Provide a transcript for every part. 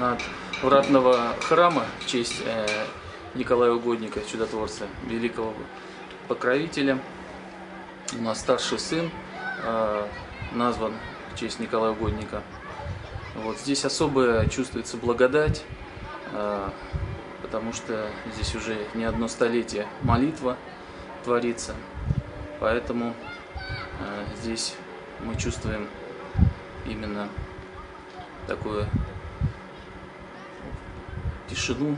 надвратного храма в честь Николая Угодника, чудотворца, великого покровителя. У нас старший сын назван в честь Николая Угодника. Вот здесь особо чувствуется благодать, потому что здесь уже не одно столетие молитва творится. Поэтому здесь мы чувствуем именно такую тишину.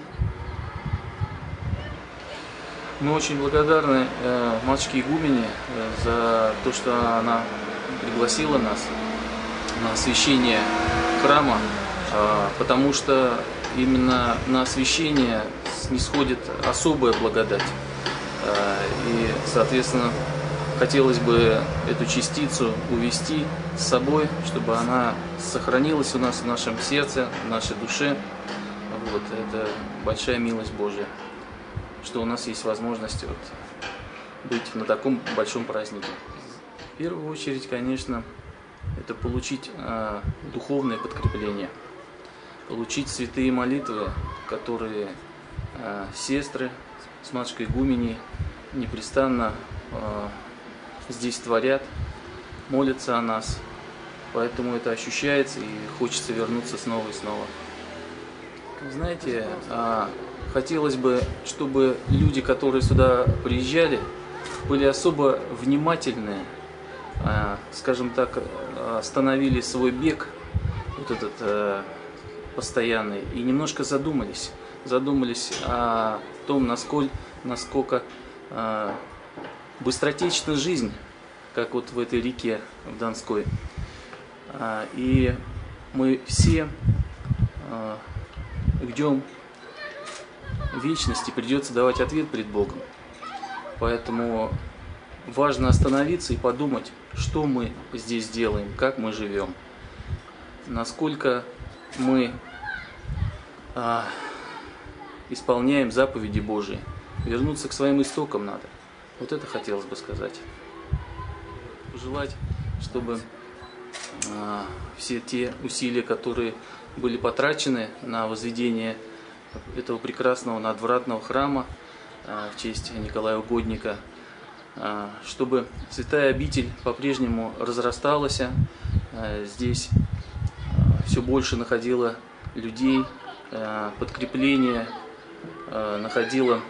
Мы очень благодарны матушке Игумене за то, что она пригласила нас на освящение храма, потому что именно на освящение снисходит особая благодать. И, соответственно, хотелось бы эту частицу увести с собой, чтобы она сохранилась у нас в нашем сердце, в нашей душе. Вот, это большая милость Божья, что у нас есть возможность быть на таком большом празднике. В первую очередь, конечно, это получить духовное подкрепление, получить святые молитвы, которые сестры с матушкой Игуменей непрестанно здесь творят, молятся о нас. Поэтому это ощущается и хочется вернуться снова и снова. Знаете, хотелось бы, чтобы люди, которые сюда приезжали, были особо внимательны, скажем так, остановили свой бег, вот этот постоянный, и немножко задумались о том, насколько быстротечна жизнь, как вот в этой реке в Донской. И мы все ждем вечности, придется давать ответ пред Богом. Поэтому важно остановиться и подумать, что мы здесь делаем, как мы живем, насколько мы исполняем заповеди Божии. Вернуться к своим истокам надо. Вот это хотелось бы сказать. Пожелать, чтобы все те усилия, которые были потрачены на возведение этого прекрасного надвратного храма в честь Николая Угодника, чтобы святая обитель по-прежнему разрасталась, здесь все больше находила людей, подкрепление, находила.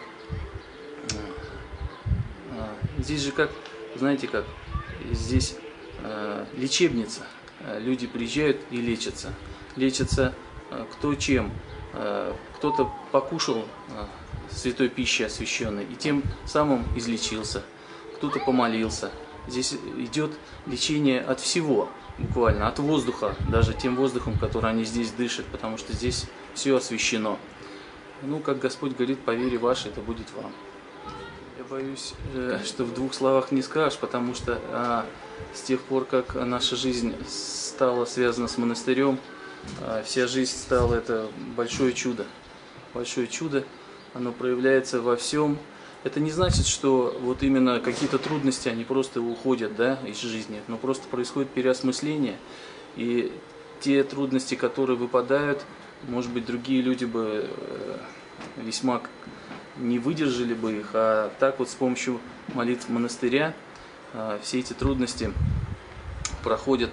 Здесь же как, знаете как, здесь лечебница. Люди приезжают и лечатся. Лечатся кто чем. Кто-то покушал святой пищи освященной и тем самым излечился. Кто-то помолился. Здесь идет лечение от всего, буквально, от воздуха, даже тем воздухом, который они здесь дышат, потому что здесь все освящено. Ну, как Господь говорит, по вере вашей это будет вам. Я боюсь, что в двух словах не скажешь, потому что с тех пор, как наша жизнь стала связана с монастырем, вся жизнь стала это большое чудо. Большое чудо, оно проявляется во всем. Это не значит, что вот именно какие-то трудности, они просто уходят, да, из жизни, но просто происходит переосмысление. И те трудности, которые выпадают, может быть, другие люди бы весьма не выдержали бы их, а так вот с помощью молитв монастыря все эти трудности проходят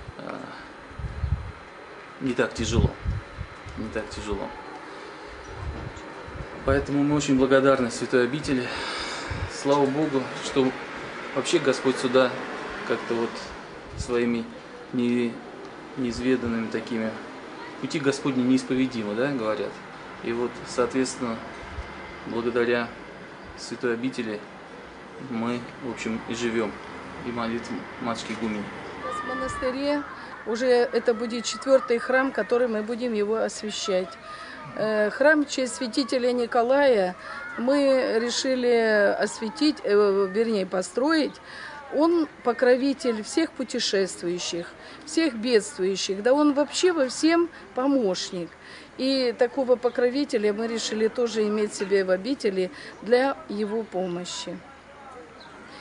не так тяжело. Не так тяжело. Поэтому мы очень благодарны святой обители. Слава Богу, что вообще Господь сюда как-то вот своими неизведанными такими пути Господни неисповедимы, да, говорят. И вот, соответственно, благодаря святой обители мы, в общем, и живем, и молитвам матушки Игуменей. В монастыре уже это будет 4-й храм, который мы будем его освящать. Храм в честь святителя Николая мы решили осветить, вернее, построить. Он покровитель всех путешествующих, всех бедствующих, да он вообще во всем помощник. И такого покровителя мы решили тоже иметь себе в обители для его помощи.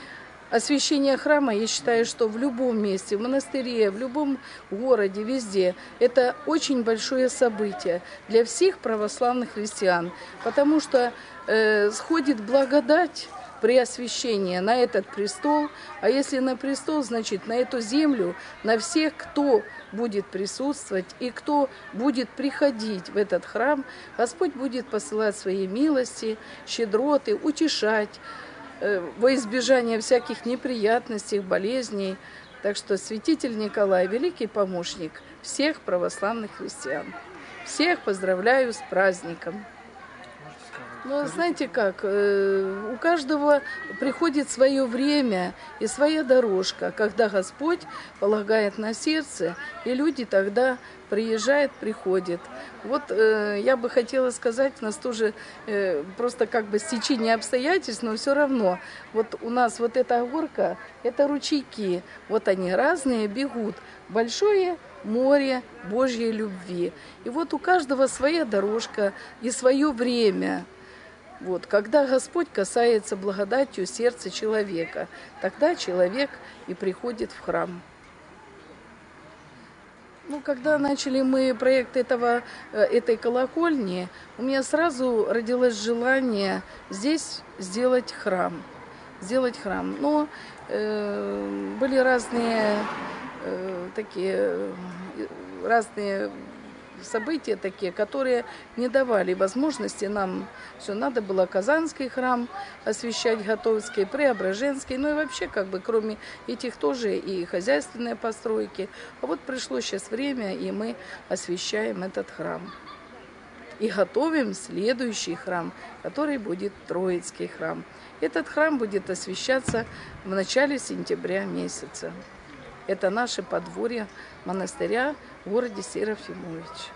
освящение храма, я считаю, что в любом месте, в монастыре, в любом городе, везде, это очень большое событие для всех православных христиан, потому что сходит благодать при освящении на этот престол, а если на престол, значит на эту землю, на всех, кто будет присутствовать и кто будет приходить в этот храм, Господь будет посылать свои милости, щедроты, утешать, во избежание всяких неприятностей, болезней. Так что святитель Николай – великий помощник всех православных христиан. Всех поздравляю с праздником. Ну, знаете как, у каждого приходит свое время и своя дорожка, когда Господь полагает на сердце, и люди тогда приезжают, приходят. Вот я бы хотела сказать, у нас тоже просто как бы стечение обстоятельств, но все равно. Вот у нас вот эта горка, это ручейки, вот они разные бегут, большое море Божьей любви. И вот у каждого своя дорожка и свое время. Вот, когда Господь касается благодатью сердца человека, тогда человек и приходит в храм. Ну, когда начали мы проект этой колокольни, у меня сразу родилось желание здесь сделать храм. Но были разные события такие, которые не давали возможности нам. Все надо было Казанский храм освящать, Готовский, Преображенский, ну и вообще как бы кроме этих тоже и хозяйственные постройки. А вот пришло сейчас время, и мы освящаем этот храм. И готовим следующий храм, который будет Троицкий храм. Этот храм будет освящаться в начале сентября месяца. Это наше подворье монастыря в городе Серафимович.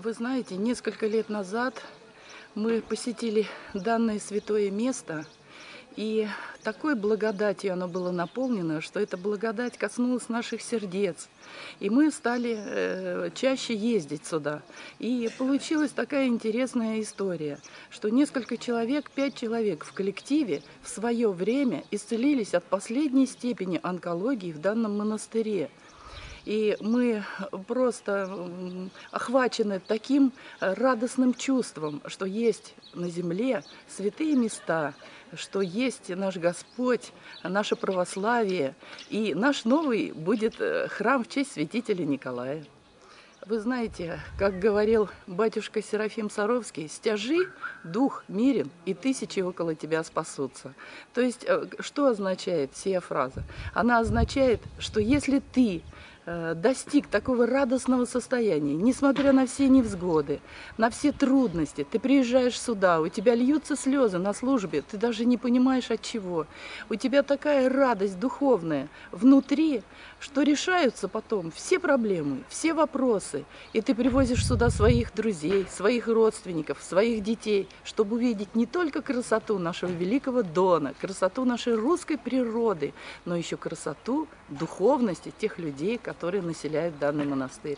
Вы знаете, несколько лет назад мы посетили данное святое место, и такой благодатью оно было наполнено, что эта благодать коснулась наших сердец. И мы стали чаще ездить сюда. И получилась такая интересная история, что несколько человек, 5 человек в коллективе в свое время исцелились от последней степени онкологии в данном монастыре. И мы просто охвачены таким радостным чувством, что есть на земле святые места, что есть наш Господь, наше православие, и наш новый будет храм в честь святителя Николая. Вы знаете, как говорил батюшка Серафим Саровский, «Стяжи, дух мирен, и тысячи около тебя спасутся». То есть, что означает сия фраза? Она означает, что если ты достиг такого радостного состояния, несмотря на все невзгоды, на все трудности, ты приезжаешь сюда, у тебя льются слезы на службе, ты даже не понимаешь от чего. У тебя такая радость духовная внутри, что решаются потом все проблемы, все вопросы, и ты привозишь сюда своих друзей, своих родственников, своих детей, чтобы увидеть не только красоту нашего великого Дона, красоту нашей русской природы, но еще красоту духовности тех людей, которые населяют данный монастырь.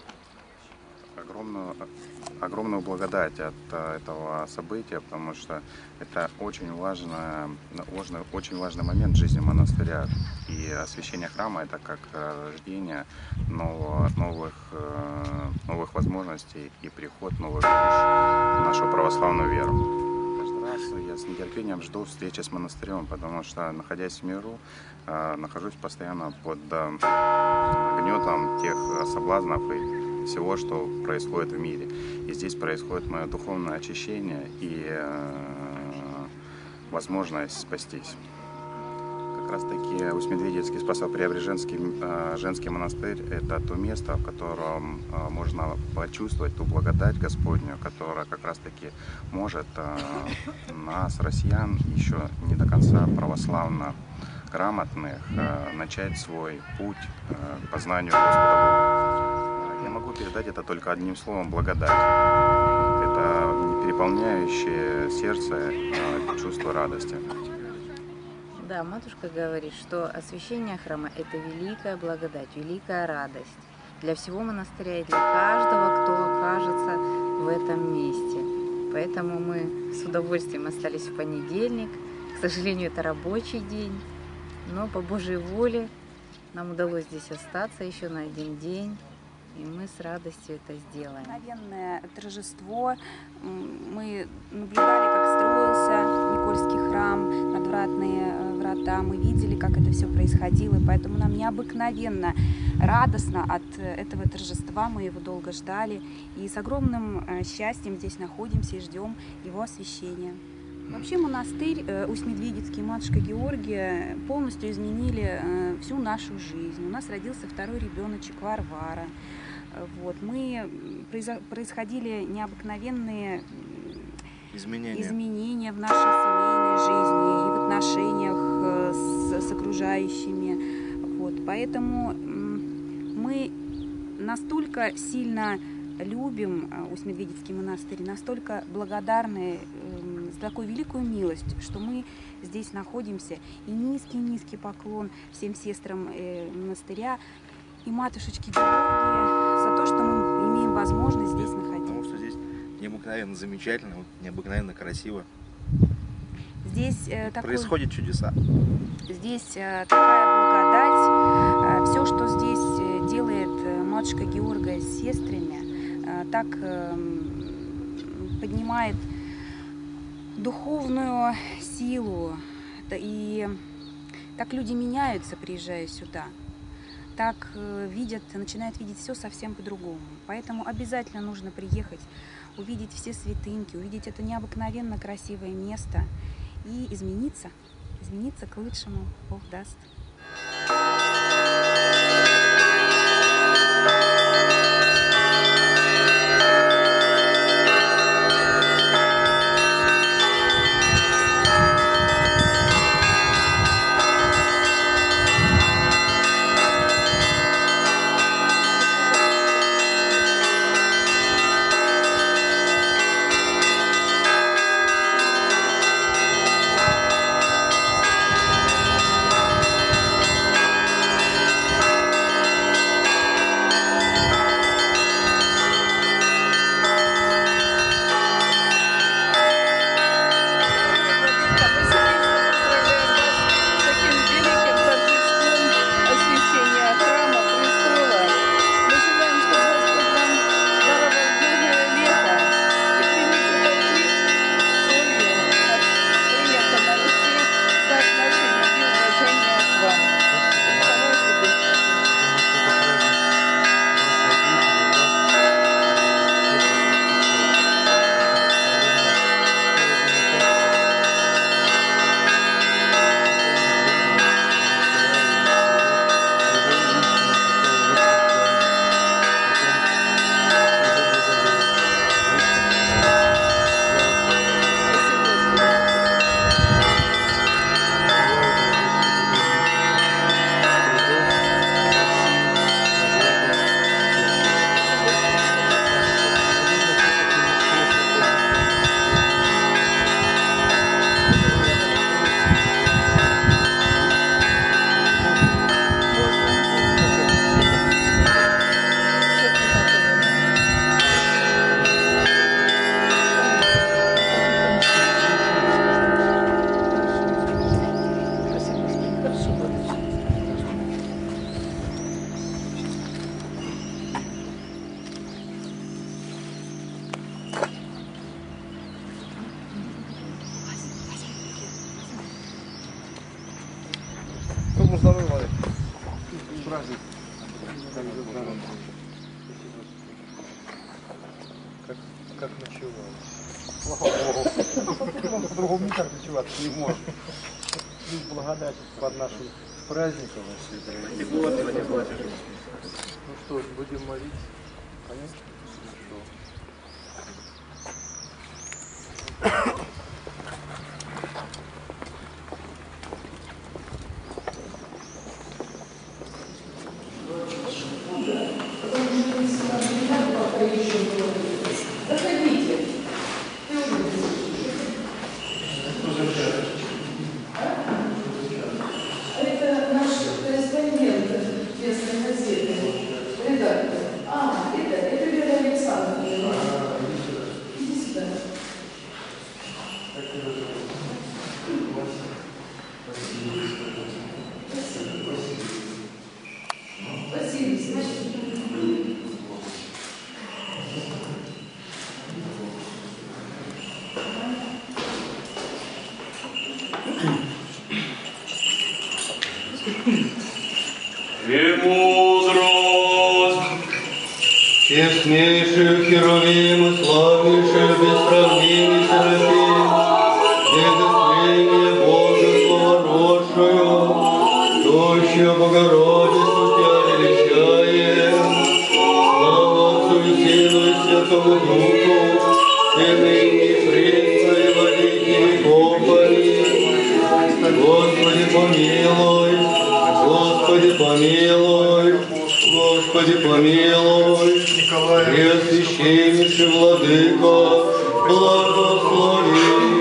Огромную благодать от этого события, потому что это очень важный момент в жизни монастыря. И освящение храма — это как рождение новых возможностей и приход новых душ в нашу православную веру. Каждый раз я с нетерпением жду встречи с монастырем, потому что, находясь в миру, нахожусь постоянно под гнетом тех соблазнов и всего, что происходит в мире. И здесь происходит мое духовное очищение и возможность спастись. Как раз таки Усть-Медведецкий Спасо-Преображенский женский монастырь — это то место, в котором можно почувствовать ту благодать Господню, которая как раз таки может нас, россиян, еще не до конца православно грамотных, начать свой путь к познанию Господа Бога. Я могу передать это только одним словом — благодать. Это переполняющее сердце чувство радости. Да, матушка говорит, что освящение храма – это великая благодать, великая радость для всего монастыря и для каждого, кто окажется в этом месте. Поэтому мы с удовольствием остались в понедельник. К сожалению, это рабочий день, но по Божьей воле нам удалось здесь остаться еще на один день. И мы с радостью это сделаем. Мгновенное торжество. Мы наблюдали, как строился Никольский храм, надвратные врата. Мы видели, как это все происходило. И поэтому нам необыкновенно радостно от этого торжества. Мы его долго ждали. И с огромным счастьем здесь находимся и ждем его освящения. Вообще монастырь Усть-Медведецкий и Матушка Георгия полностью изменили всю нашу жизнь. У нас родился второй ребеночек Варвара. Вот. Происходили необыкновенные изменения в нашей семейной жизни и в отношениях с окружающими. Вот. Поэтому мы настолько сильно любим Усть-Медведецкий монастырь, настолько благодарны за такую великую милость, что мы здесь находимся. И низкий поклон всем сестрам монастыря и матушечке Георгии за то, что мы имеем возможность здесь находиться. Потому что здесь необыкновенно замечательно, необыкновенно красиво. Здесь происходят чудеса. Здесь такая благодать. Все, что здесь делает матушка Георгия с сестрами, так поднимает духовную силу. И так люди меняются, приезжая сюда. Так начинают видеть все совсем по-другому. Поэтому обязательно нужно приехать, увидеть все святыньки, увидеть это необыкновенно красивое место и измениться к лучшему, Бог даст. Доброму здоров'я, Валя. Праздник. Как ночевал? Слава Богу. По-другому никак ночевать не может. Плюс благодать под нашим праздником. Ну что ж, будем молиться. Понятно? Это наш корреспондент местной газеты, редактор. Это Вера Александровна. Иди сюда. Василий, значит. Премудрость, честнейшую Херувим и славнейшую без сравнений Серафим, безысление Бога словородшую, сущую Богородицу Тебя величаем, слава Отцу и Сыну и Святому Духу, и ныне и присно и во веки веков. Аминь. Господи, помилуй. Господи, помилуй, Господи, помилуй, Преосвященнейший Владыка, благослови.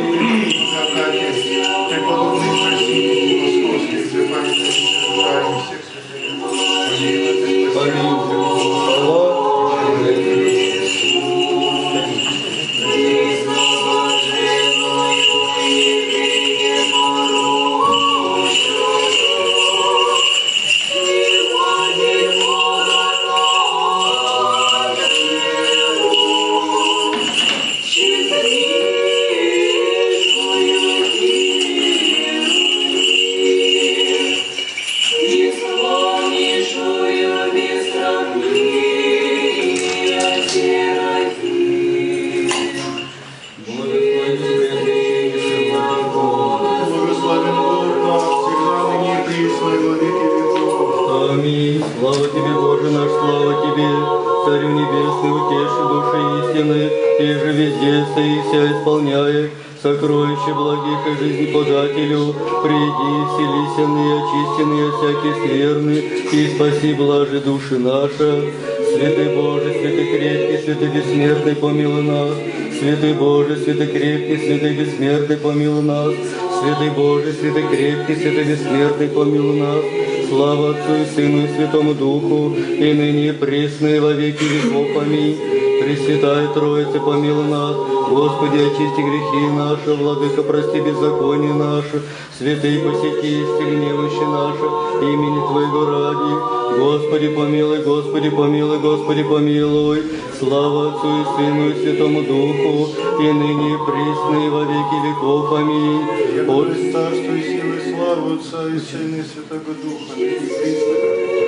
Аминь. Слава Тебе, Боже наш, слава Тебе, Царю Небесный, утеши души истины, и же везде стоися, исполняя сокровища благих и жизни подателю. Приди, вселисенные, очистенные, всякие скверны, и спаси блажи души наша. Святый Боже, святый крепкий, святый бессмертный, помилуй нас. Святый Боже, святый крепкий, святый бессмертный, помилуй нас. Святый Боже, святый крепкий, святый бессмертный, помилуй нас. Слава Отцу и Сыну и Святому Духу, и ныне и присно и во веки веков. Аминь. Пресвятая Троица, помилуй нас. Господи, очисти грехи наши, Владыка, прости беззаконие наше. Святые, посети, исцели немощи наши, имени Твоего ради. Господи, помилуй, Господи, помилуй, Господи, помилуй. Слава Отцу и Сыну и Святому Духу, и ныне и присно и во веки веков. Аминь. От царства и силы, славу Отца и Сына и Святого Духа, ныне и присно.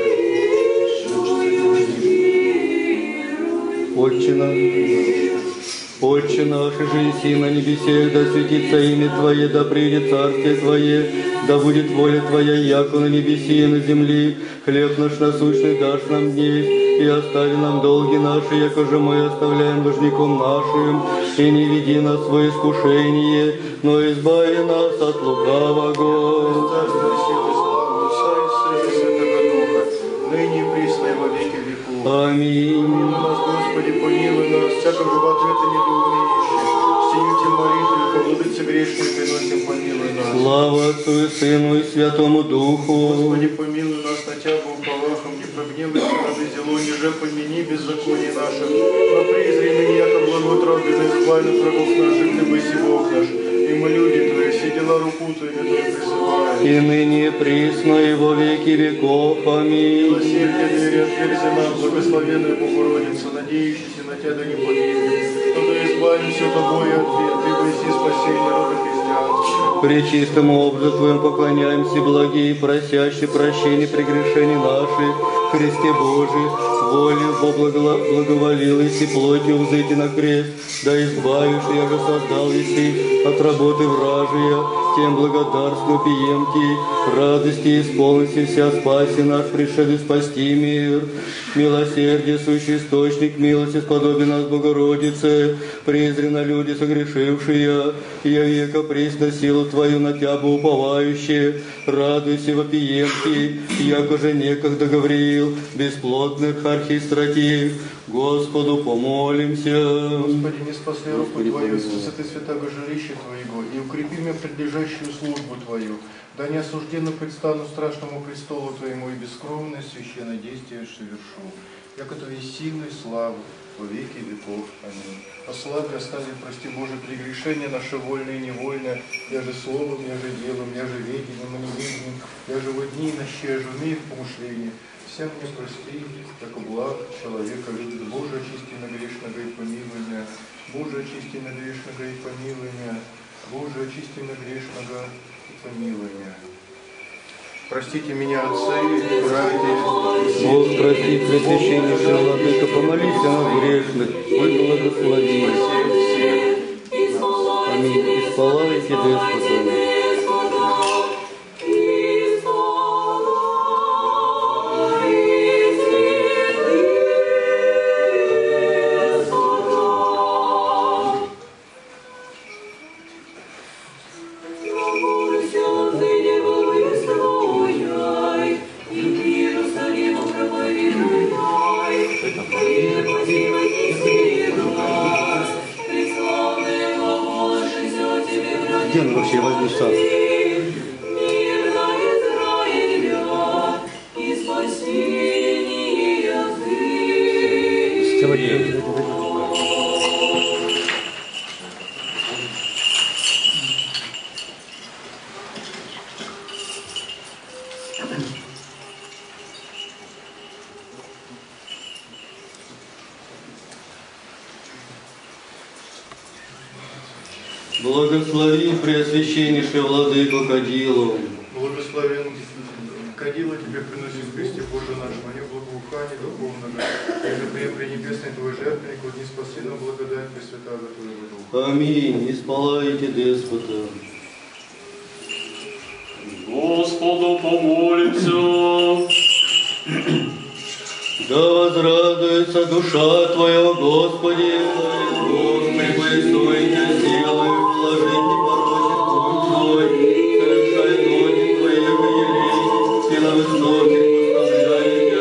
Отче наш, же еси на небесе, да светится имя Твое, да придет царствие Твое, да будет воля Твоя, яко на небеси и на земли. Хлеб наш насущный дашь нам днесь, и остави нам долги наши, яко же мы оставляем должником нашим, и не веди нас в искушение, но избави нас от лукавого. Царство и силы, славу Отца и Сына и Святого Духа, ныне и присно и во веки веков. Аминь. Помилуй нас, Господи, помилуй нас, всякого в ответа недоумеющих. Стенюте молитвы, ко владыце грешной приносим, помилуй нас. Слава Отцу и Сыну и Святому Духу. Господи, помилуй нас, на Тябу уповахом, не прогневайся рады зело, ниже помяни беззаконие наших. Но презри ныне, яко благой трудный, хвальных врагов наших, Ты быси Бог наш. И мы люди Твои, все дела руку Твою, Твою призываем. И ныне присно и во веки веков. Аминь. Милосердие двери отверзи нам, благословенная Богородица, надеющийся на Тебя да не погибнем. Но да избавимся Тобой от бед, Ты быси спасение рода христианского. Пречистому образу Твоему поклоняемся, благие, просящие прощения прегрешений наших. Христе Божий, волю благоволил, и плотью взойти на крест, да избавишь, я же создал, еси от работы вражия, тем благодарствую пиемки, радости исполнится вся спаси наш, пришедший спасти мир. Милосердие, сущий источник милости, сподоби нас, Богородице, презренно люди согрешившие, я века присно силу Твою на Тябу уповающие, радуйся вопиемки, яко же некогда говорил бесплотных архистратив, Господу помолимся. Господи, не спасли руку Твою, с высоты святого жилища Твоего, и укрепи меня предлежащую службу Твою, да не осужденно предстану страшному престолу Твоему, и бескровное священное действие совершу, яко Твоей силы и славы во веки веков. Аминь. Ослаби, остави, прости, Боже, прегрешения наши вольные и невольные, я же словом, я же делом, я же ведением и неведением, я же во дни и нощи, я же умею в помышлении. Всем мне прости, как благ человека любит. Боже, очисти на грешного и помилуй меня. Боже, очисти на грешного и помилуй меня. Боже, очисти на грешного и помилуй меня. Простите меня, отцы, братья. Бог, прости, Пресвященнейший Владыка, помолись о нас грешных и благослови. Аминь. И славите Господа. Где он вообще возьмет сам? Благослови, Преосвященнейший Владыко Кадилу. Благословен Кадила тебе приносит Христе Боже наш, мое благоухание духовного, и же прием пренебесный Твой жертвенник, вот не спаси нам благодать Пресвятого Твоего Духа. Аминь. Исполайте Деспота. Господу помолимся. Да возрадуется душа Твоя, Господи, Господи, присуйте силы, вложи непорочен путь Твой, совершай ноги Твоих елей, и на высоких поставляй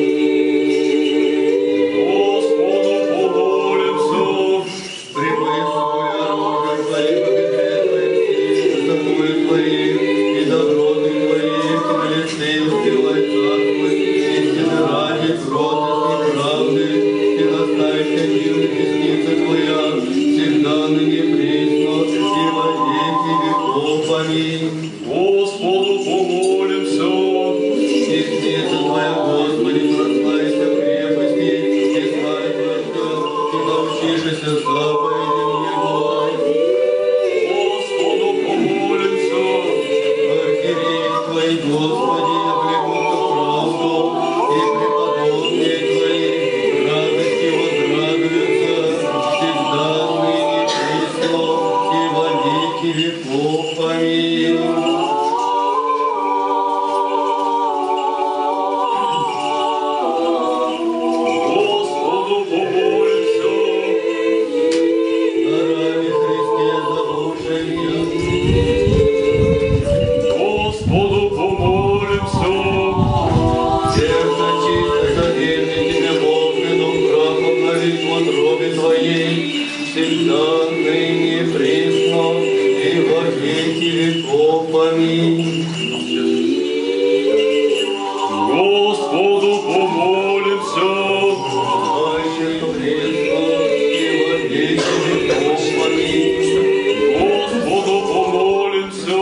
Господу помолимся. Приписывай оружие Твоих обетований, закуй Твоих и доброты Твоих, и на лице успевай царствовать, истины ради, кротости, правды, и наставишь дивных десница Твоя, всегда ныне присно, и во веки веков. Аминь. Господу помолимся. Десница Твоя, Господи, прославься в крепости, и знай Твое, и научишься заповедям Его. Господу помолимся. Архиереи Твои, Господи, облекут правду, и преподобные Твои радости возрадуются, всегда ныне присно, и во веки веков. Аминь. Господу помолимся. Дарами Христе забушенья, Господу помолимся. сердце чисто заветный Тебе, Бог, и дух прахом навек в утробе Твоей, всегда ныне присно, и во веки веков. Аминь. Господу помолимся. Аще пресно, и во веки веков. Аминь. Господу помолимся.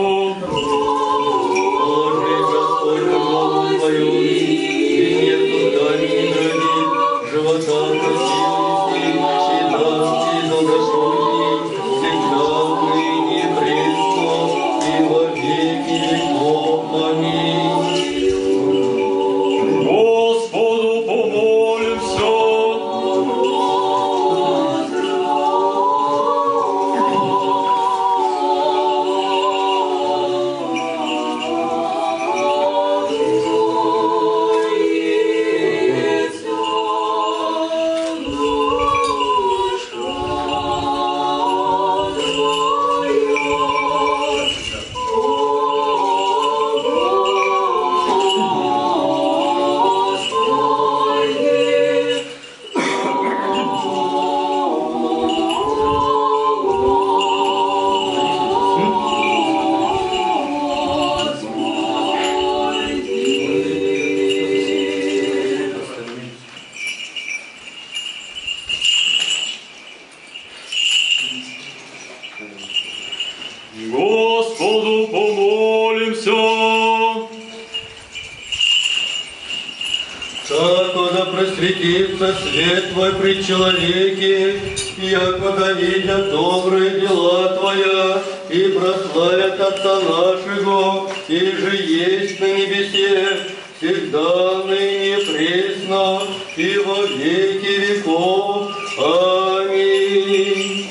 Божий Господь, на главу Твою, и нет туда не границ, живота красивости, и даст и долгосрочный, всегда ныне пресно, Господу помолимся. Такода просветится свет Твой при человеке, якода видят добрые дела Твоя, и прославят Отца нашего, и же есть на небесе, всегда, ныне, пресно, и во веки веков. Аминь.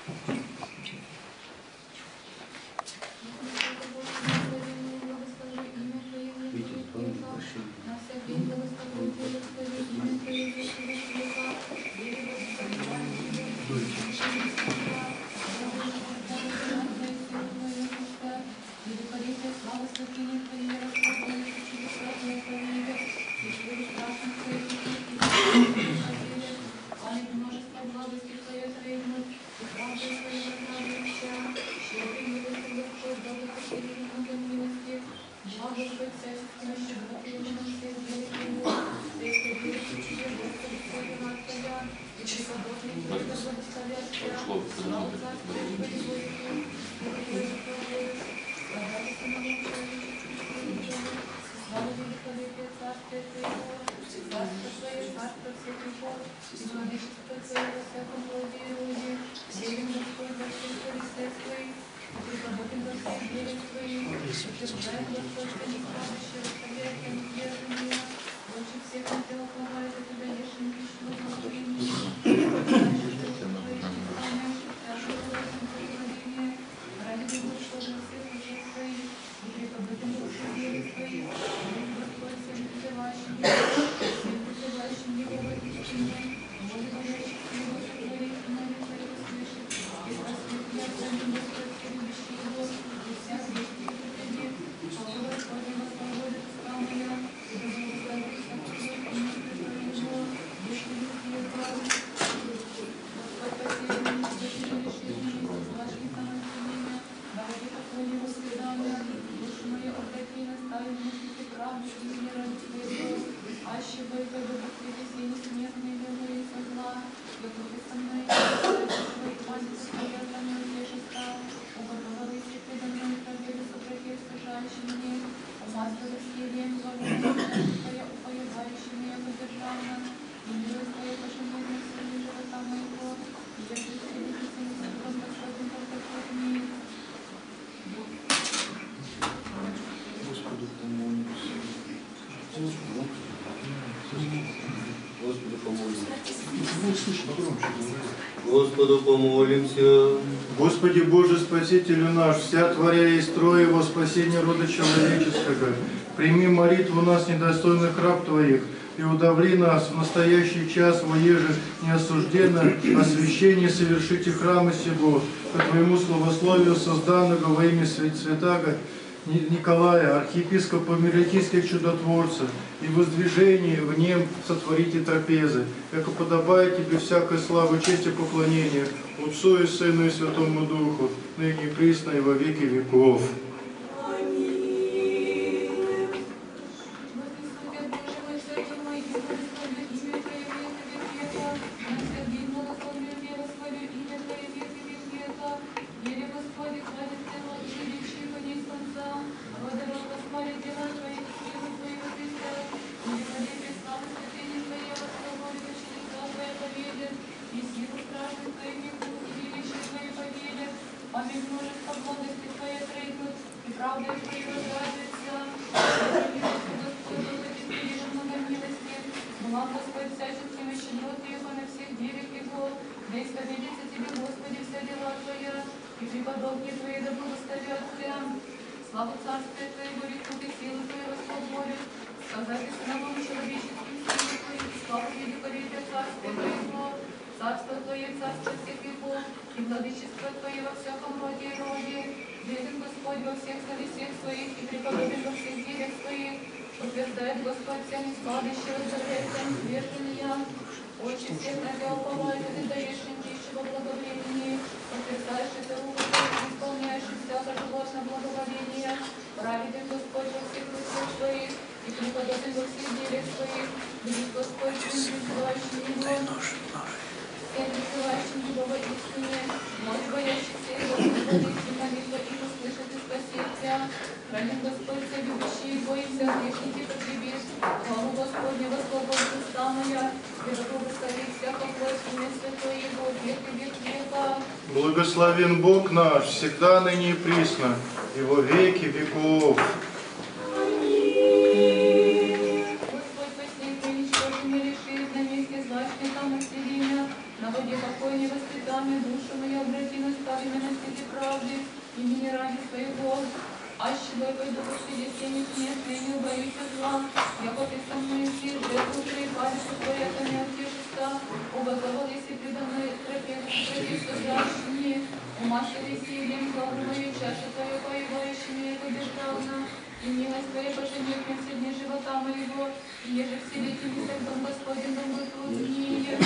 Господу помолимся. Господи Боже, Спасителю наш, вся творя и строя его спасение рода человеческого, прими молитву нас, недостойных раб Твоих, и удовли нас в настоящий час, воеже неосужденно освящение совершите храма сего, по Твоему словословию созданного во имя святаго Николая, архиепископа миротийских чудотворцев, и воздвижение в нем сотворите трапезы, как подобает Тебе всякой славы, честь и поклонение, Отцу и Сыну и Святому Духу, ныне и присно и во веки веков. Благословен Бог наш, всегда, ныне и присно, и во веки веков. На воде покой не воспитанную душу мою обрати аще бы пойду по среди всеми смертными, не убоюсь зла, яко ты со мной сил, жертву и палец твоя, ко мне утешится, оба завод, если предо мной тропишься дальше мне, умаши весельем, славу мою чашу твою, поевающими, яко державна, и милость твоя поженет мне все дни живота моего, и еже вселите не так дом Господень, дом будет труднее.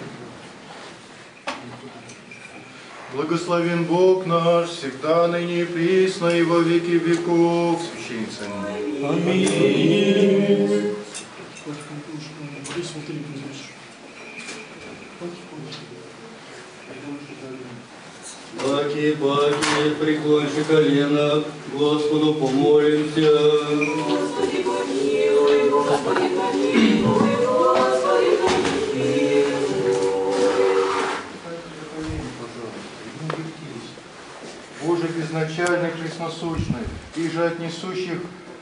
Благословен Бог наш, всегда, ныне и присно, и во веки веков. Священница. Аминь. Паки, преклонши колено, Господу помолимся. Господи, помилуй, Господи, помилуй, Господи, помилуй. Боже безначальный, пресносущный, и же от несущих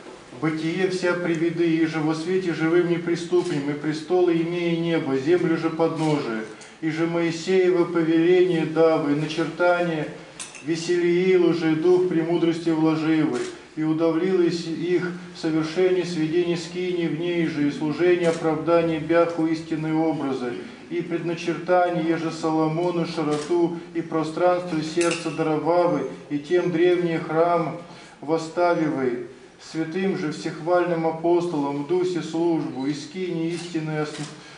бытие вся приведы, и же во свете живым неприступным, и престолы имея небо, землю же подножие, и же Моисеево повеление давы, начертание веселиил уже дух премудрости вложивый, и удавлилось их в совершении сведений скини в ней же, и служение оправдания бяху истинные образы, и предначертание же Соломону широту и пространству сердца даровавы, и тем древний храм восставивай, святым же всехвальным апостолам в дусе службу, и скини истины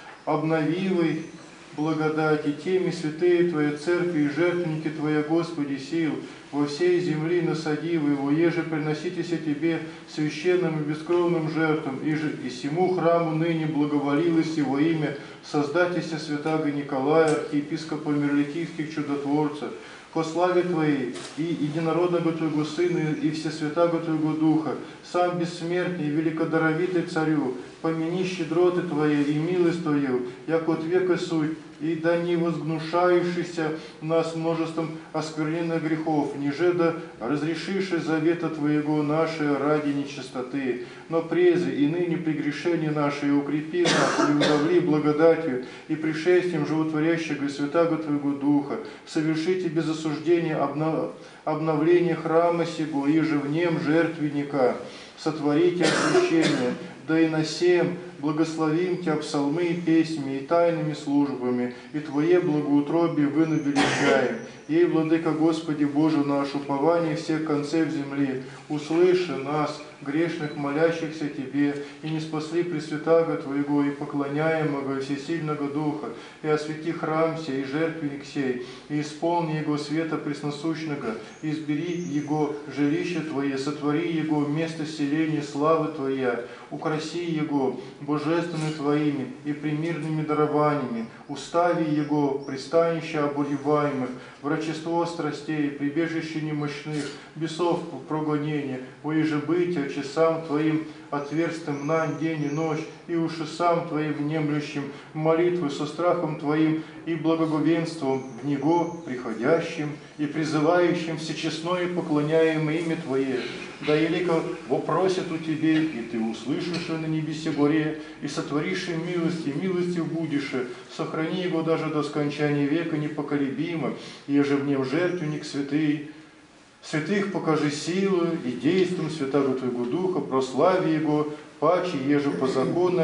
обновивай благодать, и теми святые Твоя церкви и жертвенники Твоя, Господи, сил, во всей земли насадивы его, еже приноситеся Тебе священным и бескровным жертвам, и сему храму ныне благоволилось во имя Создателя святаго Николая, архиепископа Мирликийских чудотворцев, по славе Твоей и единородного Твоего Сына и Всесвятаго Твоего Духа, сам бессмертный и великодоровитый Царю, помяни щедроты Твои и милость Твою, як от века суть, и да не возгнушающийся нас множеством оскверненных грехов, ниже да разрешиши завета Твоего нашей ради нечистоты, но презе и ныне прегрешения наши, и укрепи нас, и удовли благодатью, и пришествием животворящего святаго Твоего Духа, совершите без осуждения обновление храма сего, и же в нем жертвенника, сотворите освящение, да и на сем благословим Тебя псалмы и песнями, и тайными службами, и Твое благоутробие вынавеличаем. Ей, Владыка Господи Боже наш, упование всех концев земли, услыши нас, грешных, молящихся Тебе, и не спасли Пресвятаго Твоего и поклоняемого Всесильного Духа, и освети храм сей, и жертвенник сей, и исполни Его света пресносущного, и избери Его жилище Твое, сотвори Его место селения славы Твоя, украси Его божественными Твоими и премирными дарованиями, устави Его пристанища обуреваемых, врачество страстей, прибежище немощных, бесов прогонения, воежебытия часам Твоим отверстым нань день и ночь, и ушесам Твоим внемлющим молитвы со страхом Твоим и благоговенством в Него приходящим и призывающим всечестное поклоняемое имя Твое. Да елико вопросит у Тебе, и Ты услышишь на небесе горе, и сотворишь им милостью будешь, сохрани его даже до скончания века непоколебимо, еже в нем жертвенник святый. Святых покажи силу и действием Святаго Твоего Духа, прослави Его, паче, еже по закону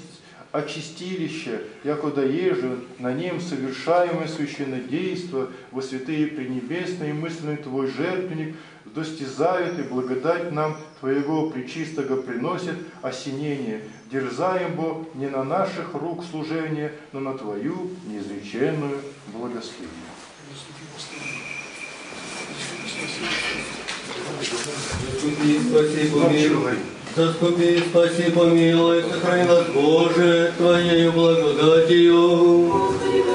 очистилище, якода еже на нем совершаемое священнодейство во святые пренебесные мысленный Твой жертвенник достизает и благодать нам Твоего пречистого приносит осенение. Дерзаем, Бог, не на наших рук служение, но на Твою неизреченную благословение. Заступи, спаси, помилуй. Заступи, спаси, помилуй, сохрани нас, Боже, Твоею благодатью.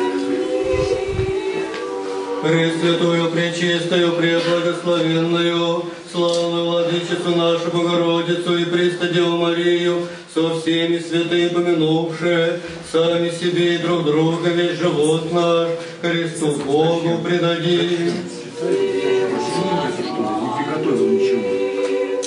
Пресвятую, пречистую, преблагословенную, славную Владычицу нашу Богородицу и Престодеву Марию, со всеми святыми помянувши, сами себе и друг друга весь живот наш Христу Богу предадим. Не приготовил ничего.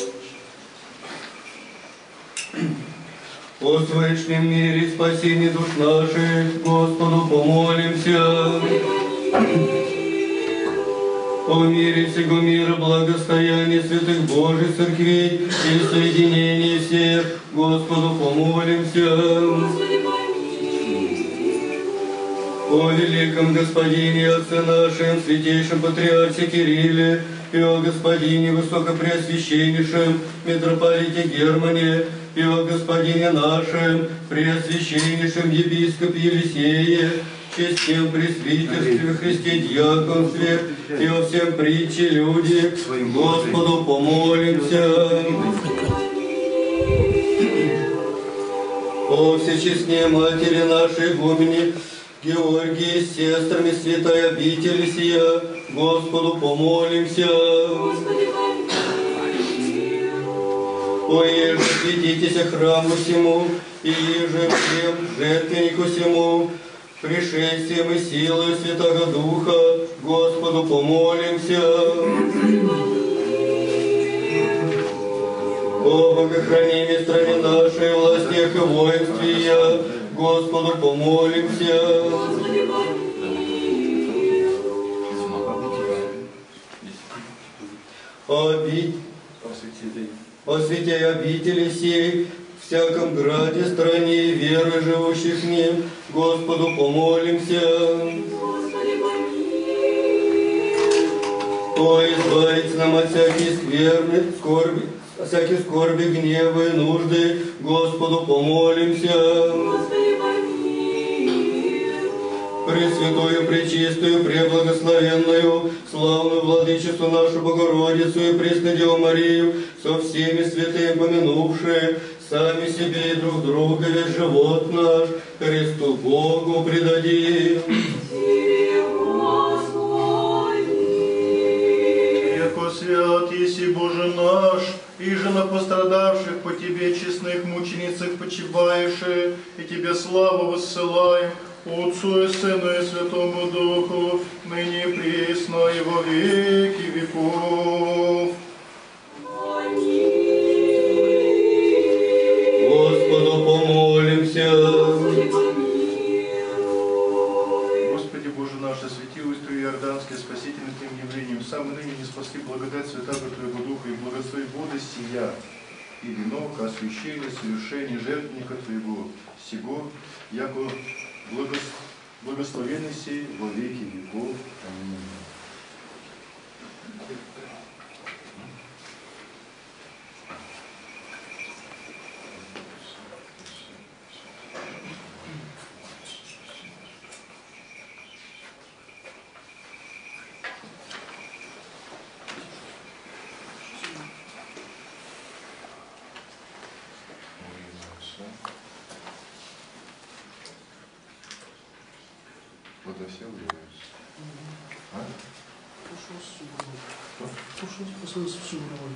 О свышлем мире спасении душ наших, Господу помолимся. о мире всего мира, благостоянии святых Божьих церквей и соединении всех, Господу помолимся. О великом Господине, Отце нашем, святейшем Патриархе Кирилле, и о Господине Высокопреосвященнейшем Митрополите Германе, и о Господине нашем Преосвященнейшем Епископе Елисее, честном пресвитерстве во Христе диаконстве, и о всем притче люди, Господу помолимся. О всечестне Матери нашей Игумени Георгии с сестрами святой обители сия, Господу помолимся. О, еже святитеся храму сему, и еже всем жертвеннику сему, пришествием и силой Святого Духа, Господу помолимся. О, богохраними стране нашей, властях и воинстве я, Господу помолимся. О святей обители сей, всяком граде, стране и веры живущих в ним, Господу помолимся. О, избавить нам от всякой скверны, скорби, от всякой скорби, гнева и нужды, Господу помолимся. Пресвятую, пречистую, преблагословенную, славную владычицу нашу Богородицу и Преснодеву Марию, со всеми святыми помянувшие, сами себе и друг друга, весь живот наш, Христу Богу предадим. Яко свят еси Боже наш, и же на пострадавших по Тебе честных мученицах почиваешь, и Тебе славу воссылаем, Отцу и Сыну и Святому Духу, ныне и присно и во веки веков. Господу помолимся. Господи Боже наш, освети устью Иорданское спасительным Твоим явлением, сам и ныне не спасли благодать Святаго Твоего Духа и благослови воды сия, и вино к освящению, совершению жертвенника Твоего, сего, яко благословенный сей во веки веков. Аминь. Вот и все влияется. А? Пошел с Субровой.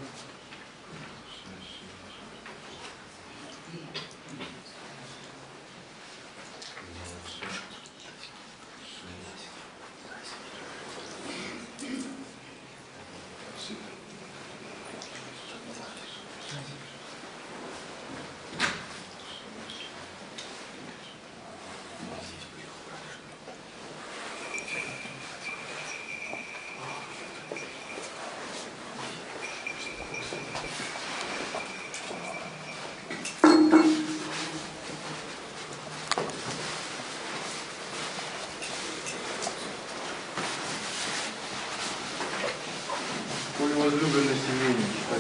Возлюбленной семейной читай.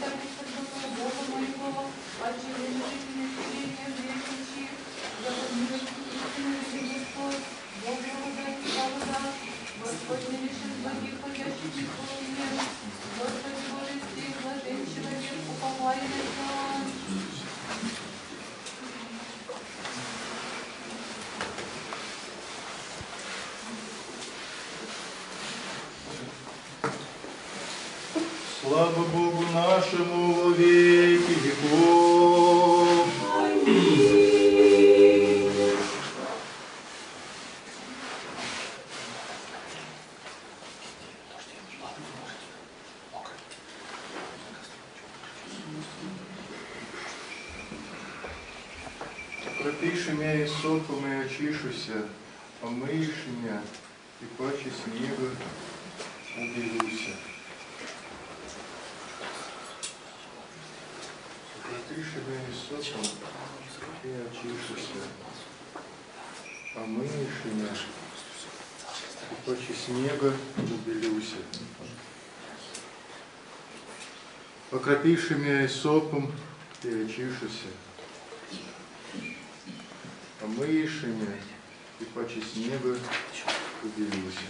Бога моего, отчего не Слава Богу нашему во веки веков. Пропиши меня и сопом и очишуся, омыешь меня, и паче снега уберуся. Пропиши меня и сопом и очишуся, омыешь меня, и паче снега убелюся. Окропиши меня и сопом и очишуся, омыешь меня, и паче снега убелюся.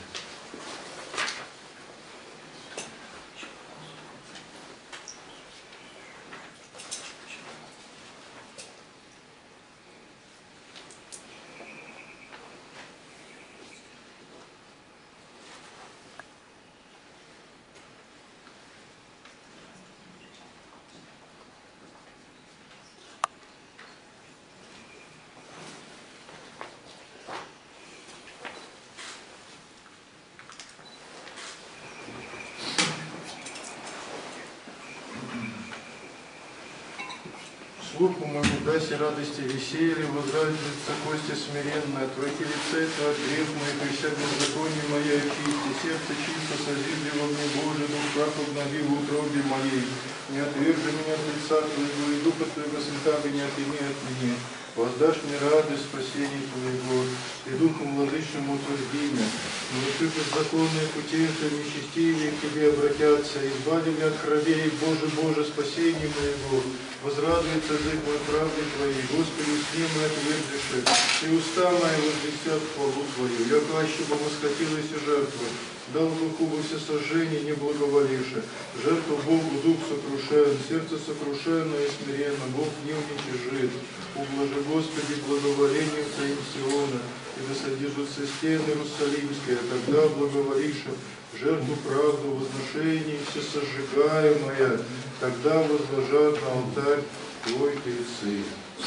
Слуху моему даси радости веселье, возрадуется кости смиренная, от враки лица от грех моих, и вся беззаконие моя очисти, сердце чисто созидли во мне Божий, дух прах обнови в утробе моей. Не отвержи меня от лица Твоего, и Духа Твоего Святаго не отыми от меня. Воздашь мне радость спасения Твоего, и Духом Владычным утверди меня. Научи беззаконные пути, что нечестивые к Тебе обратятся, избави меня от кровей, Боже, Боже, спасение моего. Возрадуется язык мой правды Твоей, Господи, сне мы отвердишь, и уста мои возвестят хвалу Твою. Яко аще бы восхотилась жертва, дал духу бы все сожжения, не благоволивши. Жертву Богу дух сокрушен, сердце сокрушенное и смиренно, Бог гнев не тяжит. Ублажи, Господи, благоволением Твоим Сиона, и да содержатся стены Иерусалимские, тогда благоволивши жертву правду, возношение всесожигаемое, тогда возложат на алтарь Твой тельцы.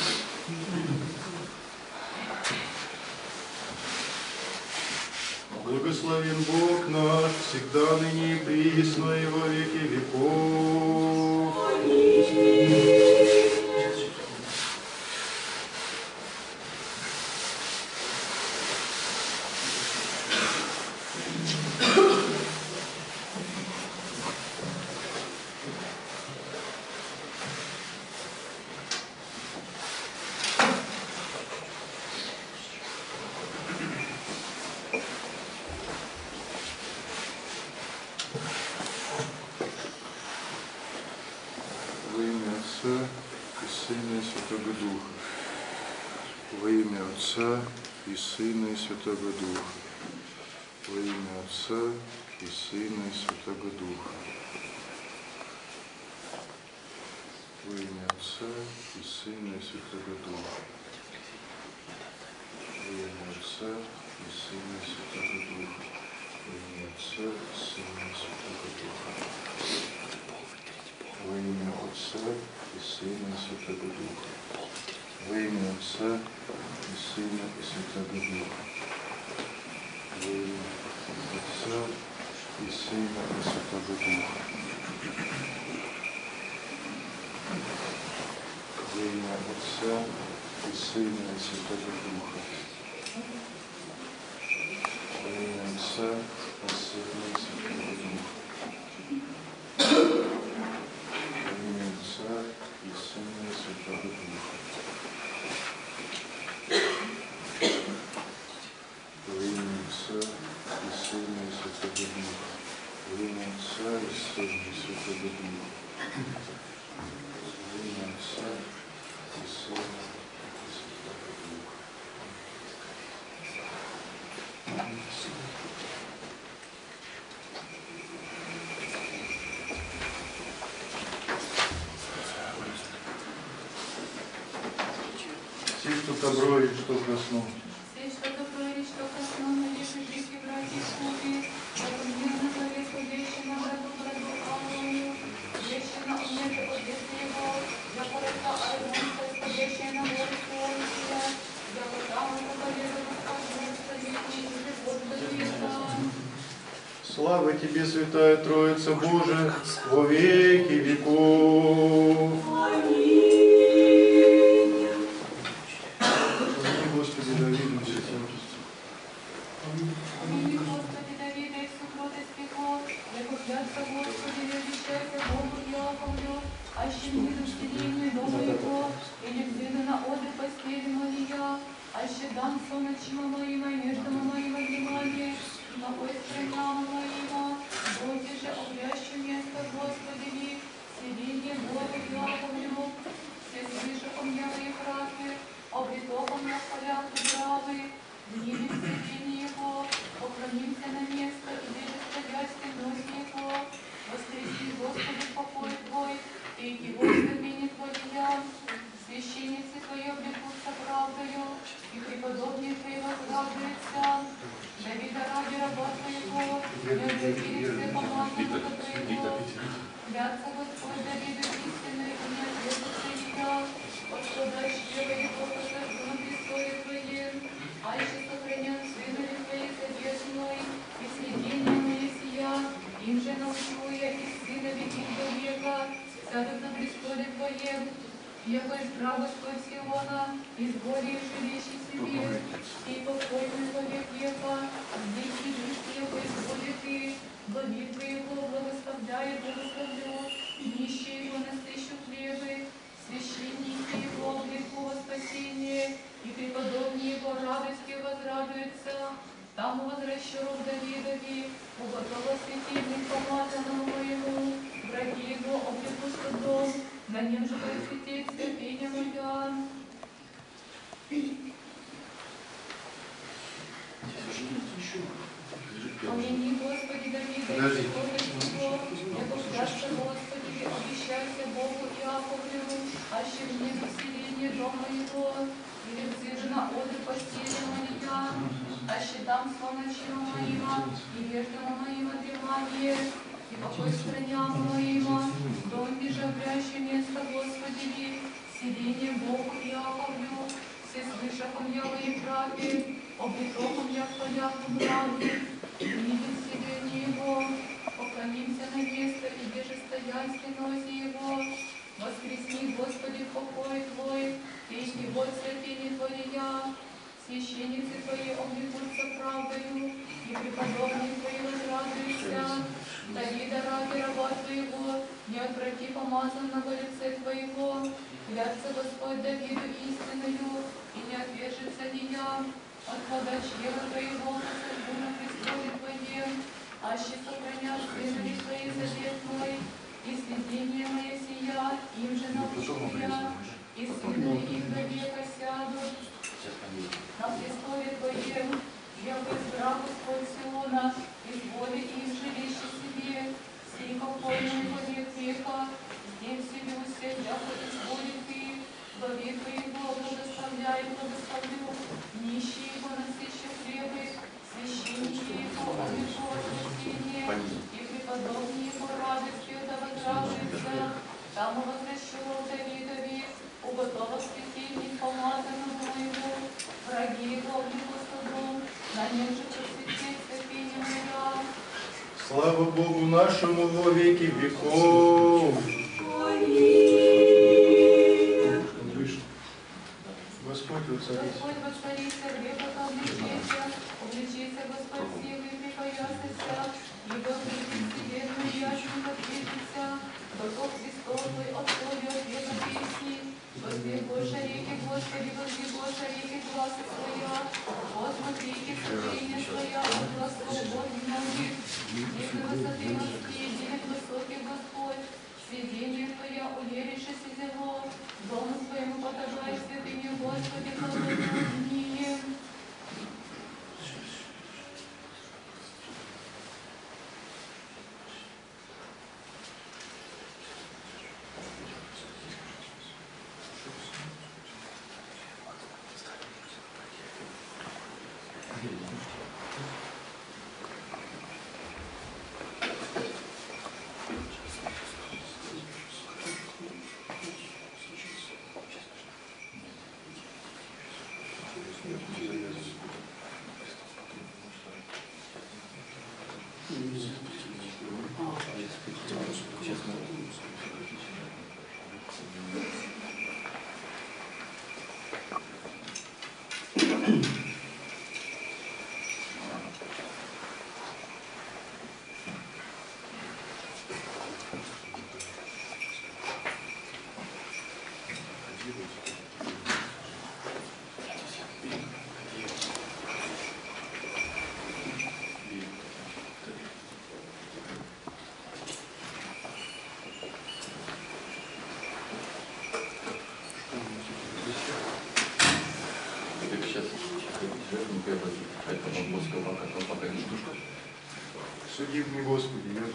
Благословен Бог наш, всегда ныне и присно и во веки веков. Во имя Отца и Сына и Святого Духа. Во имя Отца и Сына и Святого Духа. Во имя Отца и Сына и Святого Духа. Во имя Отца и Сына и Святого Духа. Во имя Отца и Сына и Святого Духа. Во имя Отца и Сына и Святого Духа. Во имя Отца и Сына и Святого Духа. Во имя Отца и Сына и Святого Духа. Во имя Отца и Сына и Святого Духа. Во имя Отца и Сына и Святого Духа. Во имя Отца и Сына и Святого Духа. Во имя Отца и Сына и Святого Духа. Во имя Отца и Сына и Святого Духа. Во имя Отца и Сына и Святого Духа. Все, что добро и что красно. Все, что добро и что коснулся лишь братьев купи, разуменно главе ходящий на брату Алую, вечно умеет от детства его, я порыта аргонца, исходящая на волю Солнца, я там это победа Господня, столетний живот до века. Слава Тебе, Святая Троица Божия, во веки веков. Аминь. Господи, Давиду, все сожительства. Аминь, Господи, Давида и сукротость веков, яко клятся Господи, не обещайся Богу Яковлю, аще не разделение дома его, или взгляды на отдых постели моя, аще дам сон очима моего, между моим внимание, на бой страна моего, Боги же обрящу место, Господи, ви, селение Богу Яковлю, все слышахом я в их раке, обретохом я в полях дубравы, дни вселения его, поклонимся на место, и где стоящий нос его, воскреси, Господи, покой Твой, и его знамение Твоя, священницы Твои облекутся правдою, и преподобные Твои возрадуются. Давида ради раба Твоего, не обратили все помазанника Твоего. Клятся Господь Давиду истинной, и не ответится я, Господа щева его посажу на престоле Твоем, а еще сохранят сынове Твои завет мой, и следение мое сия, им же научу я и сынове их до века, сядут на престоле Твоем, яко избрал Господь Сиона, из боли жилища себе, и покойный вовек века, здесь сидишь его из боли ты, глави Твоего благословляет, благословлю, нищие его насыщу хлебы, священники его облеку во спасение, и преподобные его радостью возрадуются. Там возвращу рог Давидови, уготовил светильник помазанному моему, враги его облеку судом, на нем же просветит святыня моя. Помяни, Господи, Давида, и сокровищ его, яко клятся Господи, обещайся Богу Иаковлю, аще в небе вселение дома его, или взыжи на отдых постели моя, аще дам сон очима моего, и веждому моего дремание, и покой страням моего, дом бежаврящее место Господи, селение Богу Иаковлю, все слышахом я во Ефрате, облитохом я в полях убраве, видим селение его, поклонимся на место, и где же стоять стенозе его, воскресни, Господи, в покой Твой, и его святыни Твоя, священницы Твои облекутся правдою, и преподобные Твои возрадуются. Давида ради раба Твоего, не отврати помазанного лице Твоего, клятся Господь Давиду истинною, и не отвержется ни я, от ходачьего Твоего посажу на престоле Твоем, аще сохранят сынове Твои завет Твой, и сведение мое сия, им же научу я, и сынове их до века сядут. На престоле Твоем, я избрал Господь Сиона, из воли их жилище себе, сей покойный во век века, здесь вселюся, яко из воли Ты, во век Твоего благословляй, благословлю, нищие его насыщу хлебы, священники его облеку во спасение, и преподобные его радостью да возрадуются, там возвращу Давидови, уготовил светильник помазанному моему, враги его облеку судом, на нем же просветит святыня моя. Слава Богу нашему во веки веков. Господь воцарится. Господь воцарится, греха обличися, Господь силы и припоясайся, ибо придет вселенную ясен подвижется, готов Христос Твой отходе от века песни, воздвигошь реки, Господи, воздвигошь реки гласа Своя, посмотри реки сотворения Своя, от глаз свободных многих, из высоты морские, денег высоких Господь, сведение Твоя уверишься зело, дому Своему подобай святыне Господи, холодные. Суди мне, Господи, я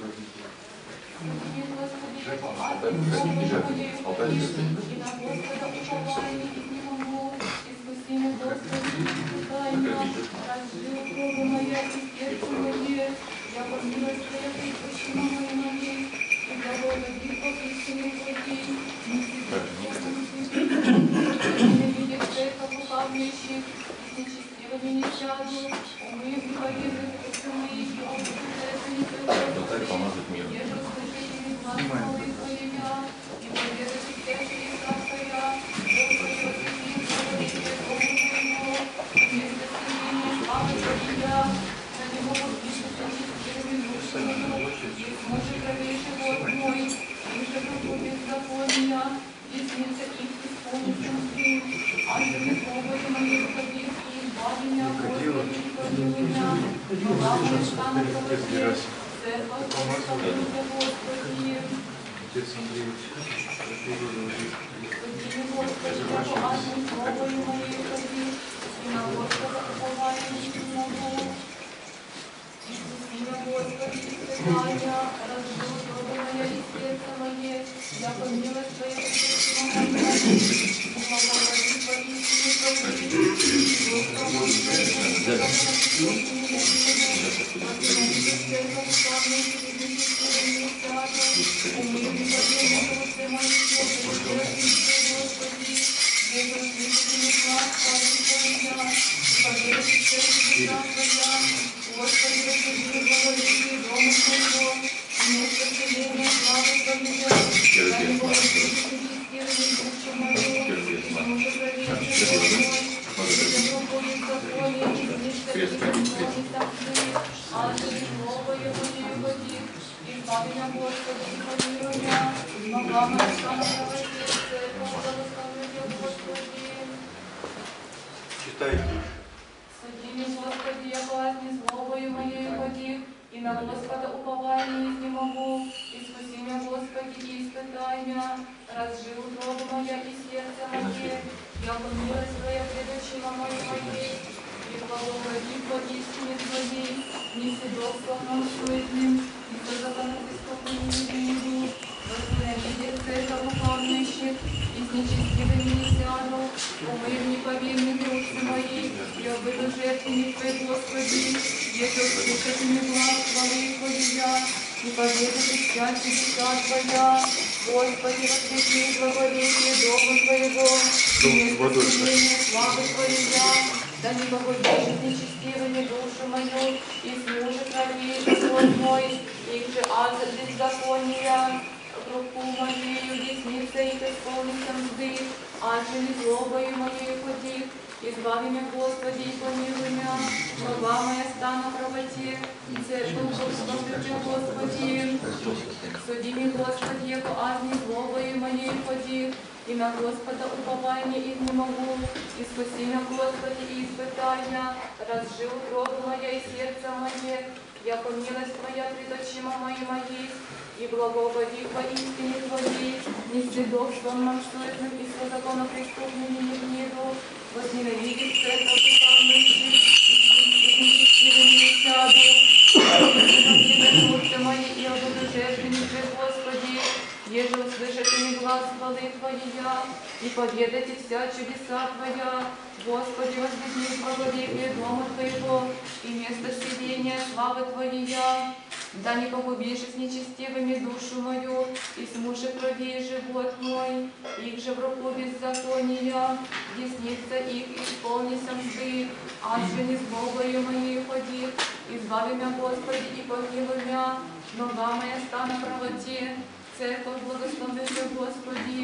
их же в руку беззакония, десница их исполнится мзды, Ангел с Богою моей ходи, избави меня, Господи, и помилуй меня, нога моя ста на правоте, церковь благословляю, Господи.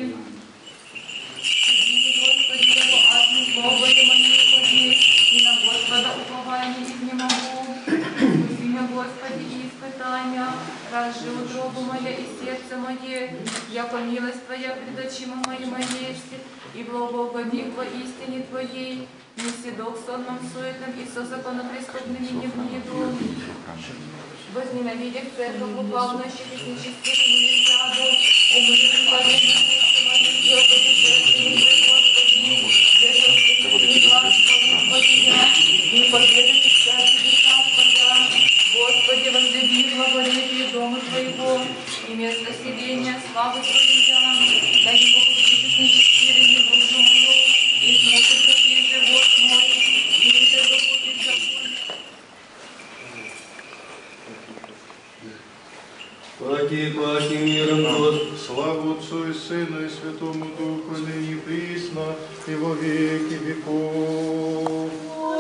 Иди, Господи, его ангел с Богою моей ходи, и на Господа уповая не могу. Спаси меня, Господи, и испытай меня, разжи утробу моя и сердце мое, яко милость Твоя пред очима моим есть, и благоугоди во истине Твоей, не седок сонным суетным и со законопреступными не гнеду. Возненавидев церковь лукавнущих и с нечестивыми не сяду, умы преклоненных Господи, Господи, и победуйте счастье душа Твоя. Господи, возлюби благолепие дома Твоего и место селения славы Твоя. Да не попустите с нечестивыми душу мою, и смотрит Твоей живот мой, и не забудет закон. Паки миром Господи. Славу Отцу и Сыну и Святому Духу, ныне и присно, и во веки веков.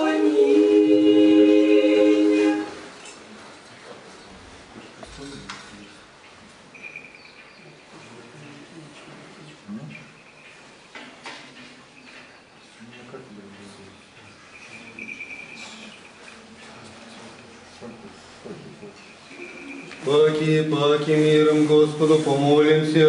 Паки миром Господу помолимся.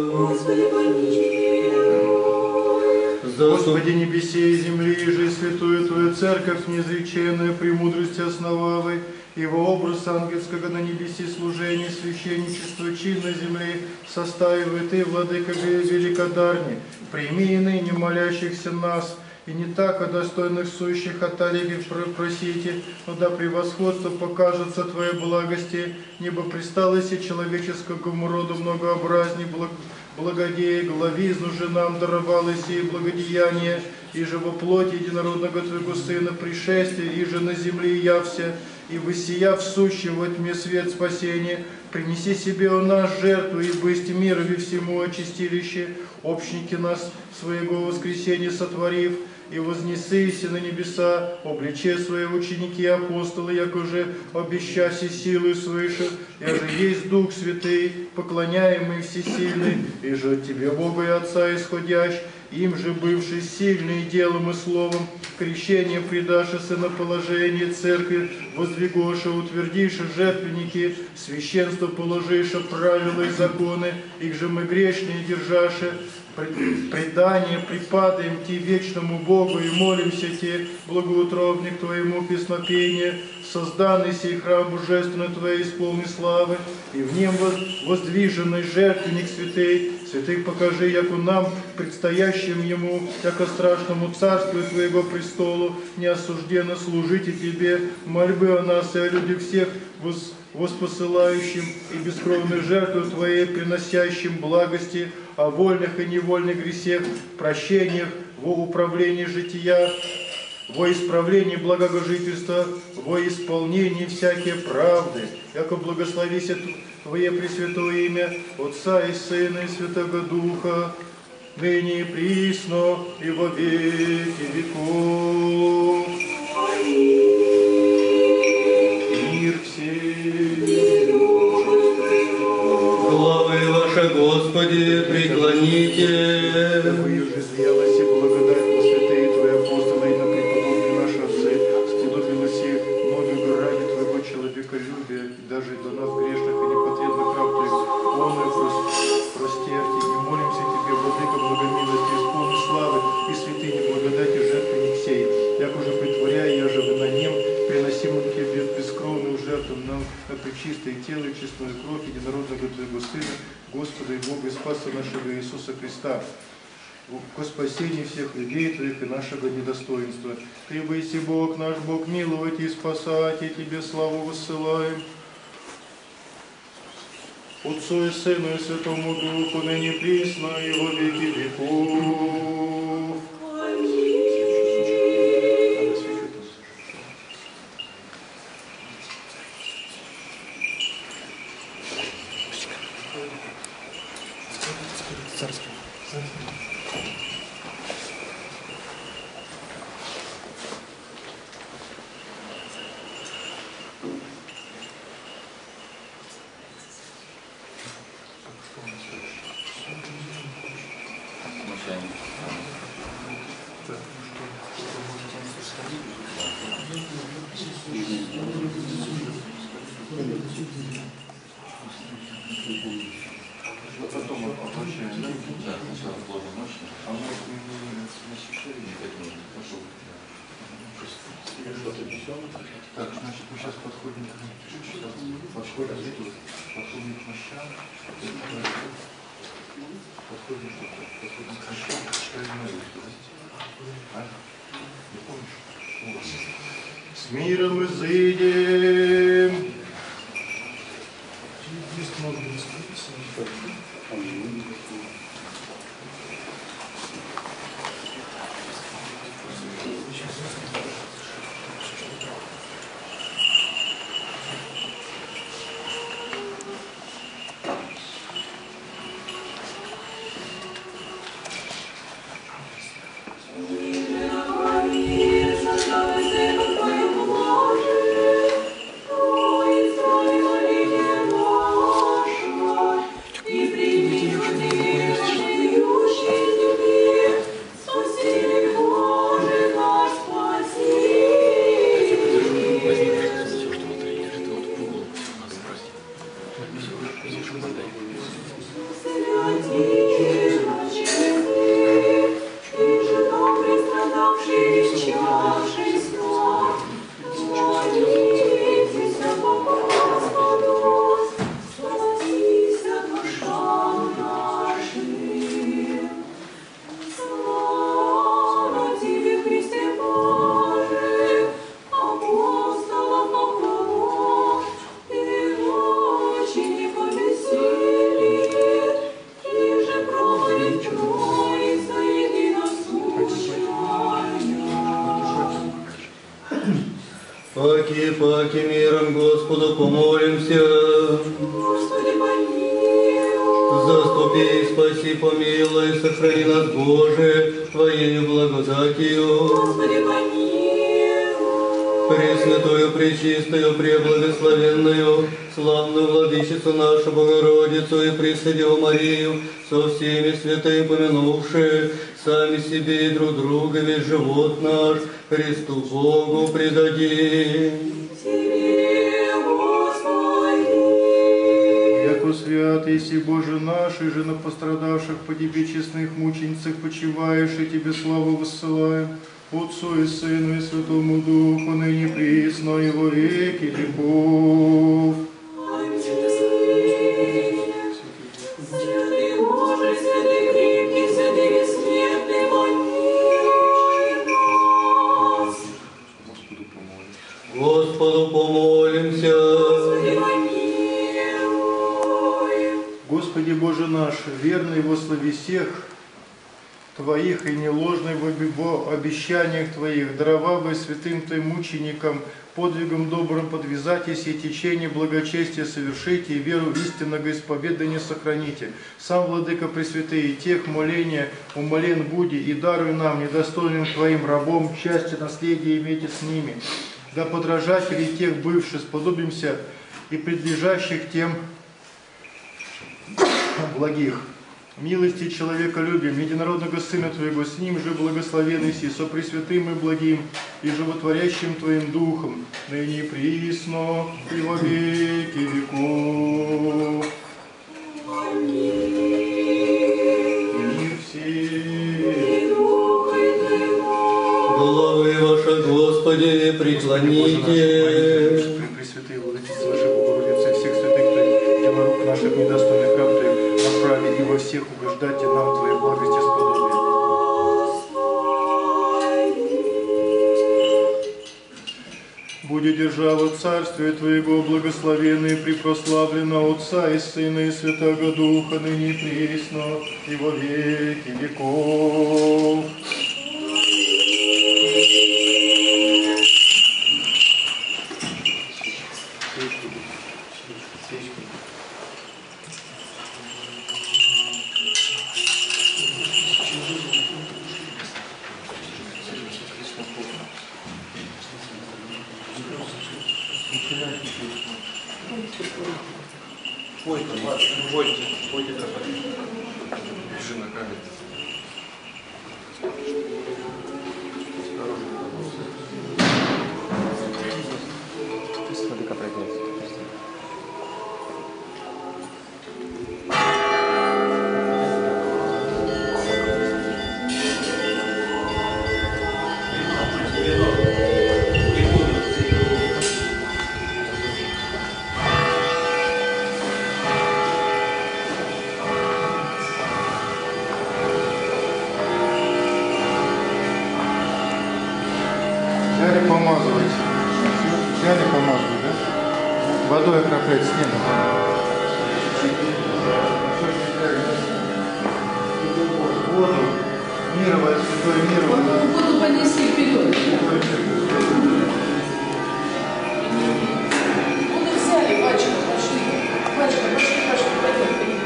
Господи, небесе и земли, и же святую Твою церковь неизреченную премудрости основавой, и во образ ангельского на небеси служения, священничество, чин на земле составивает и, владыка великодарни, прими и ныне молящихся нас, и не так о достойных сущих от Олеги просите, но да превосходство покажется Твоей благости, небо присталось и человеческому роду многообразней, благодея, главизну же нам даровало сие благодеяние, и же во плоти единородного Твоего Сына пришествия, и же на земле явся, и воссияв сущим во тьме свет спасения, принеси себе у нас жертву, и бысть мирови всему очистилище, общники нас своего воскресения сотворив, и вознесися на небеса, обличе свои ученики и апостолы, як уже обещаси силою свыше, я же есть Дух Святый, поклоняемый всесильный, и же от Тебе, Бога и Отца исходящ, им же бывший сильный делом и словом, крещение предаши сыноположение церкви, воздвигоша, утвердиша жертвенники, священство положиша, правила и законы, их же мы грешные держаши, предание припадаем Ти вечному Богу и молимся Те, благоутробник Твоему песнопение, созданный сей храм божественный Твоей исполни славы, и в нем воздвиженный жертвенник святый, святых покажи, яко нам, предстоящим Ему, яко страшному царству Твоего престолу, не осужденно служите Тебе, мольбы о нас и о людях всех, воспосылающим и бескровную жертву Твоей, приносящим благости, о вольных и невольных грехах, прощениях, во управлении жития, во исправлении благожительства, во исполнении всякие правды, яко благословися Твое Пресвятое имя, Отца и Сына и Святого Духа, ныне и присно, и во веки веков. Мир всем. Главы ваши, Господи, преклоните. Вы же зрелость и благодать на святые Твои апостолы и на преподобные наши отцы, сподобилось их многими ради Твоего человеколюбия, и даже до нас грешных и непотребных раб Твоих, полную простерти, и молимся Тебе, владыка благомилости, исполни славы и святыни благодати жертвенник сей, як уже притворяя, я же на нем, приносимым Тебе бескровную жертву нам на пречистое тело и честную кровь единородного Твоего Сына, Господа и Бога и Спаса нашего Иисуса Христа, ко спасению всех людей Твоих и нашего недостоинства. Ты быси Бог наш, Бог миловать и спасать, и Тебе славу высылаем. Отцу и Сыну и Святому Духу, ныне присно и во веки веков. Так, значит, мы сейчас подходим к мощам. Подходим к мощам, читаем молитву. Не помнишь? С миром изыдем. Есть много бесконечности. Паки миром Господу помолимся. Господи, помилуй. Заступи, спаси, помилуй, сохрани нас, Боже, Твоею благодатью. Господи, помилуй. Пресвятую, пречистую, преблагословенную, славную Владычицу нашу Богородицу и Пресвятую Марию, со всеми святыми помянувши, сами себе и друг друга, весь живот наш, Христу Богу предадим. Тебе, Господи. Яко свят еси Боже наш, и же на пострадавших по Тебе честных мученицах почиваешь, и Тебе славу воссылаем, Отцу и Сыну и Святому Духу, ныне присно и во веки веков. Аминь. Святый Боже, святый крепкий, святый бессмертный, помилуй нас. Господу помолимся. Господи, помилуй. Господи Боже наш, верный во славе всех Твоих и неложный в обещаниях Твоих, даровавый святым Твоим мученикам, подвигом добрым подвязайтесь и течение благочестия совершите, и веру истинного исповедания сохраните. Сам, Владыка Пресвятый, тех моления умолен буди, и даруй нам, недостойным Твоим рабом, счастье наследия имейте с ними. Да подражателей тех бывших сподобимся и предлежащих тем благих. Милости человеколюбием, единородного Сына Твоего, с Ним же благословенный си, со Пресвятым и благим, и животворящим Твоим Духом, ныне и присно, и во веки веков. Мир всем. Головы ваши, Господи, преклоните. Пресвятые Владычицы нашей Богородицы, всех святых Твоих, дела рук наших недостойных раб Твоих, направи и во всех угождайте нам Твоей благости сподобие. Будет держава Царствия Твоего благословенна и препрославлена Отца и Сына и Святого Духа, ныне и присно, и во веки веков. Взяли помазывать. Взяли помазывать, да? Водой окроплять снегом. Воду мировать, святой мировать. Воду понесли вперед. Воду взяли, батюшка, пошли. Батюшка, пойдем.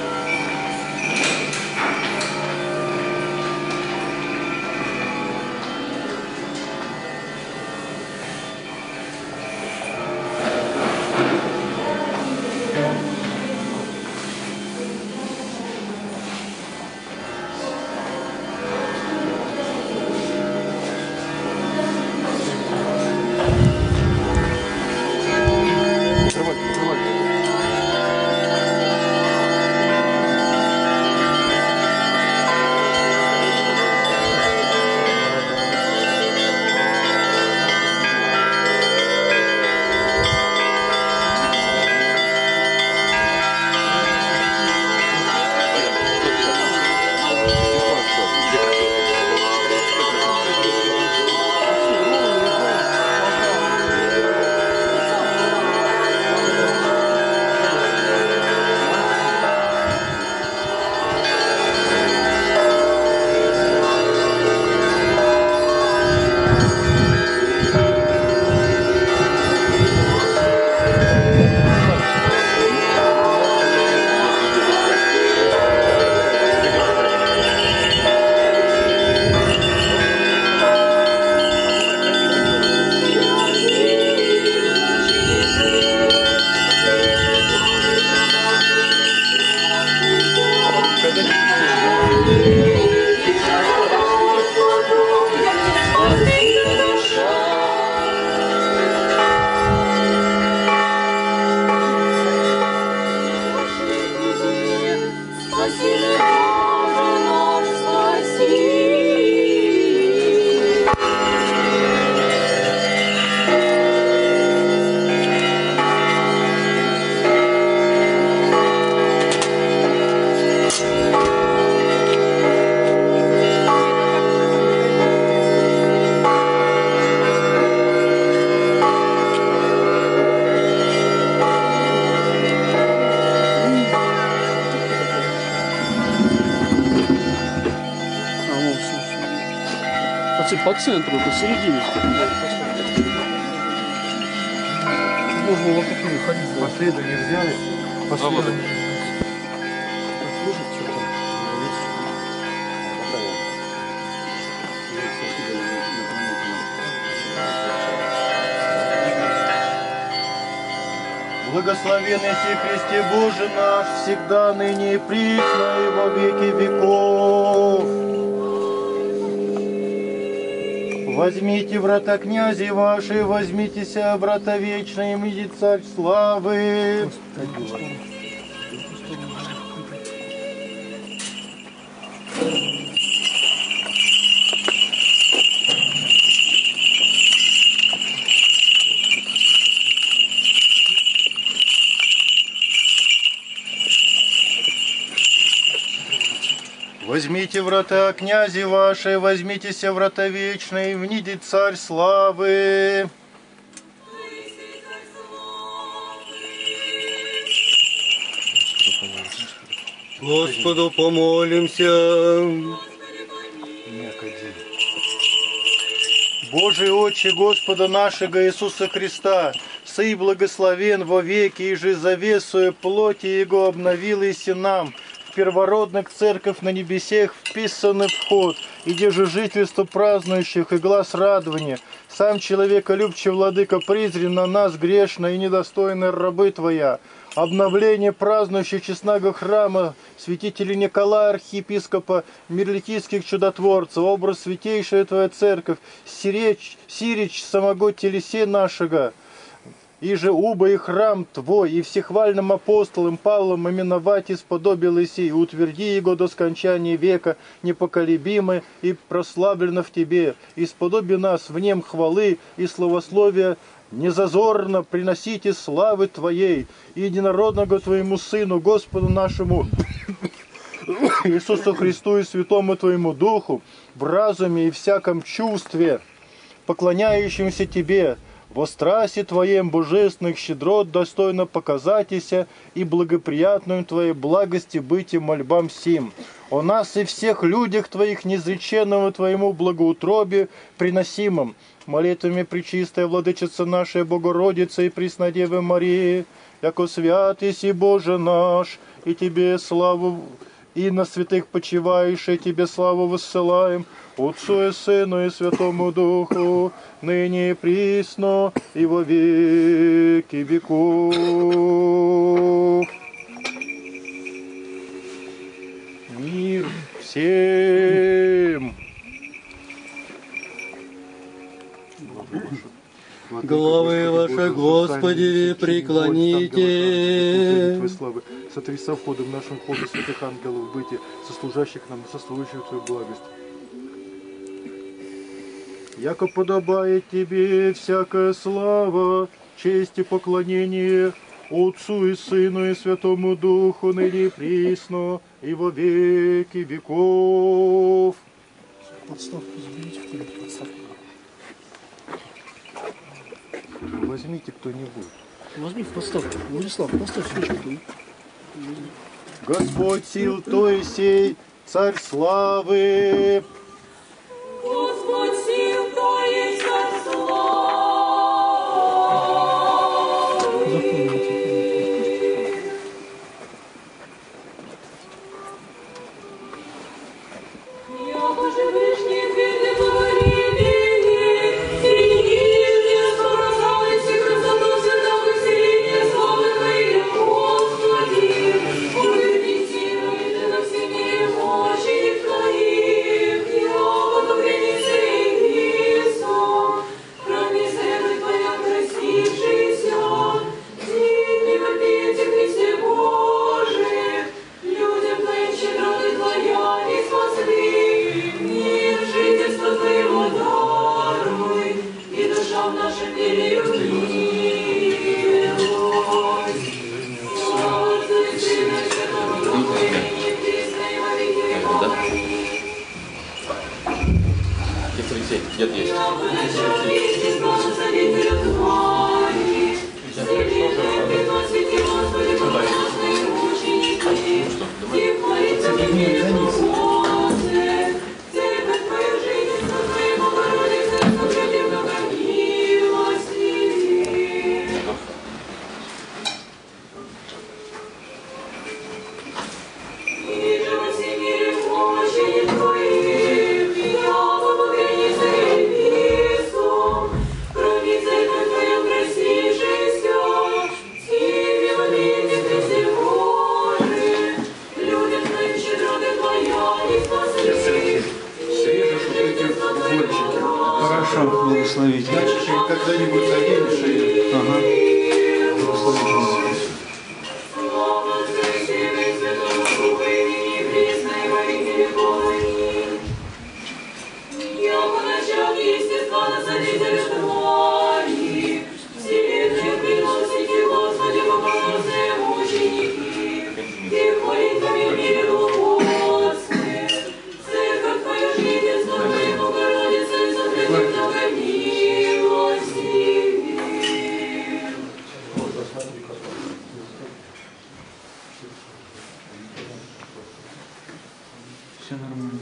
По центру, посередине. Можно вот такие ходить. Последование взяли. Последование. Послушать, что там. Благословен Иси Христе Боже наш, всегда, ныне и присно, и во веки веков. Возьмите врата князи ваши, возьмитеся врата вечные, имени Царь славы. Возьмите врата князи ваши, возьмитеся врата вечные, внидит Царь славы. Господу помолимся. Божий Отче Господа нашего Иисуса Христа, сый благословен во веки, и же завесуя плоти Его обновил иси нам, в первородных церковь на небесех вписанный вход, и где же жительство празднующих и глаз радования, сам человеколюбче владыка призри на нас грешно и недостойные рабы Твоя, обновление празднующих честного храма святителя Николая, архиепископа Мирликийских чудотворцев, образ святейшая Твоя церковь, сирич самого телесе нашего, и же уба и храм Твой, и всехвальным апостолом Павлом именовать исподобил Иси, и утверди его до скончания века, непоколебимы и прославлено в Тебе, исподоби нас в нем хвалы и славословия, незазорно приносите славы Твоей, и единородного Твоему Сыну, Господу нашему Иисусу Христу и Святому Твоему Духу, в разуме и всяком чувстве, поклоняющимся Тебе, во страсти Твоем божественных щедрот достойно показатися и благоприятную Твоей благости быть и мольбам сим. О нас и всех людях Твоих неизреченного Твоему благоутробию приносимым, молитвами Пречистая Владычица нашей Богородицы и Преснодевы Марии, яко святый си Боже наш, и Тебе славу, и на святых почиваешь, и Тебе славу воссылаем, Отцу и Сыну и Святому Духу, ныне и присно, и во веки веков. Мир всем! Главы ваши, Господи, преклоните. Твоей славы, сотри со входом нашим ходу святых ангелов, быти, сослужащих нам и сослужащих Твою благость. Яко подобает Тебе всякая слава, честь и поклонение Отцу и Сыну и Святому Духу, ныне и присно, и во веки веков. Подставку заберите, кто-нибудь подставку. Возьмите кто-нибудь. Возьми в подставку. Владислав, поставь свечку. Господь сил, то и сей, Царь славы. Господь сил, то есть Царь славы. Яко же вышний твердый говорили, и нижние соображались, и красоту святого веселения славы Твоей, Господи, уверните Ты на все мире мощи Твоих, яко то принеси Иису, храни сердце Твоя красившийся, дни вопиете Христе Божий, людям Твоим щедроты Твоя не спасли, мир жительства Твоего даруй, и душа в нашем мире умилуй. Слава Отцу и Сыну и Святому Духу, и ныне и присно, и во веки веков. Отец Алексей, где-то есть. Яко начал вести благословителя Твои, вселенная приносите, Господи, богоносные мученики, и молитвами мире Богосе, церковь Твою жительство Твоей Богородицы, соблюди много милости. И же во всем мире мощи Твоих, яко по границе Иису, храни церковь Твою красившийся, скипи во веки Христе Божий, людям Твоим щедроты Твоя не спасли. Хорошо, благословите. Значит, когда-нибудь заденешь и... Ага. Слава Отцу и Сыну и Святому Духу, и ныне и присно, и во веки веков. Аминь. Яко начал естества насадителя Твои, вселенную приносите, Господи, богоносные мученики, и молитвами мире Богословы, церковь Твою жительство Твоей Богородицы, соблюди много милости. Все нормально.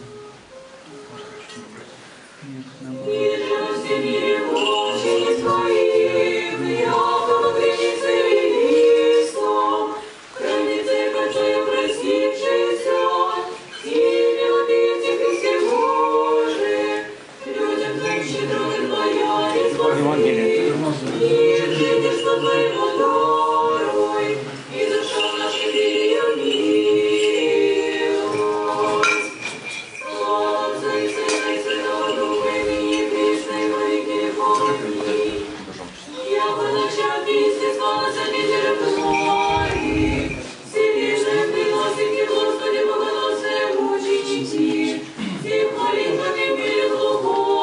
Нет, наоборот. И же во всем мире мощи Твоих, яко во границе Иису, храни церковь Твою красившийся, ими вопиете Христе Божий, людям Твоим щедроты Твоя не спасли, мир жительства Твоего даруй, и душа в нашем мире умилуй. Слава Отцу и Сыну и Святому Духу, и ныне и присно, и во веки веков. Аминь. Яко начал естества насадителя Твои, вселенную приносите, Господи, богоносные мученики, и молитвами мире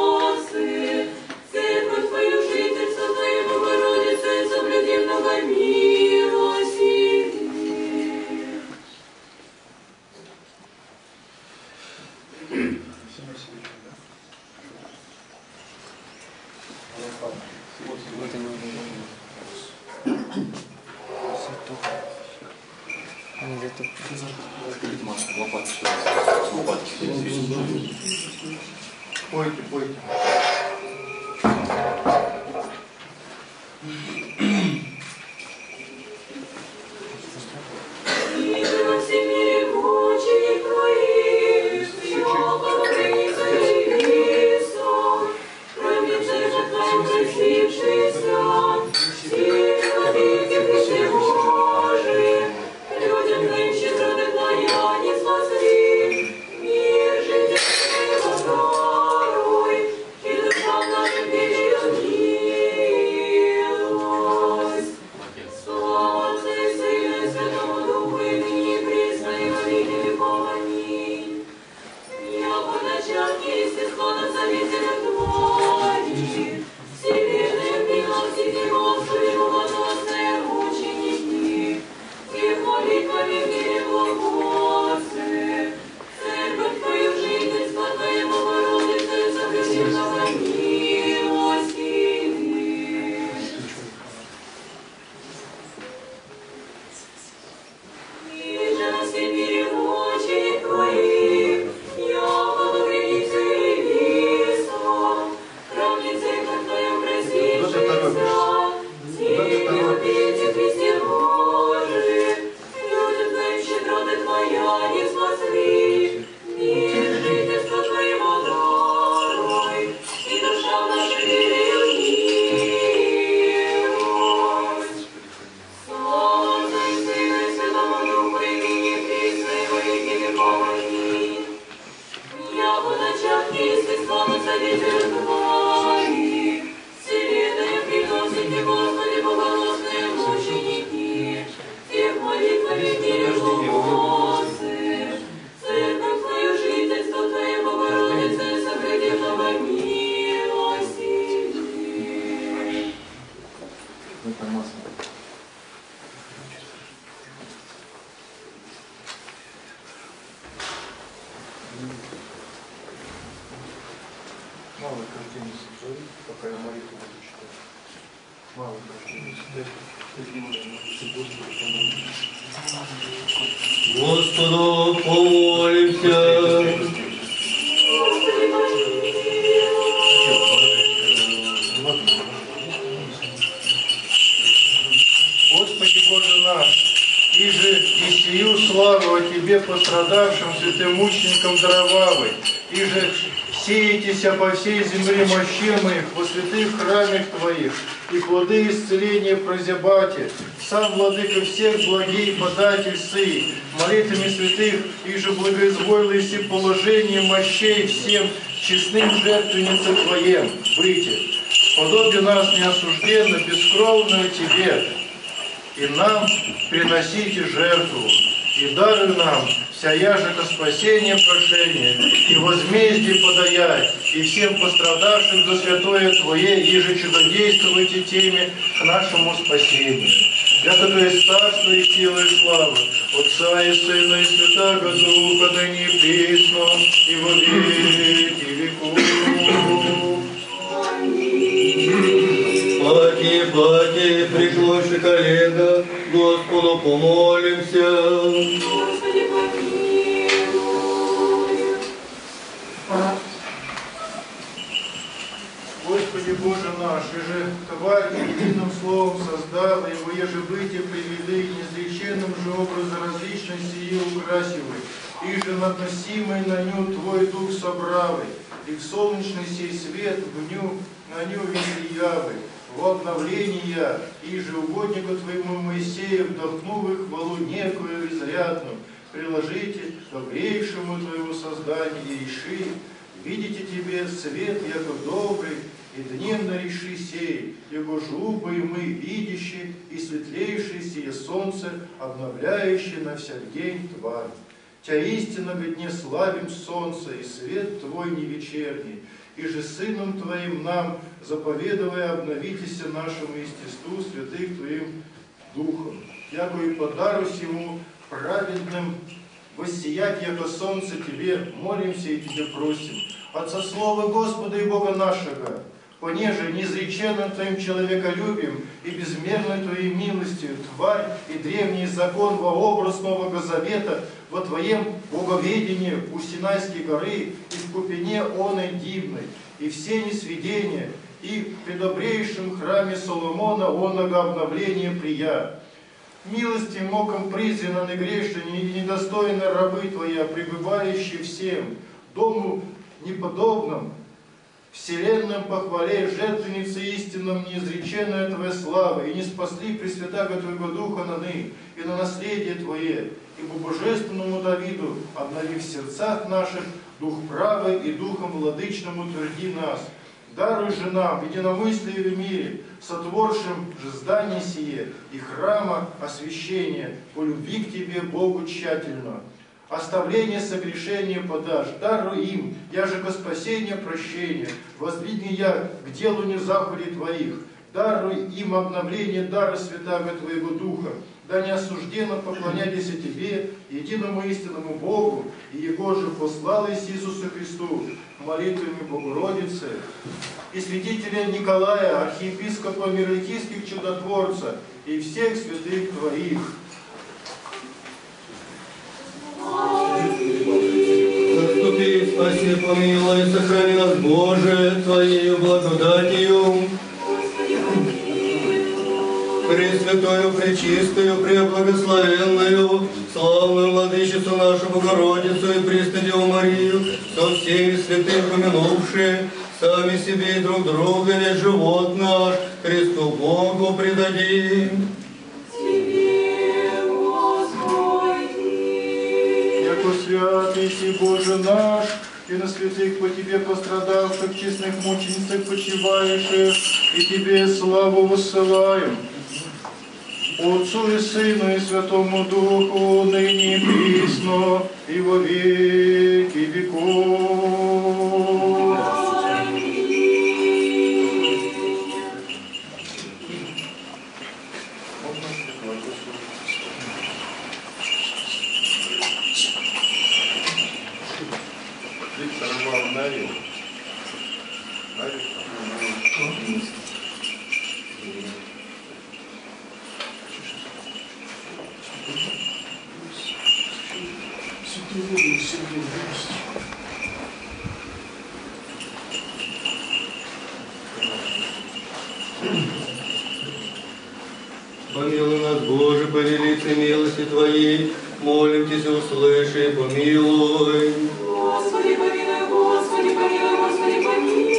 Богословы, церковь Твою жительство Твоей Богородицы, соблюди много милости. Пойте, пойте. Малой картине сотвори, пока я молитву буду читать. Малой картине сотвори. Господу помолимся. Господи Боже наш, иже и сию славу о Тебе, пострадавшим святым мученикам Даровавой, иже сеетеся по всей земле мощемых во святых храмах Твоих, и плоды исцеления прозябате, сам Владыка всех благий податель сый, молитвами святых, иже благоизволил си положение мощей всем честным жертвенницам Твоем, выйти, подобие нас неосужденно, бескровную Тебе, и нам приносите жертву, и даруй нам всяяжето спасение, прошение, и возмездие подаять, и всем пострадавшим за святое Твое, еже чудодействуйте теми к нашему спасению. Яко То есть царство и сила и слава, Отца и Сына и Святаго Духа, ныне и присно, и во веки веков. Паки, паки, преклонши колено, Господу помолимся. Господи, помилуй. Господи Боже наш, иже Тварь единым словом создал, его еже бытие привели, неизреченным же образом различности ее украсивай, иже надносимый на ню Твой Дух собравый, и в солнечный сей свет на ню весиявы, в обновление, иже угоднику Твоему Моисею, вдохнув их хвалу некую изрядную, приложите к добрейшему Твоему созданию и реши, видите Тебе свет, яко добрый, и дневно реши сей, его жубы и мы, видящие, и светлейшее сие солнце, обновляющее на всяк день Тварь. Тя истинно во дне славим солнце, и свет Твой не вечерний, и же Сыном Твоим нам, заповедуя, обновитесь нашему естеству святых Твоим Духом, яко и подарусь Ему праведным воссиять, яко солнце Тебе, молимся и Тебе просим. От сослова Господа и Бога нашего, понеже неизреченным Твоим человеколюбием и безмерной Твоей милостью тварь и древний закон во образ Нового Завета во Твоем боговедении у Синайской горы и в купине оной дивной, и все несведения, и в предобрейшем храме Соломона оного обновления прия. Милости моком презренны грешные и недостойны рабы Твоя, пребывающие всем, дому неподобном, вселенном похвале, жертвеннице истинном неизреченная Твоя слава, и не спасли Пресвятаго Твоего Духа наны и на наследие Твое, ибо божественному Давиду, обнови в сердцах наших дух правый и духом владычным утверди нас. Даруй же нам в единомыслии в мире, сотворшим же здание сие и храма освящения, по любви к Тебе, Богу тщательно. Оставление согрешения подашь, даруй им, я же ко спасению прощения, воздвигни я к делу не заповедей Твоих, даруй им обновление дара Святаго Твоего Духа, да не осужденно поклоняйтесь Тебе, единому истинному Богу, и Его же послал Иисусу Христу, молитвами Богородицы, и святителя Николая, архиепископа Мироликийских чудотворца, и всех святых Твоих. Заступи, спаси, помилуй, сохрани нас, Боже, Твоею благодатью. Пресвятую, пречистую, преблагословенную, славную Владычицу нашу Богородицу и Престодеву Марию, со всеми святыми помянувши, сами себе и друг друга, весь живот наш Христу Богу предадим. Яко свят еси Боже наш, и на святых по Тебе пострадавших, честных мученицах почивающих, и Тебе славу воссылаем. Отцу и Сыну и Святому Духу, ныне и присно, и во веки веков. Помилуй нас, Боже, по великой милости Твоей, молим Тебя, услыши, помилуй. Господи, помилуй, Господи, помилуй, Господи, помилуй.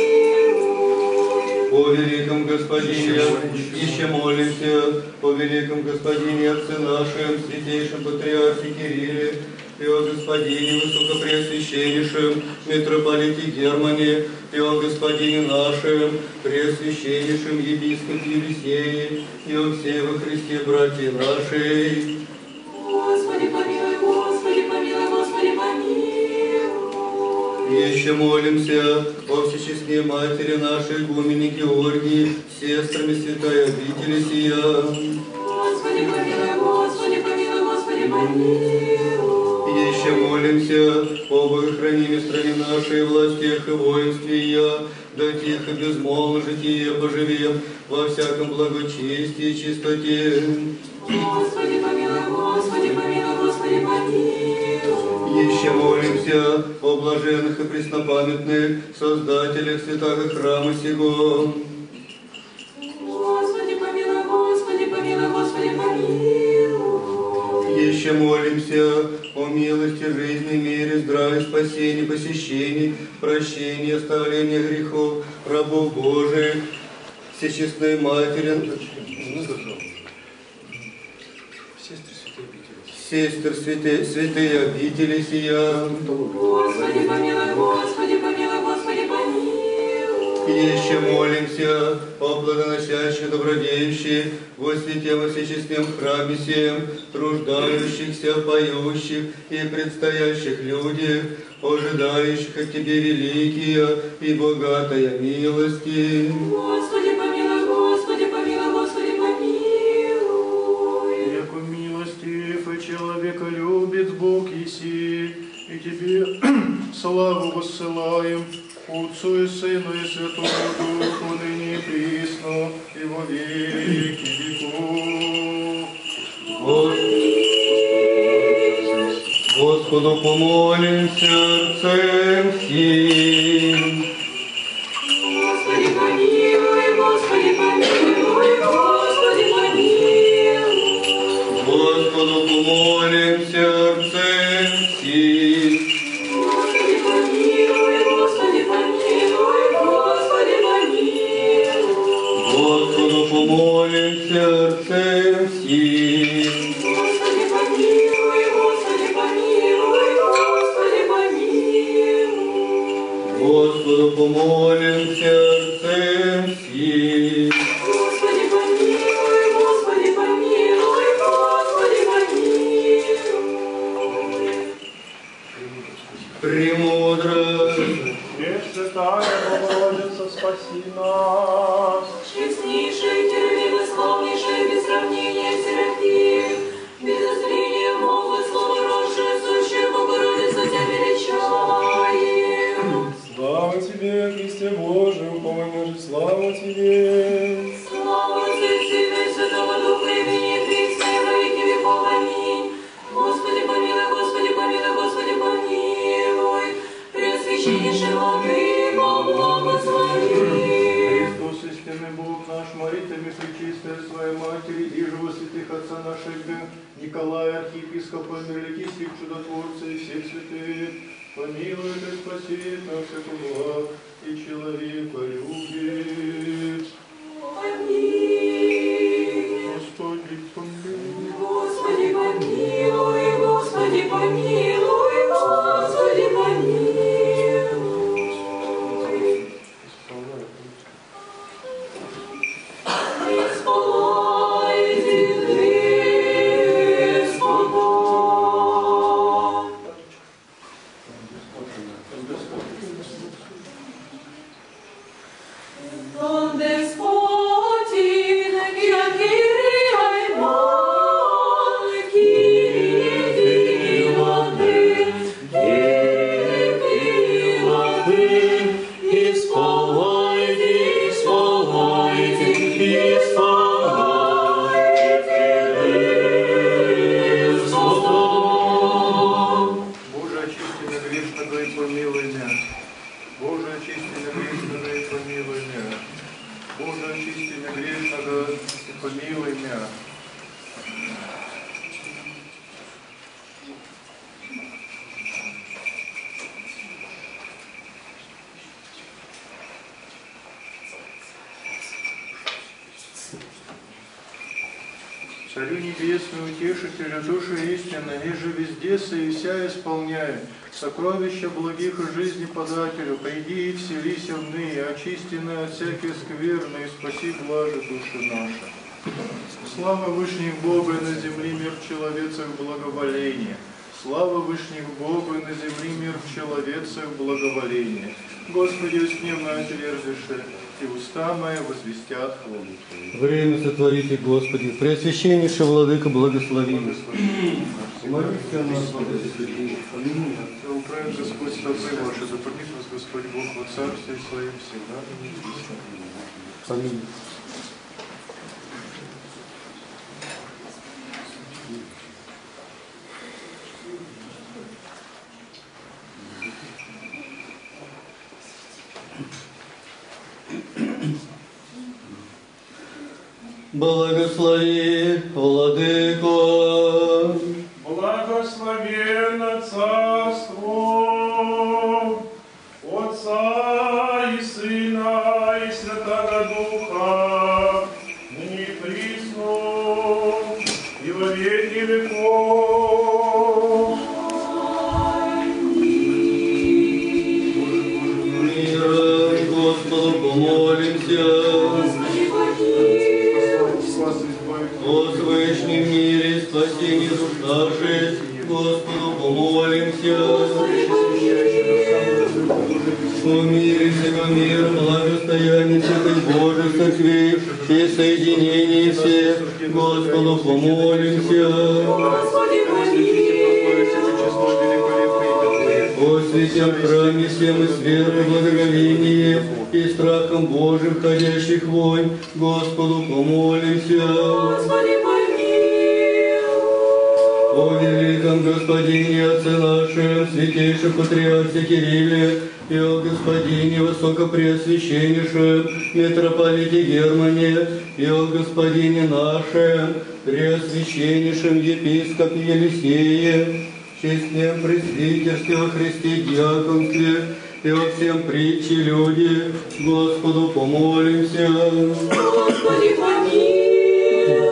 О великом Господине, еще молимся, о великом Господине, Отце нашем, святейшем Патриархе Кирилле, и о Господине Высокопреосвященнейшем митрополите Германе, и о Господине нашем, Преосвященнейшем епископе Елисее, и о всей во Христе братья нашей. Господи, помилуй, Господи, помилуй, Господи, помилуй. Еще молимся о всечестной Матери нашей, игумене Георгии, сестрами святой обители сия. Господи, помилуй, Господи, помилуй, Господи, помилуй. Еще молимся об охранении страны нашей, властях и воинстве я, да тихо, безмолвно житие поживем во всяком благочестии и чистоте. Господи, помилуй, Господи, помилуй, Господи, помилуй. Еще молимся о блаженных и преснопамятных создателях святого храма сего. Господи, помилуй, Господи, помилуй, Господи, помилуй. Еще молимся о милости жизни, мире, здравии, спасении, посещении, прощении, оставлении грехов, рабов Божиих, всечестной Матери, сестер святые обители сия. Господи, помилуй, Господи, помилуй, Господи, помилуй. Еще молимся о плодоносящих, добродеющих, во свете во всечестном храме сем, труждающихся, поющих и предстоящих людях, ожидающих от Тебе великие и богатая милости. Господи, помилуй, Господи, помилуй, Господи, помилуй. Яко милостив и человека любит Бог еси, и Тебе славу воссылаем, Отцу и Сыну и Святому Духу, присно и во веки веков. Господу помолим сердцем всем. Господи помилуй, Господи помилуй, Господи помилуй. Господу помолим сердцем всем. Господи помилуй, Господи помилуй, Господи помилуй. Господу помолим сердцем всем. Господи помилуй, Господи помилуй, Господи помилуй. Господу помолим сердцем всем. Господи помилуй, Господи помилуй, Господи помилуй. Премудрость. Пресвятая Богородица, спаси нас. Честнейшая, терпимословнейшая, без сравнения Серафим, без озрения могут слово росшее, сущее Богородица, тебя величаем. Слава тебе, Христе Божий, упомянешь, слава тебе. Слава Отцу и Сыну и Святого Духа, имени Христа, и во веки веков. Аминь. Господи помилуй, Господи помилуй, Господи помилуй. Преосвященнейший Владыко, благослови. Христос, истинный Бог наш, молитвами пречистой своей Матери, и живо святых Отца нашего Николая, архиепископа, великих чудотворца и всех святых, помилует и спасет на всякий благ, и человека любит. Аминь. Господи, помилуй. Господи помилуй, Господи помилуй, Господи помилуй. Исполняйте Господа. Don despotin, Kyrie mon, Kyrie Latin, исполняйте, исполняйте, Боже, очисти меня грешного и помилуй меня. Боже, очисти меня грешного и помилуй меня. Боже, очисти меня грешного и помилуй меня. Царю небесный, утешителю души истины, и же везде соися исполняй, сокровища благих и жизни подателю, приди и вселися в ныне, очистины от всяких скверны, и спаси блажи души наши. Слава Вышних Богу и на земле мир человецах благоволение. Слава Вышних Богу и на земле мир человецах благоволение. Господи, усни Матерь разреши, и уста мои возвестят хвалу Твою. Время сотворите, Господи, Преосвященнейший Владыка, благослови. Молитесь о нас, Господи. Аминь. Да управит Господь стопы ваши, да помнит вас Господь Бог во Царстве Своем всегда. Аминь. Благослови, Владыко. Благословенно Царство Отца и Сына и Святого Духа, ныне и присно, и во веки веков. Мира Господу помолимся. О свыше мире, спасении душ наших, Господу помолимся. О мире всего мира, благостоянии святых Божьих церквей и соединении всех, Господу помолимся. Господи, помилуй. О святом храме всем и с верой, благоговением и страхом Божьим входящих вонь, Господу помолимся. Господи, помилуй. О великом Господине Отце нашем, святейшем Патриарсе Кирилле, и о Господине Высокопреосвященнейшем митрополите Германе, и о Господине нашем Преосвященнейшем епископе Елисее, честном пресвитерстве во Христе диаконстве, и во всем притче люди, Господу помолимся. Господи, помилуй.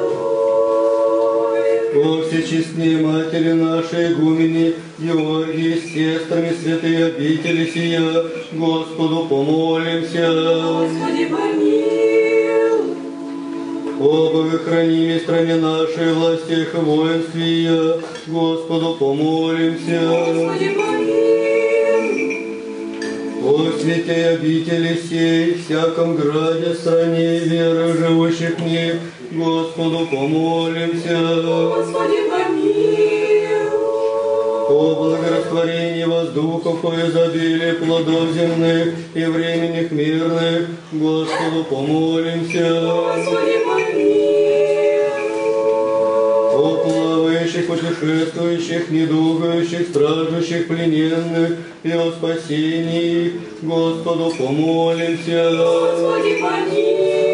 О всечестные матери нашей, игумени Георгии, с сестрами святые обители сия, Господу помолимся. Господи, помилуй. О богохранимой стране нашей, властях и воинстве ее, Господу помолимся. Господи, помилуй. О святей обители сей, всяком граде, стране и веры живущих в них, Господу помолимся. Господи, помилуй. О благорастворении воздухов, о изобилии плодов земных и временных мирных, Господу помолимся. Господи, помилуй. О плавающих, путешествующих, недугающих, страждущих, плененных и о спасении, Господу помолимся. Господи, помилуй.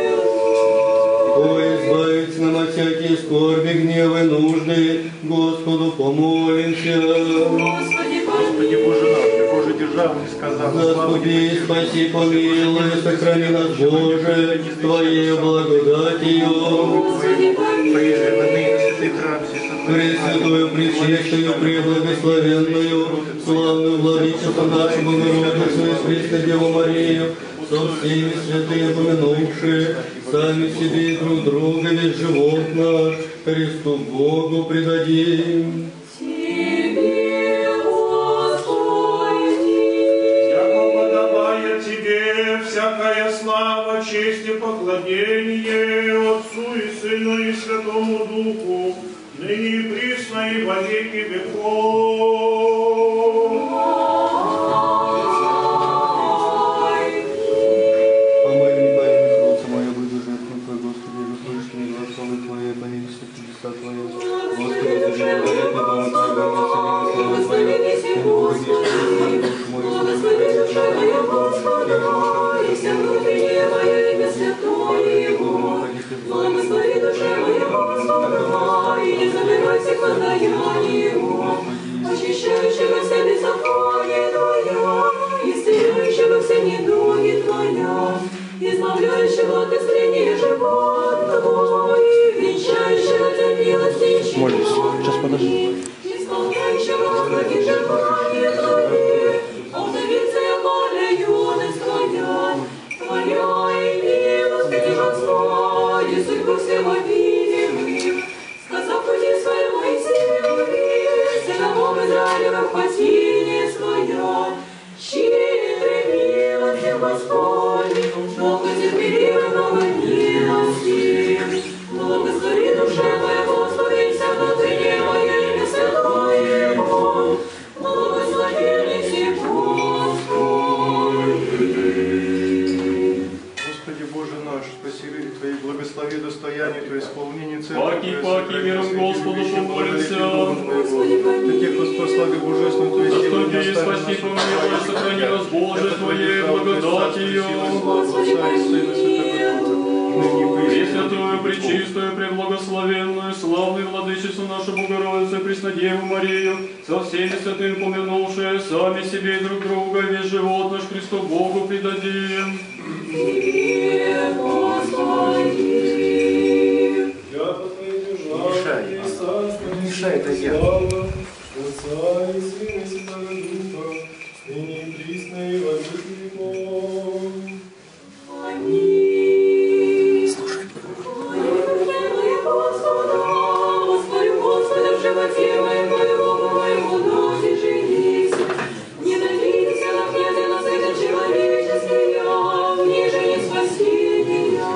О избавить нам от всякие скорби, гнева и нужды, Господу помолимся. Господи, Господи, Боже наш, Боже державный, сказал. Заступи, спаси, помилуй, сохрани нас, Боже, Твоей благодатью. Господи, помилуй. Пресвятую, пречистую, преблагословенную, славную владычицу нашу Богородицу и Пресвятую Деву Марию, со всеми святыми помянувши, сами себе и друг друга, весь живот наш, Христу Богу предадим. Тебе, Господи. Яко подобает Тебе всякая слава, честь и поклонение Отцу и Сыну и Святому Духу, ныне и присно и во веки веков. Благослови душа моя Господа, и не забирайся к воздаянию Его, очищающего все беззаконие Твоя, исцеляющего все недуги Твоя, избавляющего от исцеления живот Твой, венчающего Тебя милости и щедрот, исполняющего благие желания Твои, обновится я воля юность Твоя, Твоя и милость Господи, судьбу всем обидимым, сказав пути своему и силе, сыновом Израилевых спасение свое, щедрый милостью Господи, долготерпеливый, много милости, благослови душа моя Господи, вся внутренняя моя имя святое Его, благослови все Господи. Господи, Боже наш, спаси Твои, благослови достояние Твое, исполнение церкви. Паки, миром Господу помолимся. Ты тех, кто спас славе Божественную Твою силу, не Заступи, спаси, помилуй, сохрани нас, Боже, Твоей благодатью. Пресвятую, пречистую, преблагословенную, славную владычицу нашу Богородицу, Преснодеву Марию, со всеми святыми помянувшие, сами себе и друг друга, весь живот наш Христу Богу предадим. Тебе, Господи. Не мешай, это я. Отца и Сына и Святого Духа, ныне и присно и во веки веков. Аминь. Слушай. Господи, Господи, в животе моем, Богу моему, носи женись. Не надейся на князя, на света человеческого, ниже не спасения.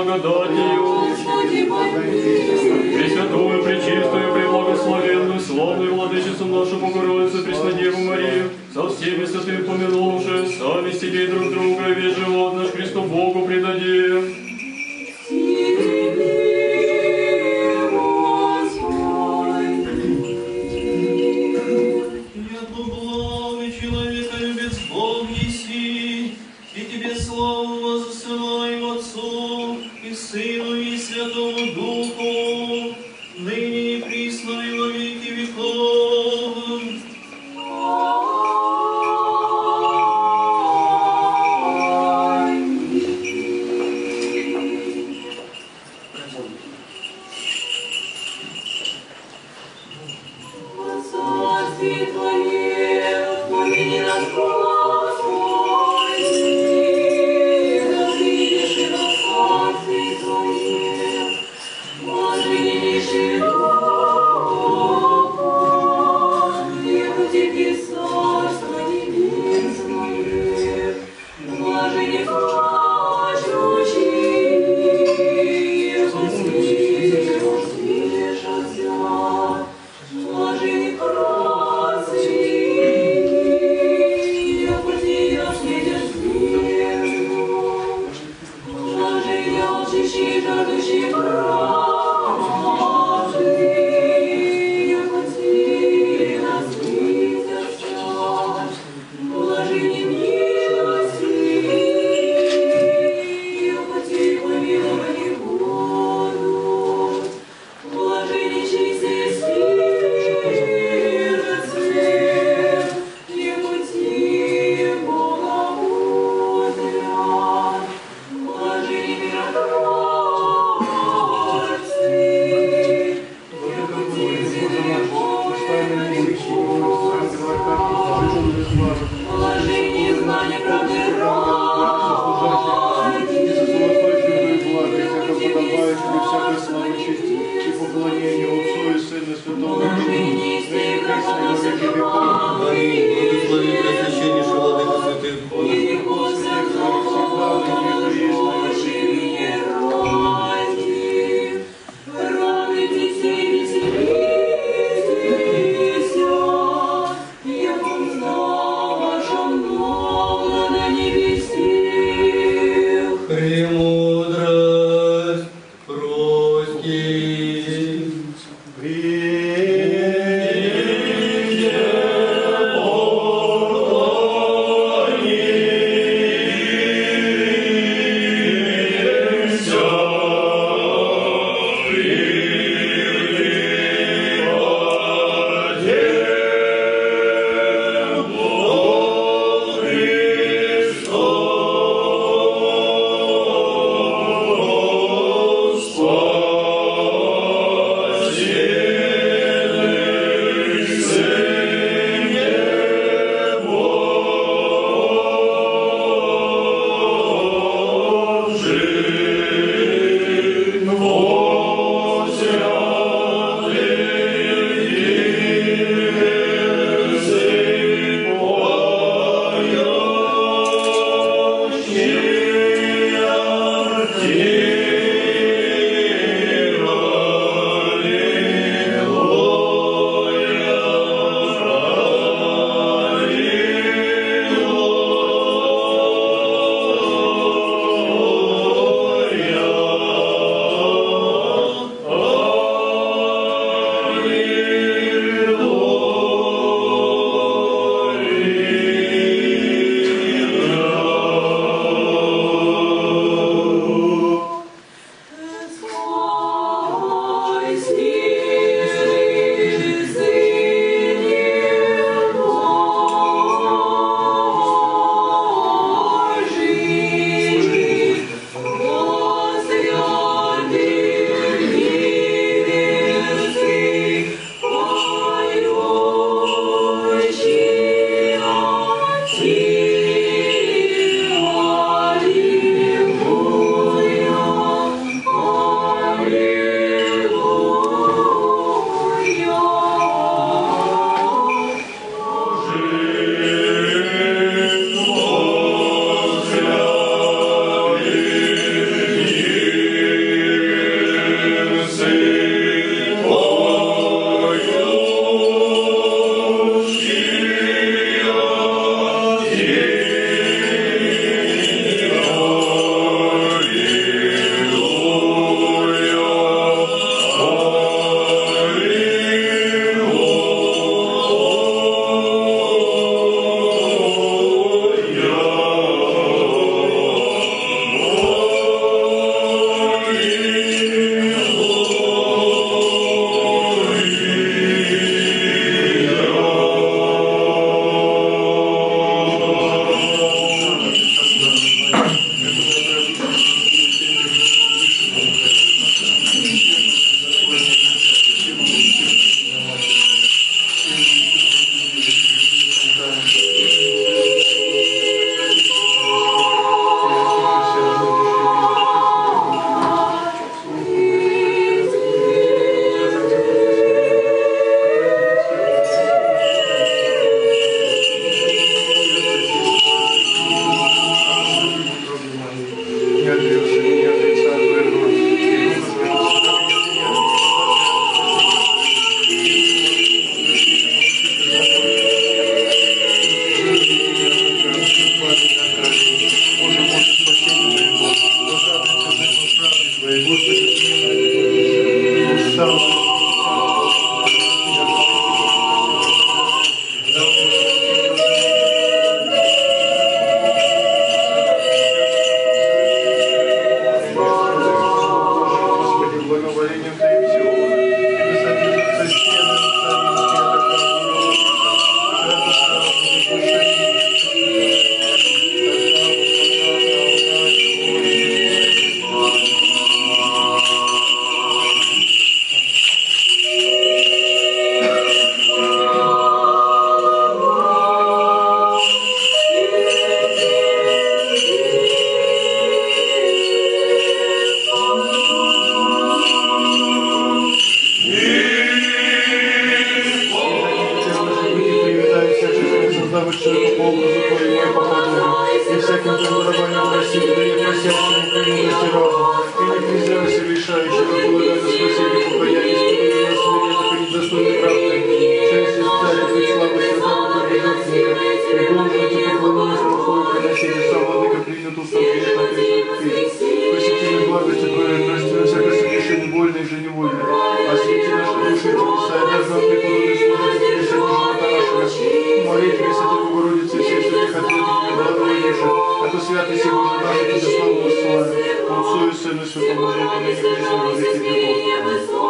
благодатью, Пресвятую, Пречистую, Преблагословенную, славную Владычицу нашу Богородицу, Преснодеву Марию, со всеми святыми помянувши, сами себе и друг друга, весь живот наш Христу Богу предадим. Сыну и Святому Духу, ныне и присно и во веки веков. Царствие Твое, помяни нас, Господи, разыдешь на Царствие Твое, возжелишь Его Тебе Царство Небесное, блажи не плачущие, услышатся. Блаженны праздники, пути наследия смертную. Блаженны алчущие, жаждущие правды, пути наследия. Блаженны милостивые, пути помилованы будут. Блаженны чистые положение знания правды ради, подобает тебе всякой славы, чести и поклонению Отцу и Сыну и Святому Духу, ныне и присно и во веки веков. Аминь. Благослови Преосвященнейший Владыка Святых. Всегда, ныне и присно и во веки Премудрость прости. Придя, создавший человека по образу Твоему и по подобию, и всяким Твоим дарованием прости, да и просящему премудрости разум, и не презирайся решающий, как полагает на спасение покаяние, испытывай меня смиренно, как недостойный правды, часть из царя Твоей славы, святого Божественника, и должен Ты поклонение самоходу приносить, сам владыка принят устав грех на посетили благости Твоей, прости на всякое согрешение вольное и же невольное, освети наши души и телеса, и даже нам преподобный служить Тебе всякого живота нашего. Молитве Пресвятой Богородицы и всех святых ответов Тебе благоволишь, а то святости Божий нашей Тебе славу воссылаем, Отцу и Сыну и Святому Духу, ныне и присно во веки веков.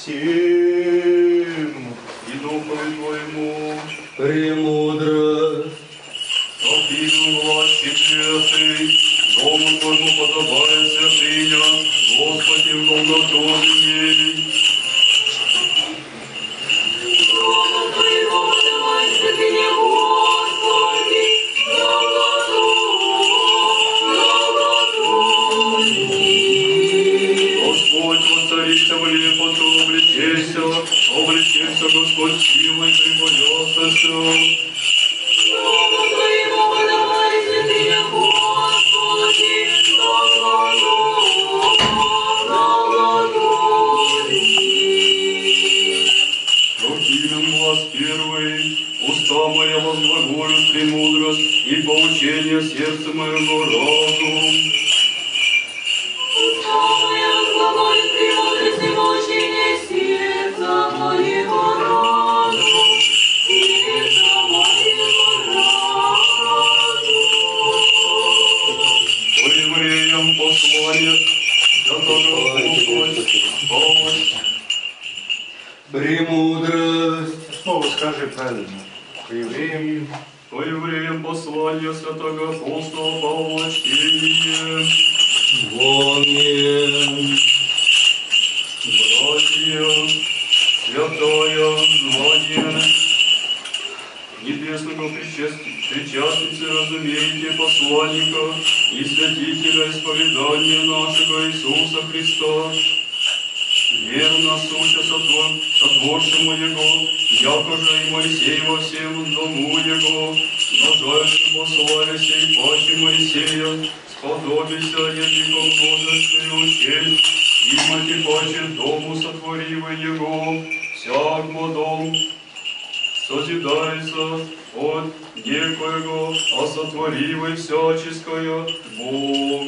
всем и Духове Твоему. Премудрость. Обидел власти святый, дому Твоему подобает святыня, Господи, в долготу ей. Дому Твоему подобает святыня, Господи, долготу ей. Господь, воцарится в лепоту, облечься, Господь, силой прибоясася. Дому Твоему подобает святыня, Господи, долготу ей. Прокинем глаз первый, уста моя возглаголют премудрость, и поучение сердца моего разум. Уста моя возглаголют премудрость, и поучение сердца моего разум. Сердца моего разум. По евреям послание, святого Господь, Премудрость. Снова скажи правильно. По евреям. По евреям послание святого апостола Павла чтение. Вон Братья, святая звание небесного причастницы, разумеете, посланника и святителя исповедания нашего Иисуса Христа, верно суща сотворшему Его, якоже и Моисей во всем дому Его, нажальшему славе сей паче Моисея, сподобися языко множестве учень, имати паче дому сотворивы Его, всякому дом созидается от некоего, а сотворивы всяческое Бог.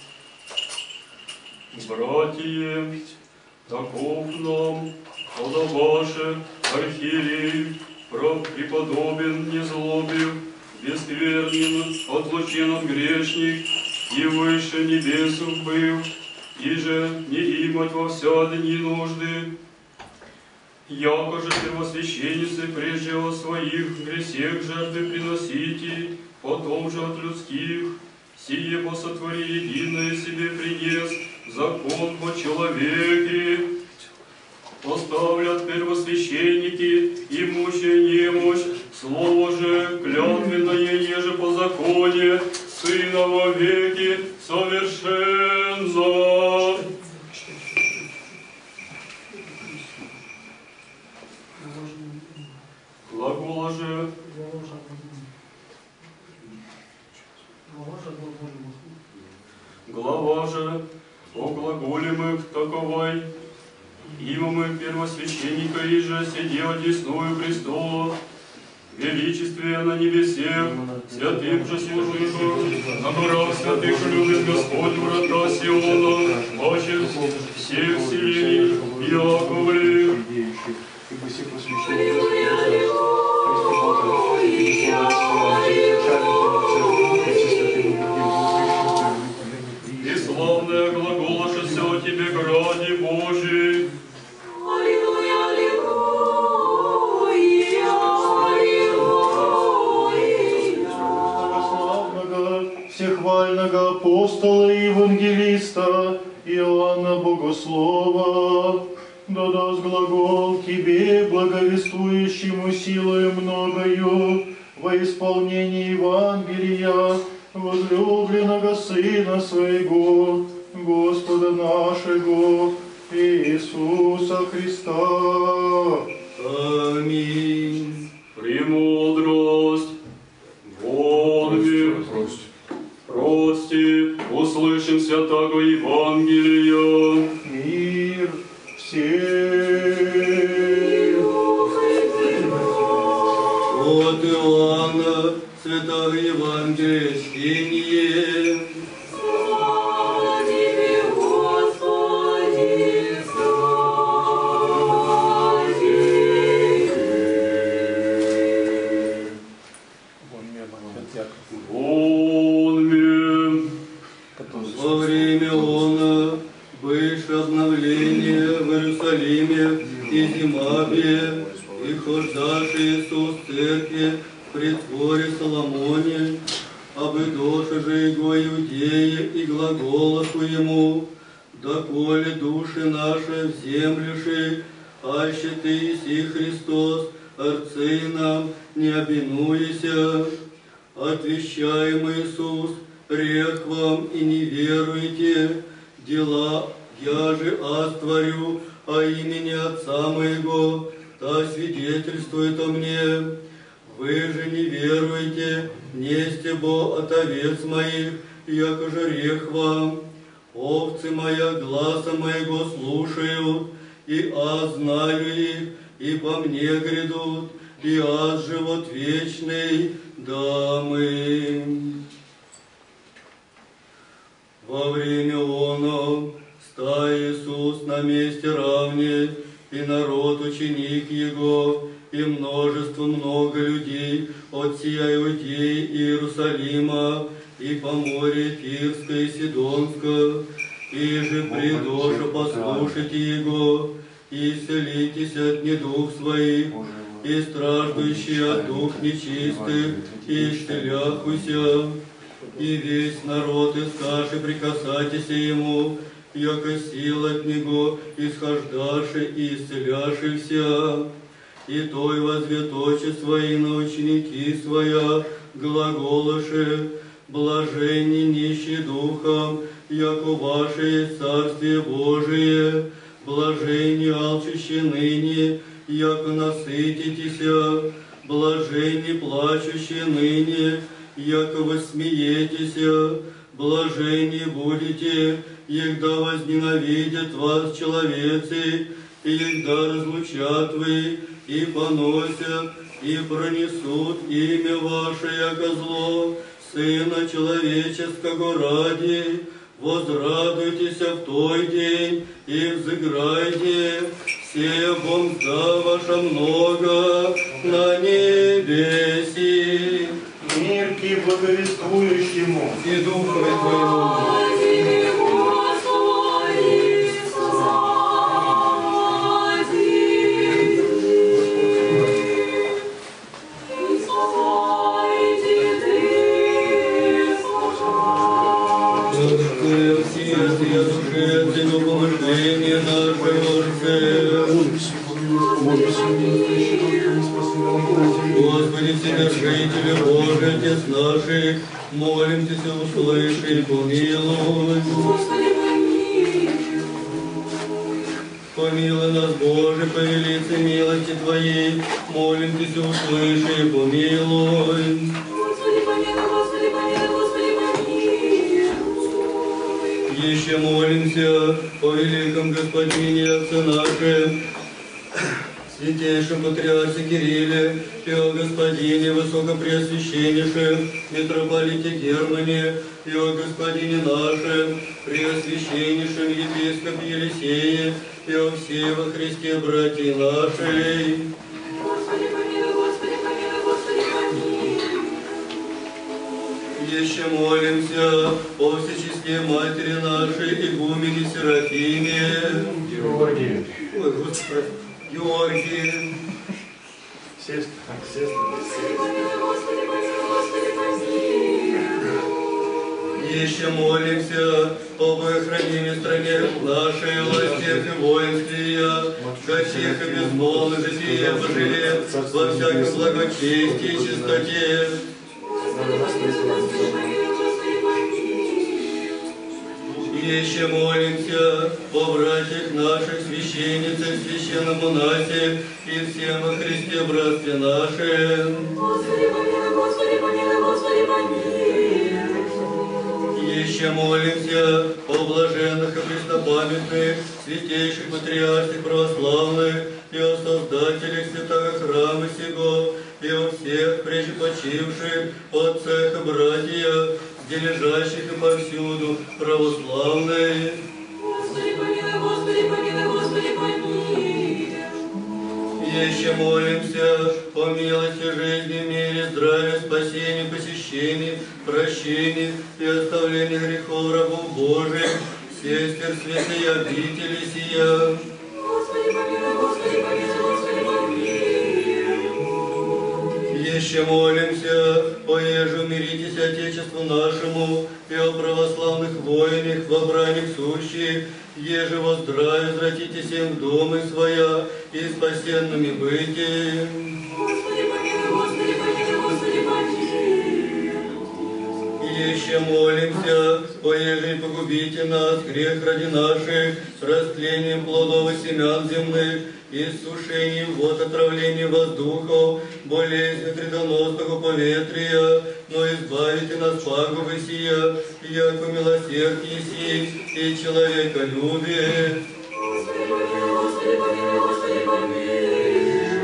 Братья, таков нам подобаше архиерей, преподобен, незлобив, бесквернен, отлучен от грешник, и выше небесов был, и же не имать во вся дни нужды, якоже первосвященницы прежде о своих гресех жертвы приносите, потом же от людских, сие посотвори единое себе принес, закон по человеке. Поставлят первосвященники, имущие немощь, слово же клятвенное, еже по законе, Сына во веки совершенна. Глагола же глава же о глаголемых таковой, имамы первосвященника и же сидел одесную престола, величестве на небесе, святым же служителем, на горах святых любит Господь врата Сиона, паче всех селений Яковлев. И славная глаголаша все тебе, граде Божий. Аллилуйя, аллилуйя, аллилуйя. Славного, всехвального апостола и евангелиста Иоанна Богослова, да даст глагол тебе, благовествующему силою многою, во исполнении Евангелия, возлюбленного Сына Своего, Господа нашего, Иисуса Христа. Аминь. Премудрость, Боже, прости, услышим святого Евангелия. Мир всем. От Иоанна, святого Евангелия чтение. Слава тебе, Господи, слава тебе. Во время она, выше обновления в Иерусалиме Иерусалиме и зимаве, и хождаши Иисус в церкви в притворе Соломоне, абы доши же его иудеи и глаголаху ему, доколе души наши в землюши, аще ты еси Христос, Арцей нам, не обинуйся. Отвещаем Иисус, рех вам и не веруйте, дела я же творю, о имени Отца моего, та свидетельствует о мне. Вы же не веруете, несте бо от овец моих, яко же рех вам. Овцы моя гласа моего слушают, и аз знаю их, и по мне грядут, и аз живот вечный дам им. Во время оно ста Иисус на месте равне, и народ ученик Его, и множество много людей от сия Иудеи и Иерусалима, и по море Тирска и Сидонска, и же придоша послушайте Его, и исцелитесь от недух своих, и страждущие от дух нечистых, и исцеляхуся, и весь народ искаши прикасайтесь Ему, яко сил от Него исхождаши и исцеляши вся. И той возвет очи свои на ученики своя, глаголоши, блаженни нищие духом, яко ваше есть Царствие Божие, блаженни алчущие ныне, яко насытитеся, блаженни плачущие ныне, яко воссмеетеся, блаженни будете, егда возненавидят вас человецы, и егда разлучат вы, и поносят, и пронесут имя ваше, яко зло, Сына Человеческого ради. Возрадуйтесь в той день, и взыграйте, все бомзда ваша много на небеси. Мир ки благовествующему и духове твоему. Господи, Вседержителю Божий, Отец наших, молимся, услыши и помилуй. Помилуй нас, Боже, по велице милости Твоей, молимся, услыши и помилуй. Господи, помилуй, Господи, помилуй, Господи, помилуй. Еще молимся о великом Господине Отце нашем, Святейшем Патриарсе Кирилле и о Господине Высокопреосвященнейшем Митрополите Германе и о Господине нашем Преосвященнейшем Епископе Елисее и о всей во Христе братья нашей. Господи, помилуй, Господи, помилуй, Господи, помилуй. Еще молимся о всечестной Матери нашей, игумене Серафиме. Георгий. Ой, Господи. Георгий. Сестра. Еще молимся об хранении стране нашей, властях и воинстве, ко всех и безмолвных жития пожили во всяком благочестии и чистоте. Еще молимся о братьях наших, священницах, священном монасе и всем во Христе братстве нашем. Господи, помилуй, Господи, помилуй, Господи, помилуй. Еще молимся о блаженных и преснопамятных, святейших патриархах православных и о создателях святого храма сего, и о всех прежепочивших отцах и братьях, где лежащих и повсюду православные. Господи, помилуй, Господи, помилуй, Господи, помилуй. Еще молимся о милости жизни, мире, здравии, спасении, посещении, прощении и оставлении грехов рабов Божьих, сестер святые обители сия. Господи, помилуй, Еще молимся, поеже миритесь Отечеству нашему, и о православных воинах во бранях сущих, еже во здравие возвратитесь им в домы своя, и спасенными быти. Господи, помилуй, Господи, помилуй, Господи, помилуй. Еще молимся, поеже не погубите нас, грех ради наших, растлением плодов и семян земных, иссушением вод, отравлением воздухов, болезнью вредоносного поветрия, но избавите нас пагубы сия, яко милосердие сей и человеколюбие. Господи, помилуй, Господи, помилуй, Господи, помилуй.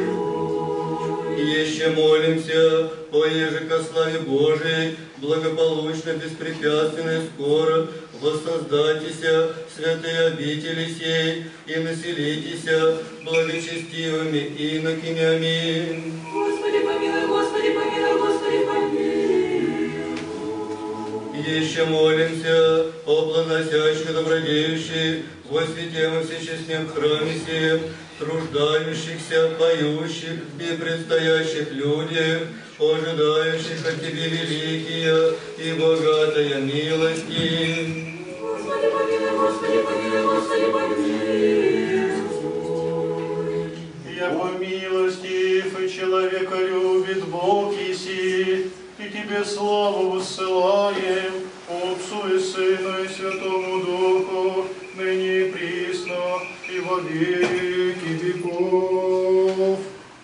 Еще молимся, поеже ко славе Божией, благополучно, беспрепятственно и скоро воссоздайтеся святые обители сей и населитеся благочестивыми инокинями. Господи, помилуй, Господи, помилуй, Господи, помилуй. Еще молимся о плодоносящих, добродеющих, во святем и всечестном храме сем, труждающихся, поющих и предстоящих людях, ожидающих от Тебе великие и богатая милости. Господи, помилуй, Господи, помилуй, Господи, помилуй. Яко милостив и человека любит Бог еси, и Тебе славу высылаем, Отцу и Сыну и Святому Духу, ныне и присно, и во веки веков.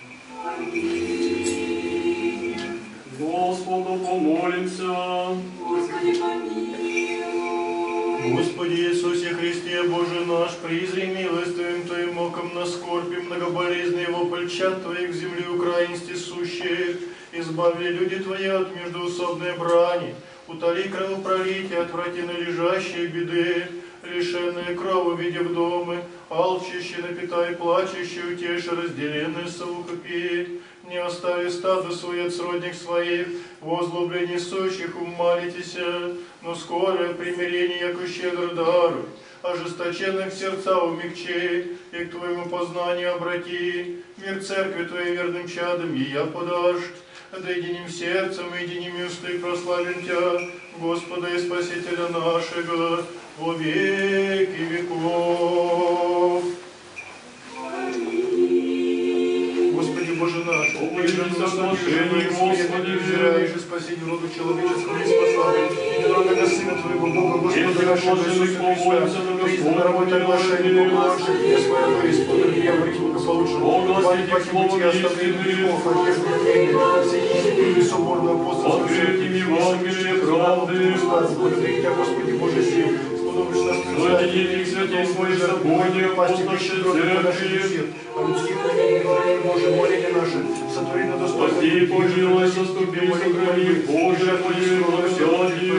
Господу помолимся. Господи, помилуй. Господи Иисусе Христе, Боже наш, призри милостивым Твоим оком на скорбь и многоболезный его польчат Твоих земли украинсти сущих, избави люди Твои от междоусобной брани, утоли кровопролитие, отврати належащие беды, лишенные крови, видя в домы, алчащие, напитай, плачущие, утеши, разделенные совокупи, не остави стаду свои от сродник своих, возлюбли несущих, умалитеся, но скорое примирение, яко щедр дару, ожесточенных сердца умягчи, и к Твоему познанию обрати, мир церкви Твоей верным чадом, и я подашь, да единым сердцем и единими усты прославим Тя, Господа и Спасителя нашего, во веки веков. Господи Боже наш, Господи, взираешь и спасение роду человеческого и спасай. Недорогого Сына Твоего, Бога, Господа нашего Иисуса Христа, призван на работе оглашения, Бога наших, где своя преисподней, я в риф благополучно. Хвалит похибытия, оставление грехов, одежду тления, сии и соборную апостольскую церковь, Евангелие правды, благодари Тебя, Господи Боже сил, сподобишь нас Святитель святей своих собой, апостольской церкви, о людских намерениях, Боже, моление наше, сотвори на достойном. Спаси, помилуй, заступи, сохрани, Боже, Твою милосердию.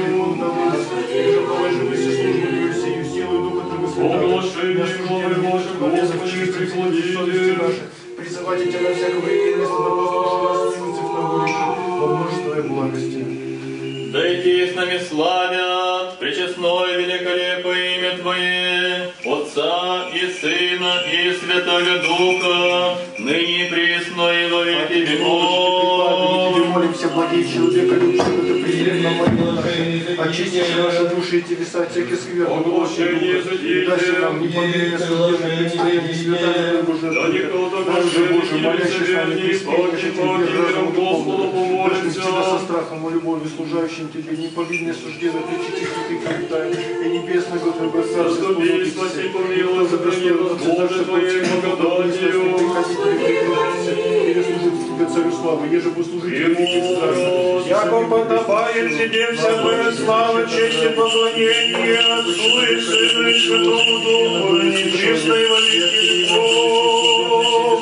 Оглашение славы Божьей, Господи, преклоните. Призывайте Тебя на всякое время и место, да послушай нас, милостив на горище, во множестве благости. Да и с нами славят пречестное великолепное имя Твое, Отца и Сына и Святого Духа, ныне и присно и во веки веков. Тебе молимся, благий человека, любший, это прием на молитву. Очистишь наши души и телеса, всякий скверный, и даси нам непомерное суждение, предстояние святая Божия Духа. Боже Боже, молящий с нами, преисподняя Тебе, разум Господу помолимся. Тебя со страхом и любовью, служащим Тебе, неповидное суждение, причастить Ты крептай, и небесного Твоего Царства, Заступи, спаси, помилуй, сохрани нас, Боже, Твоей благодатью. Или служить Тебе, Царю славы, еже бы служить Тебе, Царство. Яко подобает Тебе всякая слава, честь и поклонение Отцу и Сыну и Святому Духу, и пресно и во веки веков.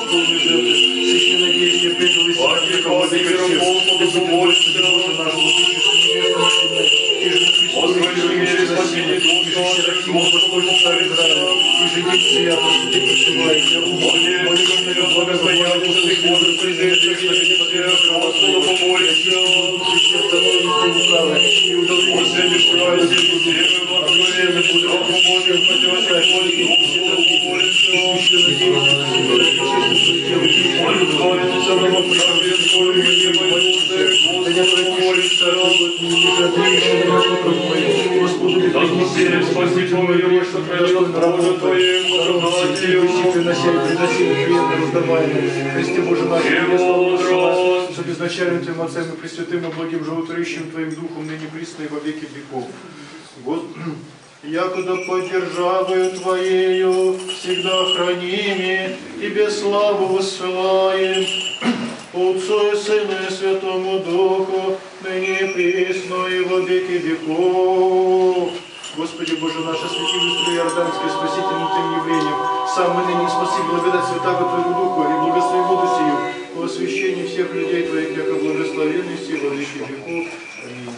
Паки, Господу помолимся. Господи, мире спасение душу, Господу помолимся. Молитвенно благостояние святых Божьих призывших, Господу помолимся. Последний праздник, всем благословенным путем помощи, спасёшь Господу помолимся. Молитва, народ, правде, скорби, не боюсь. Милости помилуй, сохрани нас, Боже, Твоим благодатью. Приносили приятно раздаваемые. Христе Боже наш, с обезначальным Твоим Отцем и Пресвятым и благим животворящим Твоим Духом, ныне присно и во веки веков. Якуда поддержавою Твоею всегда храними, Тебе славу воссылаем, Отцу и Сыну и Святому Духу, ныне и присно и во веки веков. Господи Боже наш, освети быстрее Иорданской спасительным Твоим явлением, сам мы ныне спаси благодать Святаго Твоего Духа и благослови воду сию, по освящении всех людей Твоих, яко благословенный сей во веки веков. Аминь.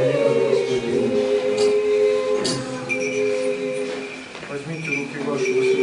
Возьмите руки ваши.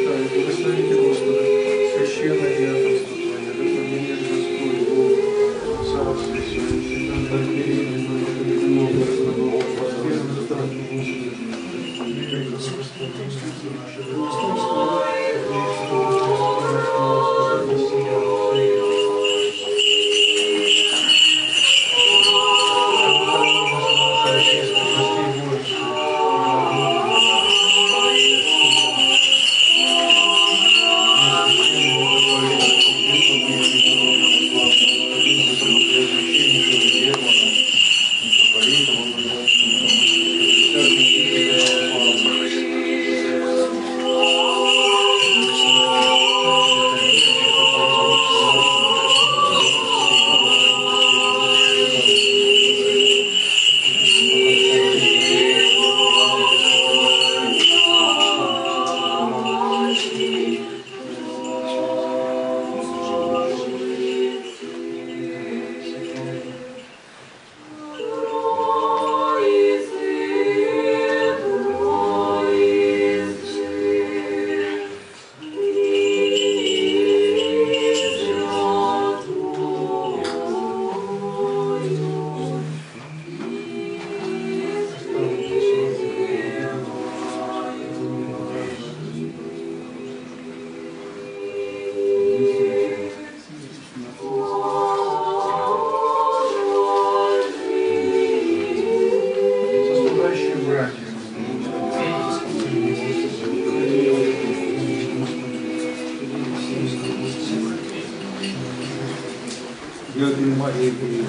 Девы Марии Гречки.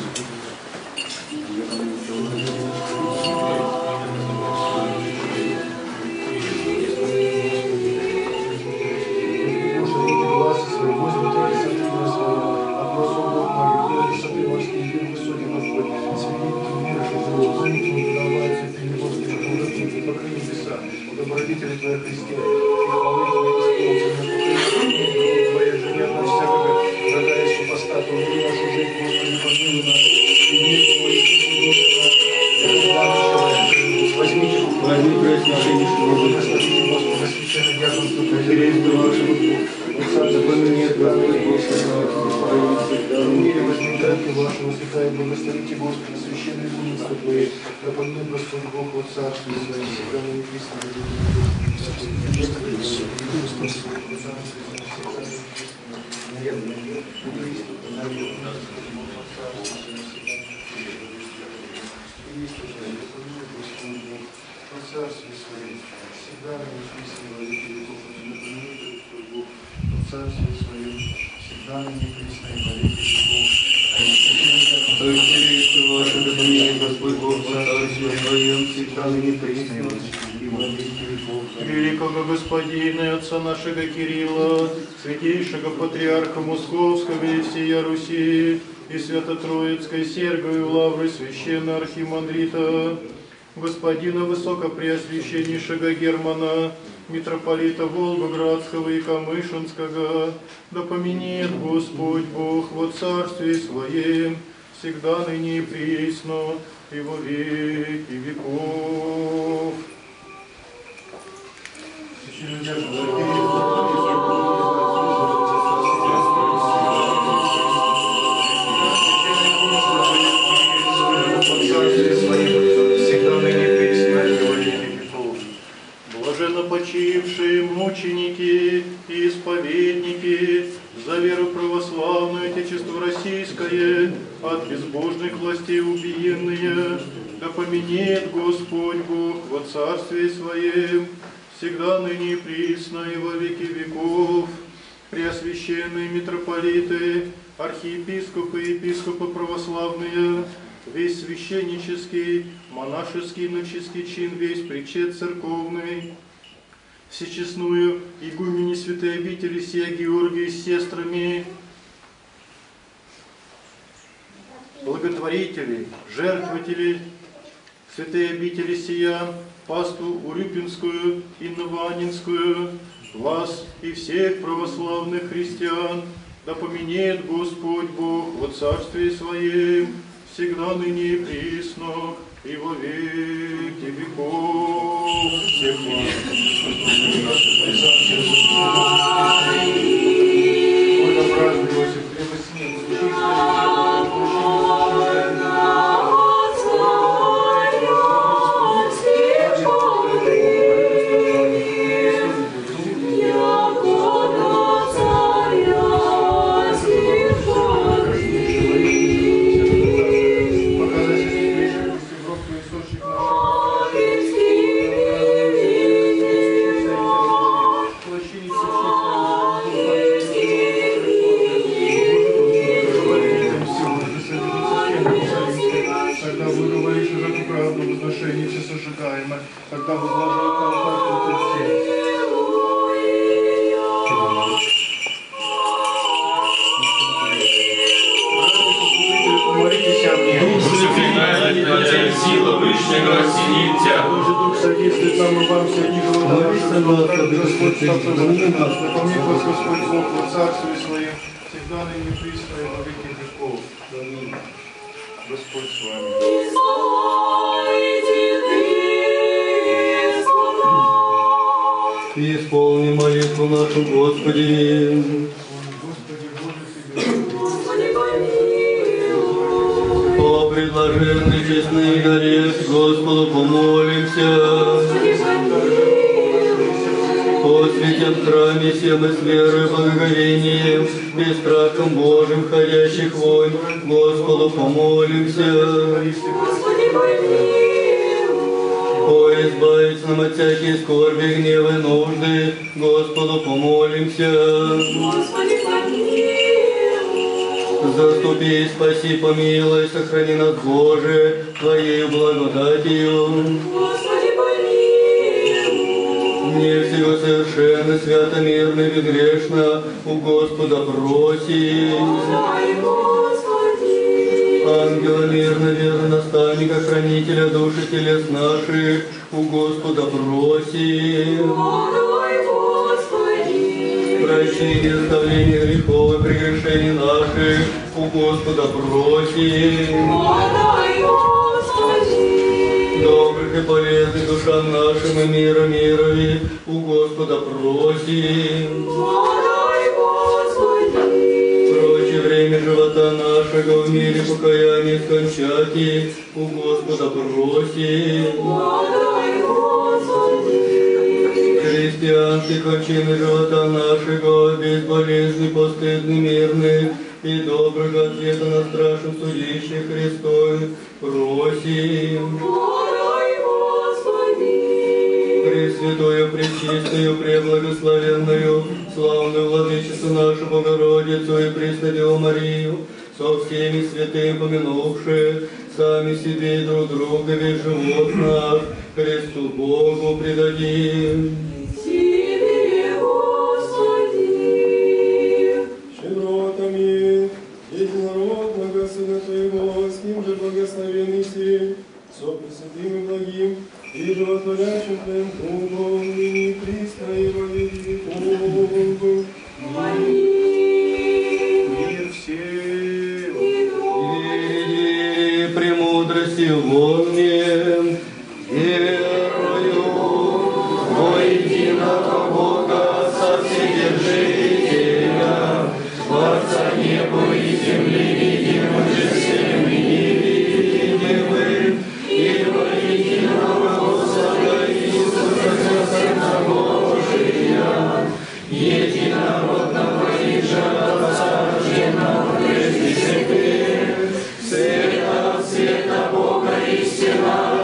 Добродетели Твоя Христе, и хвалы Твоей исполненные, Твоей жене от всякого врага и супостата, умри нашу жизнь, Господи, помилуй нас, и мир Твой, и души наши, возьмите руку, возьми пресвященнейшего благословите, Господи, священное диаконство, Прозерейство вашего, Отца, помилуй, Господи, в мире возьмите руки вашего, святая, благословите, Господи, священное единство Твое, да помилуй, Господь Бог, во Царстве Своем, всегда на веки великого Господина и Отца нашего Кирилла, святейшего Патриарха Московского и всея Руси, и Свято-Троицкой Сергию Лавры Священного Архимандрита, Господина Высокопреосвященнейшего Германа, митрополита Волгоградского и Камышинского, да поменет Господь Бог во Царстве Своем, всегда ныне и присно, и во веки веков. Блаженно почившие мученики и исповедники, за веру православную Отечество Российское, от безбожных властей убиенные, да поменет Господь Бог во Царстве Своем, всегда ныне и присно и во веки веков. Преосвященные митрополиты, архиепископы и епископы православные, весь священнический, монашеский, иноческий чин, весь причет церковный, всечестную игумене святой обители сия Георгия с сестрами, благотворители, жертвователи святой обители сия, пасту Урюпинскую и Новоанинскую, вас и всех православных христиан, да поменет Господь Бог во Царстве Своем, всегда ныне и присно, и во веки веков. Всех когда возложат на алтарь все. Помолитесь о мне. Дух Святой, Отец, сила Вышнего осенит тебя. Боже Дух содействует нам и вам всякие желания. Господь, напомни вас, Господь Бог, во Царстве Своем, всегда ныне и присно и во веки веков. Аминь. Господь с вами. И исполни молитву нашу, Господи. О предложенной честной горе Господу помолимся. О святем храме всем и с верой, благоговением и страхом Божьим ходящих войн Господу помолимся. О избавлении избавить нам от всякие скорби, гневы, нужды. Господу помолимся. Господи, помилуй. Заступи, спаси, помилуй, сохрани нас, Боже, Твоею благодатью. Господи, помилуй. Не всего совершенно, свято, мирно, безгрешно, у Господа просим. Дай, Господи. Ангела мирно, верно, наставника, хранителя души телес наших, у Господа просим. Дай, Господи. Прощение, оставление грехов и прегрешений наших, у Господа просим. Дай, Господи. Добрых и полезных душам нашим и мира мирови, у Господа просим. Дай, Господи. Прочее время живота нашего в мире покаяния скончати, у Господа просим. Дай, Господи. Христианские кончины живота нашего, безболезненный, постыдный, мирный и доброго ответа на страшном судище Христове просим. Дай, Господи. Пресвятую, пречистую, преблагословенную, славную Владычицу нашу Богородицу и Преснодеву Марию, со всеми святыми помянувши, сами себе и друг друга весь живот наш Христу Богу предадим. Тебе, Господи. Широтами единородного Сына Твоего, с Ним же благословенный сей, со Пресвятым и благим, и животворящим Твоим Духом, ныне и присно и во веки веков. Мир всем. И премудрости волне, верою во единого Бога, со Вседержителя, Творца неба и земли, видимых же всем и невидимым, и во единого Господа Иисуса Христа Божия, единородного Отца, рожденного прежде святых, света от света Бога истина,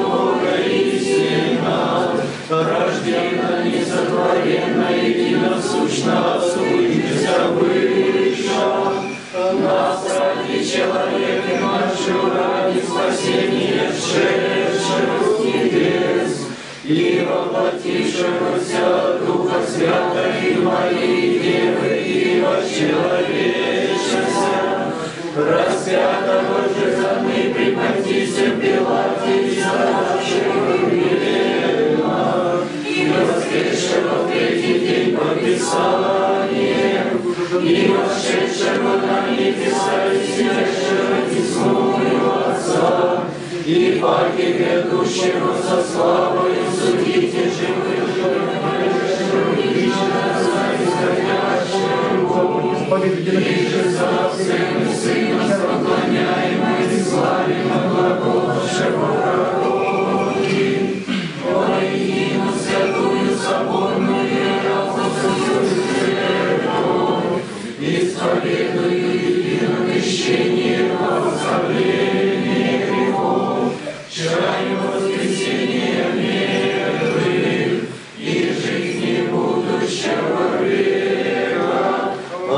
рождена, несотворенна, единосущна, Отцу и безобычна. Нас ради человека нашего, ради спасения сшедшего с небес и воплотившегося Духа Святого и Марии Девы и восчеловечился, распятого же за мы при Понтисе Пилате и страдавшего гневно, и воскресшего в третий день по Писаниям, и вошедшего на небеса и сидящего десную Отца, и паки грядущего со славою судите живых и лично за исходящим Богом, и же за Сына Сына поклоняемый и славим от глаголшего Богови, воедино святую соборную и апостольскую церковь, исповедую едино крещение во оставление грехов, чаю воскресения мертвых и жизни будущего века.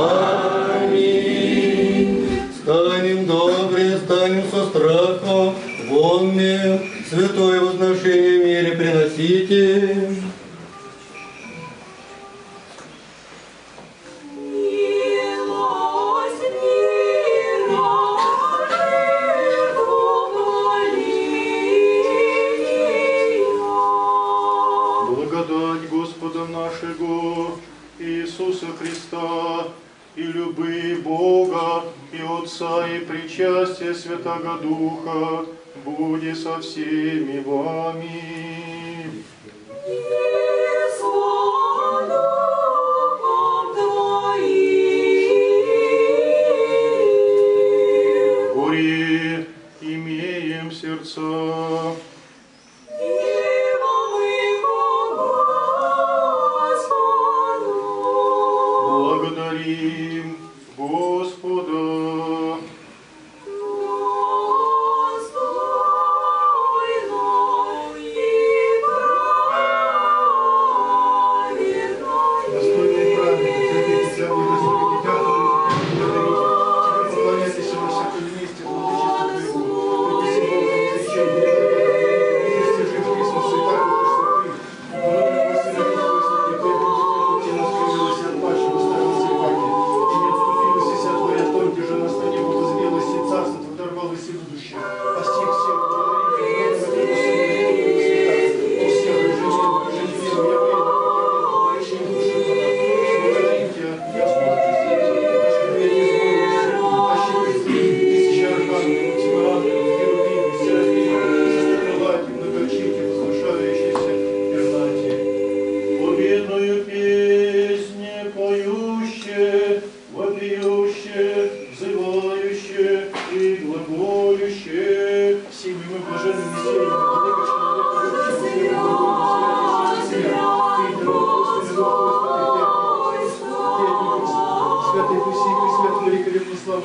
Аминь. Станем добре, станем со страхом, волне, святое возношение в мире приносите. Благодать Господа нашего Иисуса Христа и любви Бога и Отца и причастие Святого Духа будет со всеми вами. Горе имеем сердца. Благодарим Господа. Достойно и праведно. вопиющее, взывающее и глаголющее, всеми мы блаженными Святый Дуси, Пресвятый великолепный славу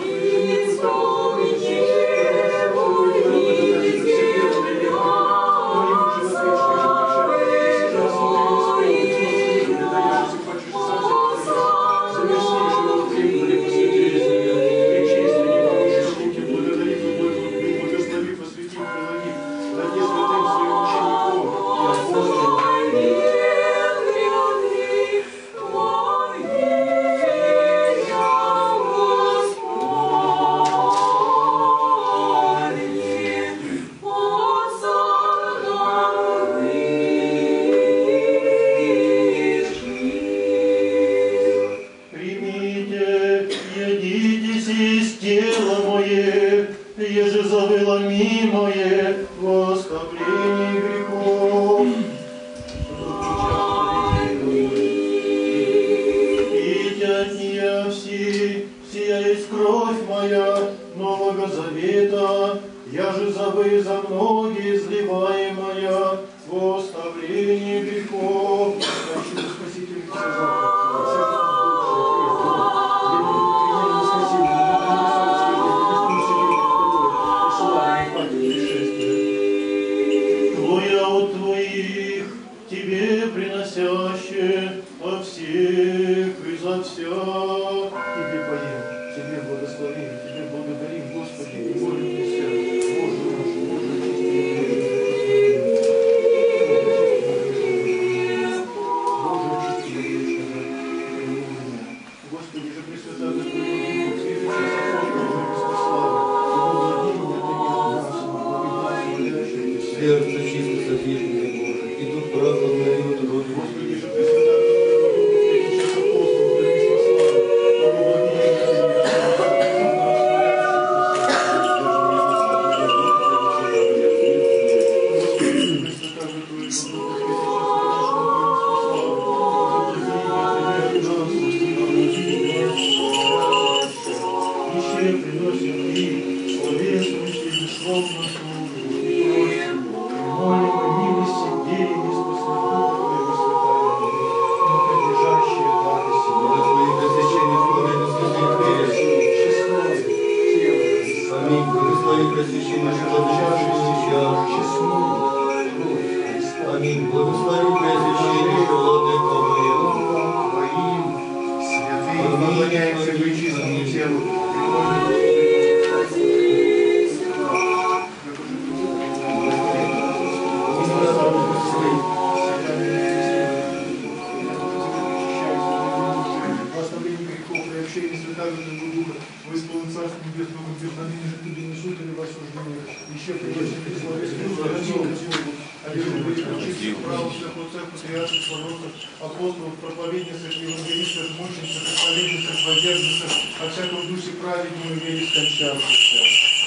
апостолов, проповедницах, евангелистах, мученицах, исповедницах, воздержанцах, о всяком духе праведному и вере скончавшихся.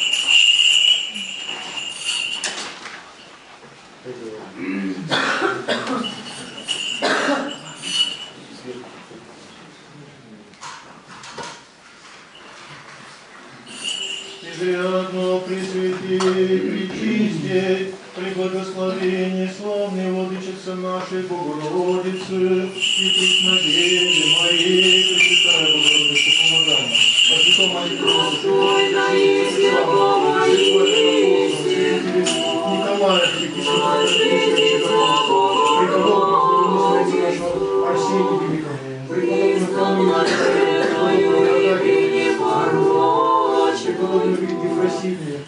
Изрядно пресвяти, пречисти, преблагословение славной Владычицы нашей Богородицы и преснодеве моей, Пресвятая Богородица, помогай нам. О святом Александре, Николая, преподобного нашего Арсения Великого, преподобного преподобного Ефросиния,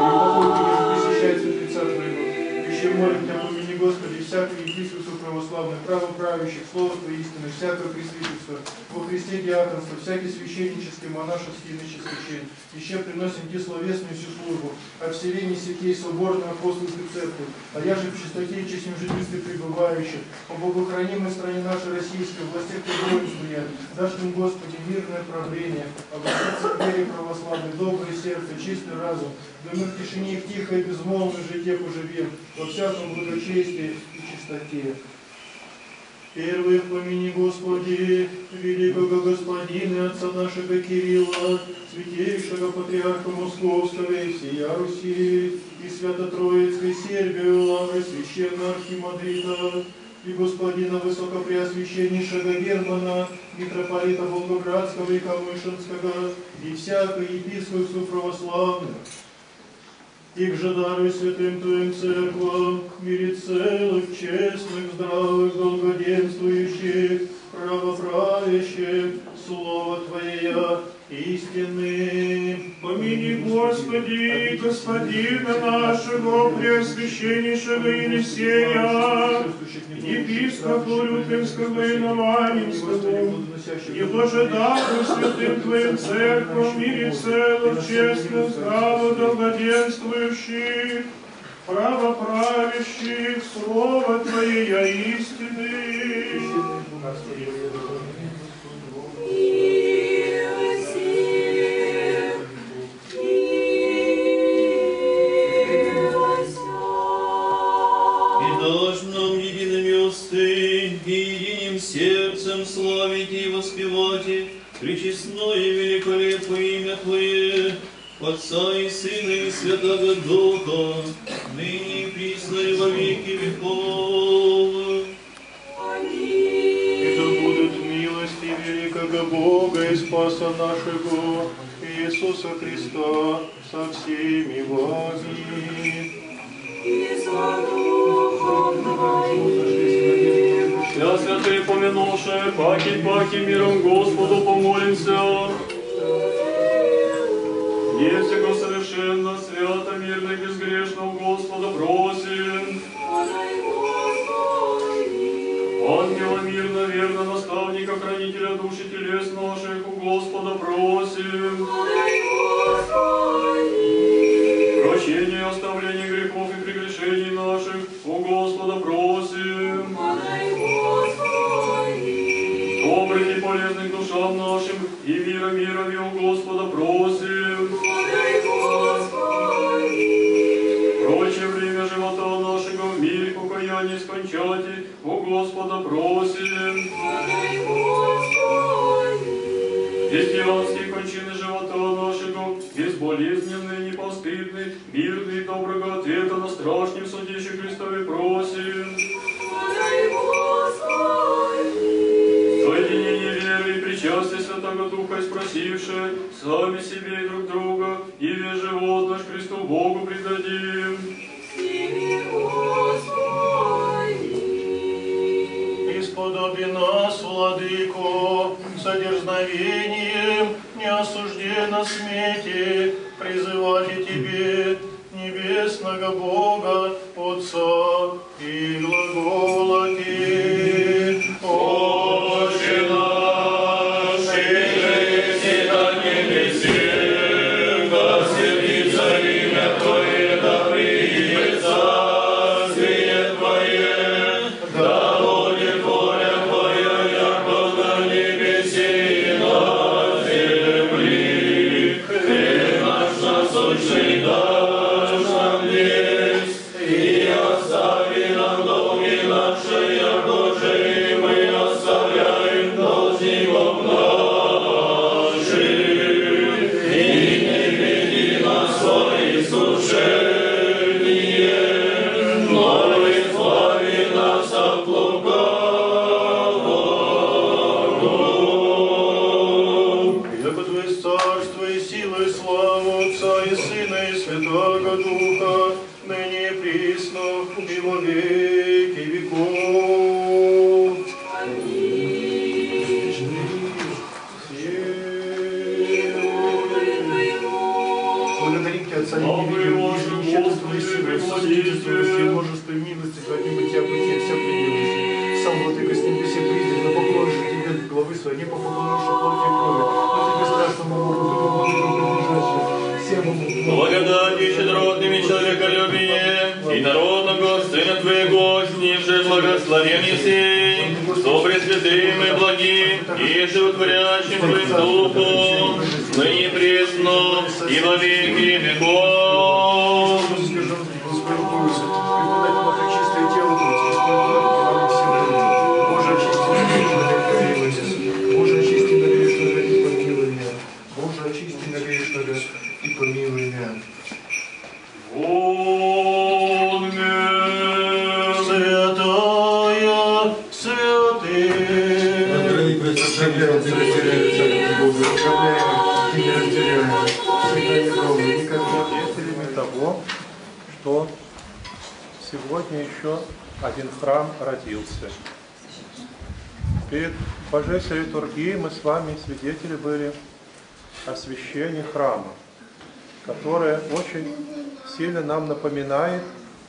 Господи, всякого епископа православного православных, правоправящих, Слово Твое истины, всякое пресвитерство, во Христе диаконство, всякий священнический, монашеский, иначе священ. Еще приносим Ти словесную всю службу, о вселении сетей соборной апостольской церкви, а я же в чистоте и честном жительстве пребывающих, о богохранимой стране нашей российской, властях воинствуя, дашь им, Господи, мирное правление, обратиться к вере православной, доброе сердце, чистый разум, да мы в тишине и в тихой и безмолвной житье поживем, во всяком благочестии и чистоте. Первых помяни, Господи, великого Господина, отца нашего Кирилла, святейшего патриарха Московского и всея Руси, и Свято-Троицкой Сербии, Лавры священного архимандрита, и Господина Высокопреосвященнейшего Германа, митрополита Волгоградского и Камышинского, и всякой епископству православных. Их же даруй святым Твоим церквам, в мире целых, честных, здравых, долгоденствующих, правоправящих, Слово Твое истинным. Помяни, Господи, Господина нашего, Преосвященнейшего Елисея, епископу Рюпинского и Нованинского, и блажедатую святым Твоим церквам, в мире целых, честных, здраво, долгоденствующих, правоправящих, Слово Твое истины. Сердцем славить и воспевать пречестное и великолепное имя Твое, Отца и Сына и Святого Духа, ныне и присно и во веки веков. И да будет милости великого Бога и Спаса нашего, Иисуса Христа, со всеми вами. И со Духом Твоим. Вся святые помянувшие, паки миром Господу помолимся. Не всего совершенно, свято, мирно и безгрешно у Господа просим. Ангела мирно, верно, наставника, хранителя души телес наших у Господа просим. Прощение и оставление грехов и прегрешений наших у Господа просим. Добрых и полезных душам нашим и мира у Господа просим. Прочее время живота нашего в мире покаяние скончати у Господа просим. Христианские кончины живота нашего, безболезненные, непостыдные, мирные, доброго ответа на страшном судище Христове просим. Соединение веры и причастие Святого Духа спросившие, сами себе и друг друга, и весь живот наш Христу Богу предадим. Исподоби нас, Владыко, содерзновением, не осужденно смейте, призывали Тебе, небесного Бога, Отца, и глаголати. Отче наш, иже на небесе, да святится имя Твое, да придет царствие Твое, да будет воля Твоя, яко на небесе и на земли. Хлеб наш насущный дашь нам есть, и оставь со пресвятым и благим и животворящим Твоим Духом, ныне пресно и во веки веков. И помилуй меня. Святая, святые, расширяем, не растеряем, Бога, расширяем, не растеряем, святая Бога, никогда свидетелями того, что сегодня еще один храм родился. Перед Божественной литургией мы с вами свидетели были освящения храма, которое очень сильно нам напоминает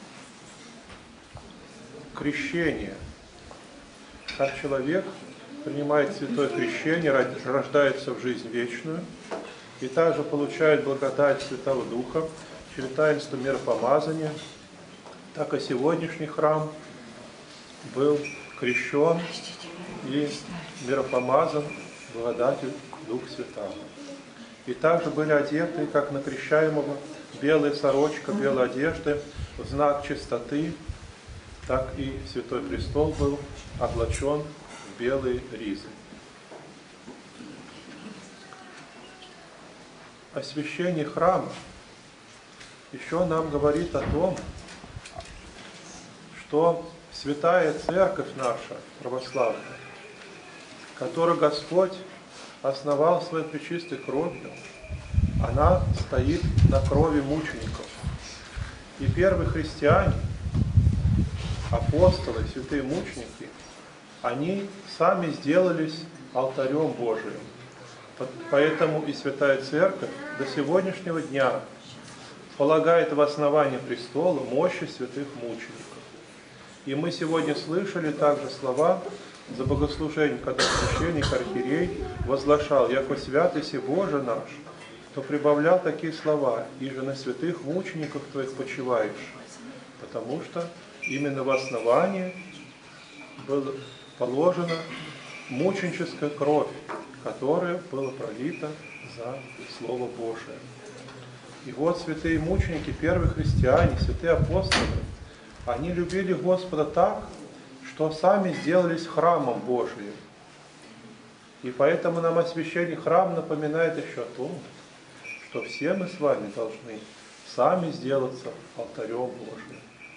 крещение. Как человек принимает святое крещение, рождается в жизнь вечную и также получает благодать Святого Духа через таинство миропомазания, так и сегодняшний храм был крещен и миропомазан благодатью Духа Святого. И также были одеты, как на крещаемого, белая сорочка, белые одежды, в знак чистоты, так и Святой Престол был облачен в белые ризы. Освящение храма еще нам говорит о том, что Святая Церковь наша, православная, которую Господь основал своей пречистой кровью, она стоит на крови мучеников. И первые христиане, апостолы, святые мученики, они сами сделались алтарем Божиим. Поэтому и Святая Церковь до сегодняшнего дня полагает в основании престола мощи святых мучеников. И мы сегодня слышали также слова за богослужение, когда священник архиерей возглашал: «Яко свят еси Боже наш, то прибавлял такие слова: и же на святых мучениках твоих почиваешь», потому что именно в основании была положена мученическая кровь, которая была пролита за Слово Божие. И вот святые мученики, первые христиане, святые апостолы, они любили Господа так, что сами сделались храмом Божиим. И поэтому нам освящение храма напоминает еще о том, что все мы с вами должны сами сделаться алтарем Божиим.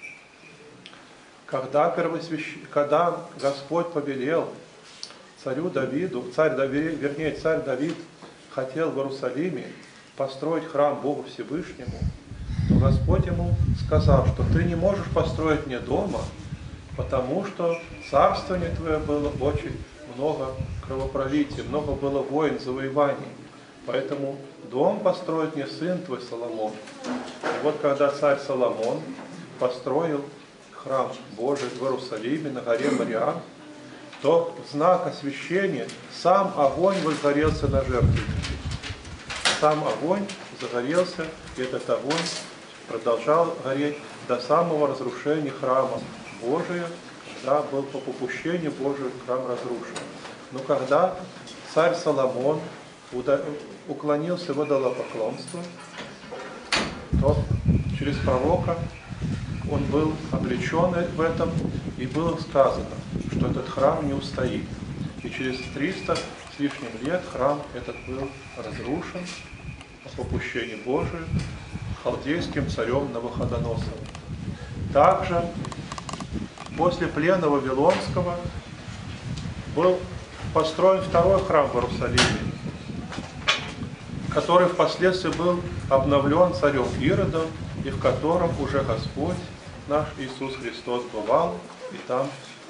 Когда Господь повелел царю Давиду, царь Давид хотел в Иерусалиме построить храм Богу Всевышнему, то Господь ему сказал, что ты не можешь построить мне дома, потому что царствование твое было очень много кровопролития, много было войн, завоеваний. Поэтому дом построит мне сын твой Соломон. И вот когда царь Соломон построил храм Божий в Иерусалиме на горе Мориам, то в знак освящения сам огонь возгорелся на жертвеннике. Сам огонь загорелся, и этот огонь продолжал гореть до самого разрушения храма Божия, когда был по попущению Божию храм разрушен. Но когда царь Соломон уклонился в идолопоклонство, то через пророка он был облечен в этом, и было сказано, что этот храм не устоит. И через 300 с лишним лет храм этот был разрушен по попущению Божию халдейским царем Навуходоносором. Также после плена Вавилонского был построен второй храм в Иерусалиме, который впоследствии был обновлен царем Иродом, и в котором уже Господь наш Иисус Христос бывал, и там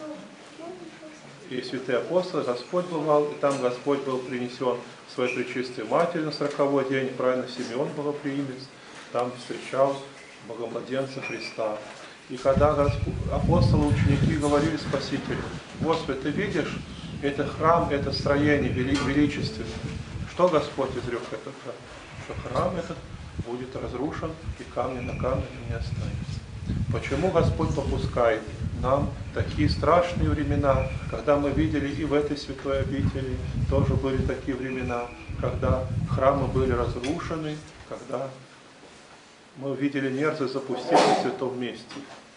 и святые апостолы, Господь бывал, и там Господь был принесен своей пречистой матери на 40-й день, правильно Симеон богоприимец, там встречал Богомладенца Христа. И когда апостолы, ученики говорили Спасителю: «Господи, ты видишь, это храм, это строение величественное». Что Господь изрек это? Что храм этот будет разрушен, и камня на камне не останется. Почему Господь попускает нам такие страшные времена, когда мы видели и в этой святой обители тоже были такие времена, когда храмы были разрушены, когда мы видели мерзость запустения в святом месте.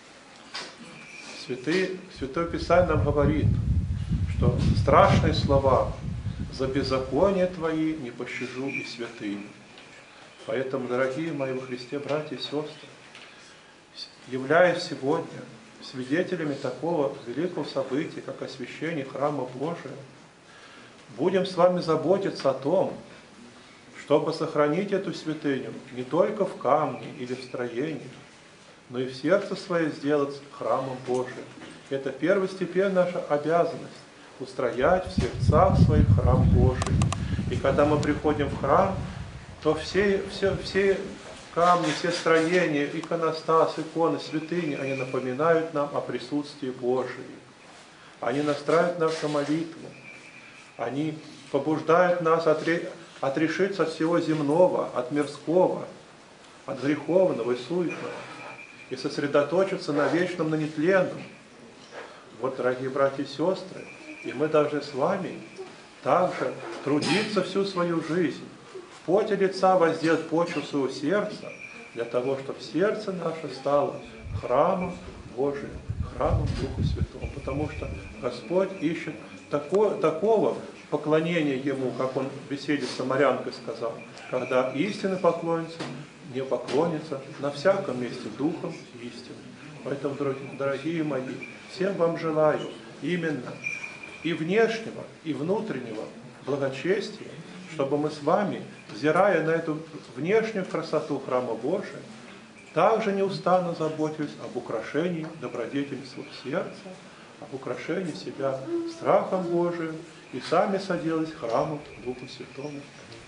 Святое Писание нам говорит, что страшные слова «за беззаконие твои не пощажу и святыню». Поэтому, дорогие мои во Христе братья и сестры, являясь сегодня свидетелями такого великого события, как освящение храма Божия, будем с вами заботиться о том, чтобы сохранить эту святыню не только в камне или в строении, но и в сердце свое сделать храмом Божиим. Это первостепенная наша обязанность – устроять в сердцах своих храм Божий. И когда мы приходим в храм, то все камни, все строения, иконостас, иконы, святыни, они напоминают нам о присутствии Божьем. Они настраивают нас на молитву. Они побуждают нас отрешиться от всего земного, от мирского, от греховного и суетного, и сосредоточиться на вечном, на нетленном. Вот, дорогие братья и сестры, и мы должны с вами также трудиться всю свою жизнь, в поте лица возделать почву своего сердца, для того, чтобы сердце наше стало храмом Божиим, храмом Духа Святого. Потому что Господь ищет такого поклонения Ему, как Он в беседе с самарянкой сказал, когда истинно поклонится, не поклонится на всяком месте Духом истины. Поэтому, дорогие мои, всем вам желаю именно и внешнего, и внутреннего благочестия, чтобы мы с вами, взирая на эту внешнюю красоту храма Божия, также неустанно заботились об украшении добродетели своего сердца, об украшении себя страхом Божиим, и сами соделались храмом Духу Святому.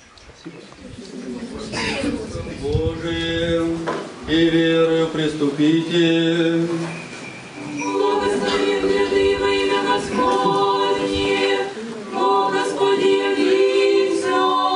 Спасибо. Божиим и верою приступите. Благослови мне во имя Господне, о Господи, явися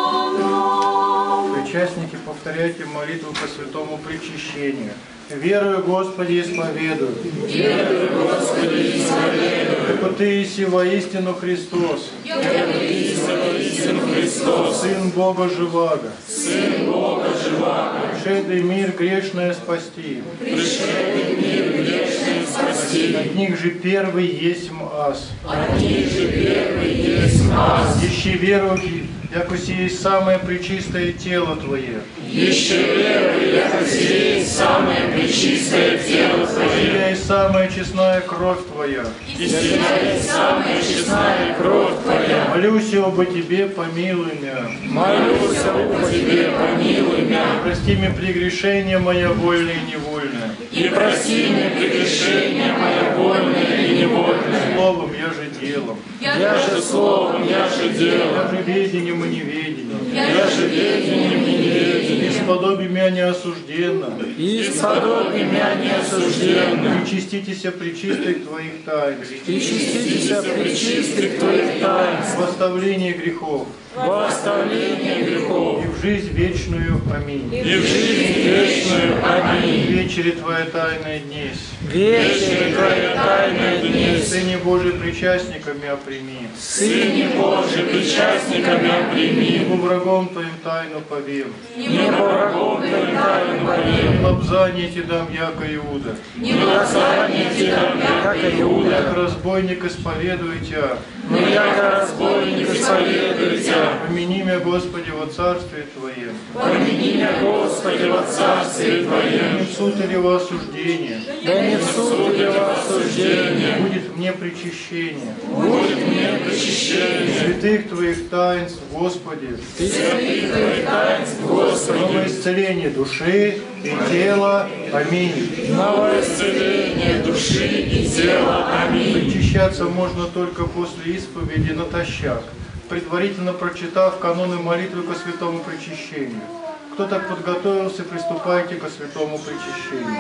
нам. Причастники, повторяйте молитву по святому причащению. Верую, Господи, исповедую. Верую, Господи, исповедую. Яко Ты еси воистину Христос. Яко Ты еси воистину Христос. Сын Бога живаго. Сын Бога живаго. Пришедший мир грешное спасти. Пришедший мир грешное спасти. От них же первый есть ас. От них же первый есть ас. Ищи веру, яко сие есть самое пречистое тело Твое. Еще верую, яко сие есть самое пречистое тело Твое. Сия есть самая честная кровь Твоя. И сия есть самая честная кровь Твоя. Молюсь об Тебе, помилуй меня. Молюсь об Тебе, помилуй меня. Прости мне прегрешения моя вольная и невольная. И прости мне прегрешения моя вольная и невольная. Словом, я же делом. Я же словом, я же делом. Я же ведением и неведением. Я же ведением и неведением. Исподоби меня неосужденно. Исподоби меня неосужденно. И чиститеся пречистых Твоих тайн. И чиститеся пречистых Твоих тайн. В оставлении грехов. В оставлении грехов. И в жизнь вечную. Аминь. И в жизнь вечную. Аминь. Вечери Твоя тайная днесь. Вечери Твоя тайная днесь. Сыне Божий причастниками оприми. Сыне Божий причастниками оприми. Не по врагом Твоим тайну повем. Не по врагом Твоим тайну повем. Не лобзание Ти дам, яко Иуда. Не лобзание Ти дам, яко Иуда. Як разбойник исповедую Тя. Но яко разбойник исповедую Тя. Помяни меня, Господи, во Царстве Твоем. Помяни меня, Господи, во Царстве Твоем. Не в суд или во осуждение. Да не в суд или во осуждение. Будет мне причащение. Будет мне причащение. Святых Твоих таинств, Господи. Святых Твоих таинств, Господи. Новое исцеление души и тела. Аминь. Новое исцеление души и тела. Аминь. Причащаться можно только после исповеди натощак, предварительно прочитав каноны молитвы ко святому причащению. Кто так подготовился, приступайте ко святому причащению.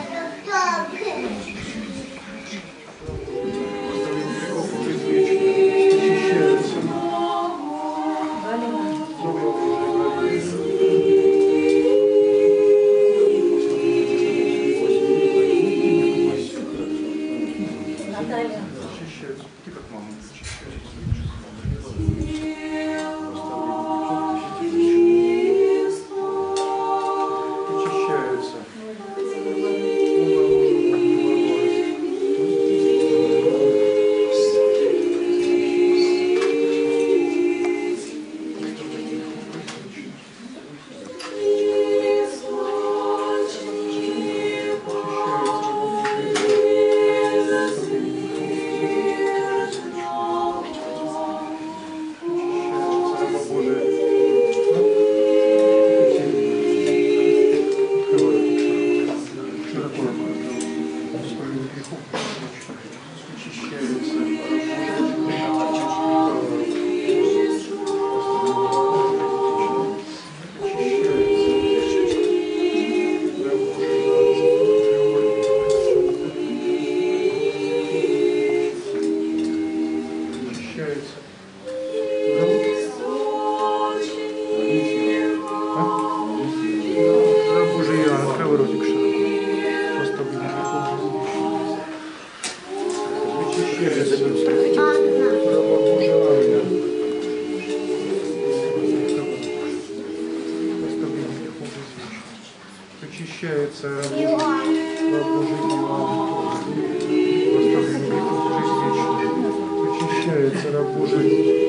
Очищается раб Божий Иоанн, восставление грехов в жизнь вечную. Очищается раб Божий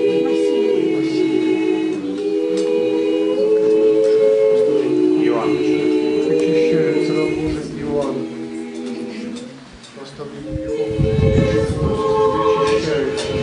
Иоанн. Очищается раб Божий Иоанн, восставление грехов в жизнь вечную. Очищается.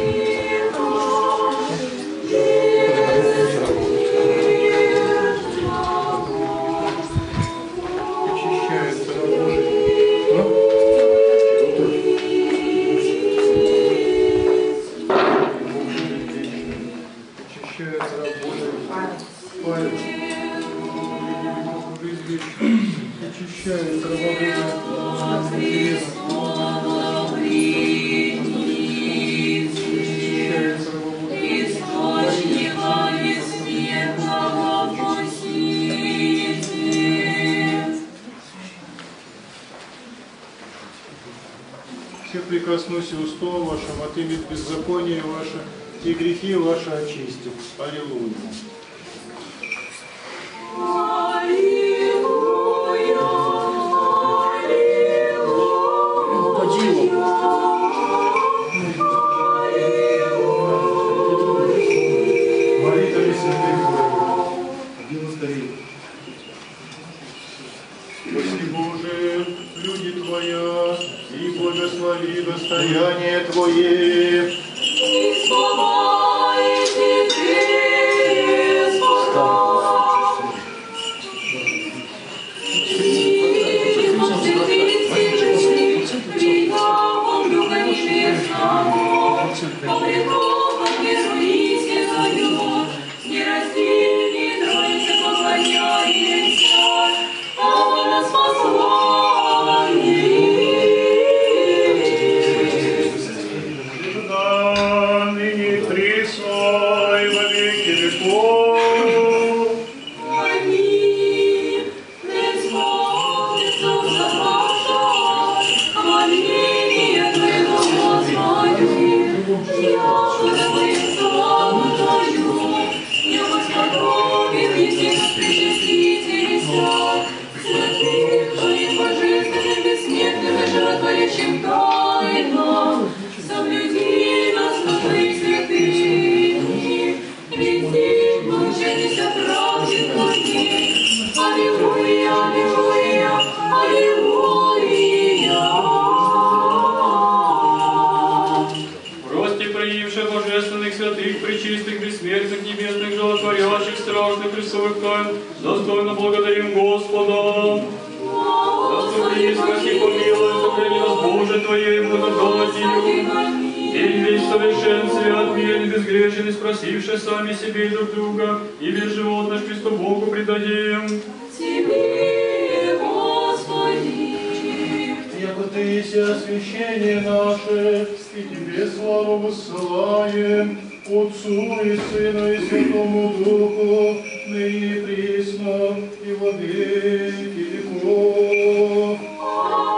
Очищает раба Божия все прикоснусь и устом вашим, отымет беззаконие ваше, и грехи ваши очистит. Аллилуйя. Благослови достояние Твое. И слава Тебе, слава. Приявом Духа Небесного, по предлогам Иерусалимских зовет, нераздельней Троице поклоняемся, а нас послание. Соблюди нас на твоих святыми, веди блаженнися праведными. Аллилуйя, аллилуйя, аллилуйя. Прости приивших божественных, святых, пречистых, бессмертных, небесных, животворящих, страшных, Христовых тайн, достойно благодарим Господа. Заступи, спаси, помилуй, сохрани нас, Боже, Твоей благодатью. День весь совершен, свят, мирен, безгрешен, и спросивши сами себе и друг друга, и весь живот наш Христу Богу предадим. Тебе, Господи, яко Ты есть освящение наше, и Тебе славу высылаем, Отцу и Сыну и Святому Духу, ныне и присно, и во веки веков.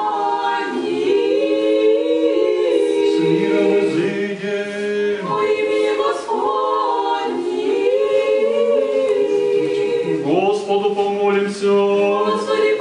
Аминь. С миром изыдем. Господу помолимся. Господи,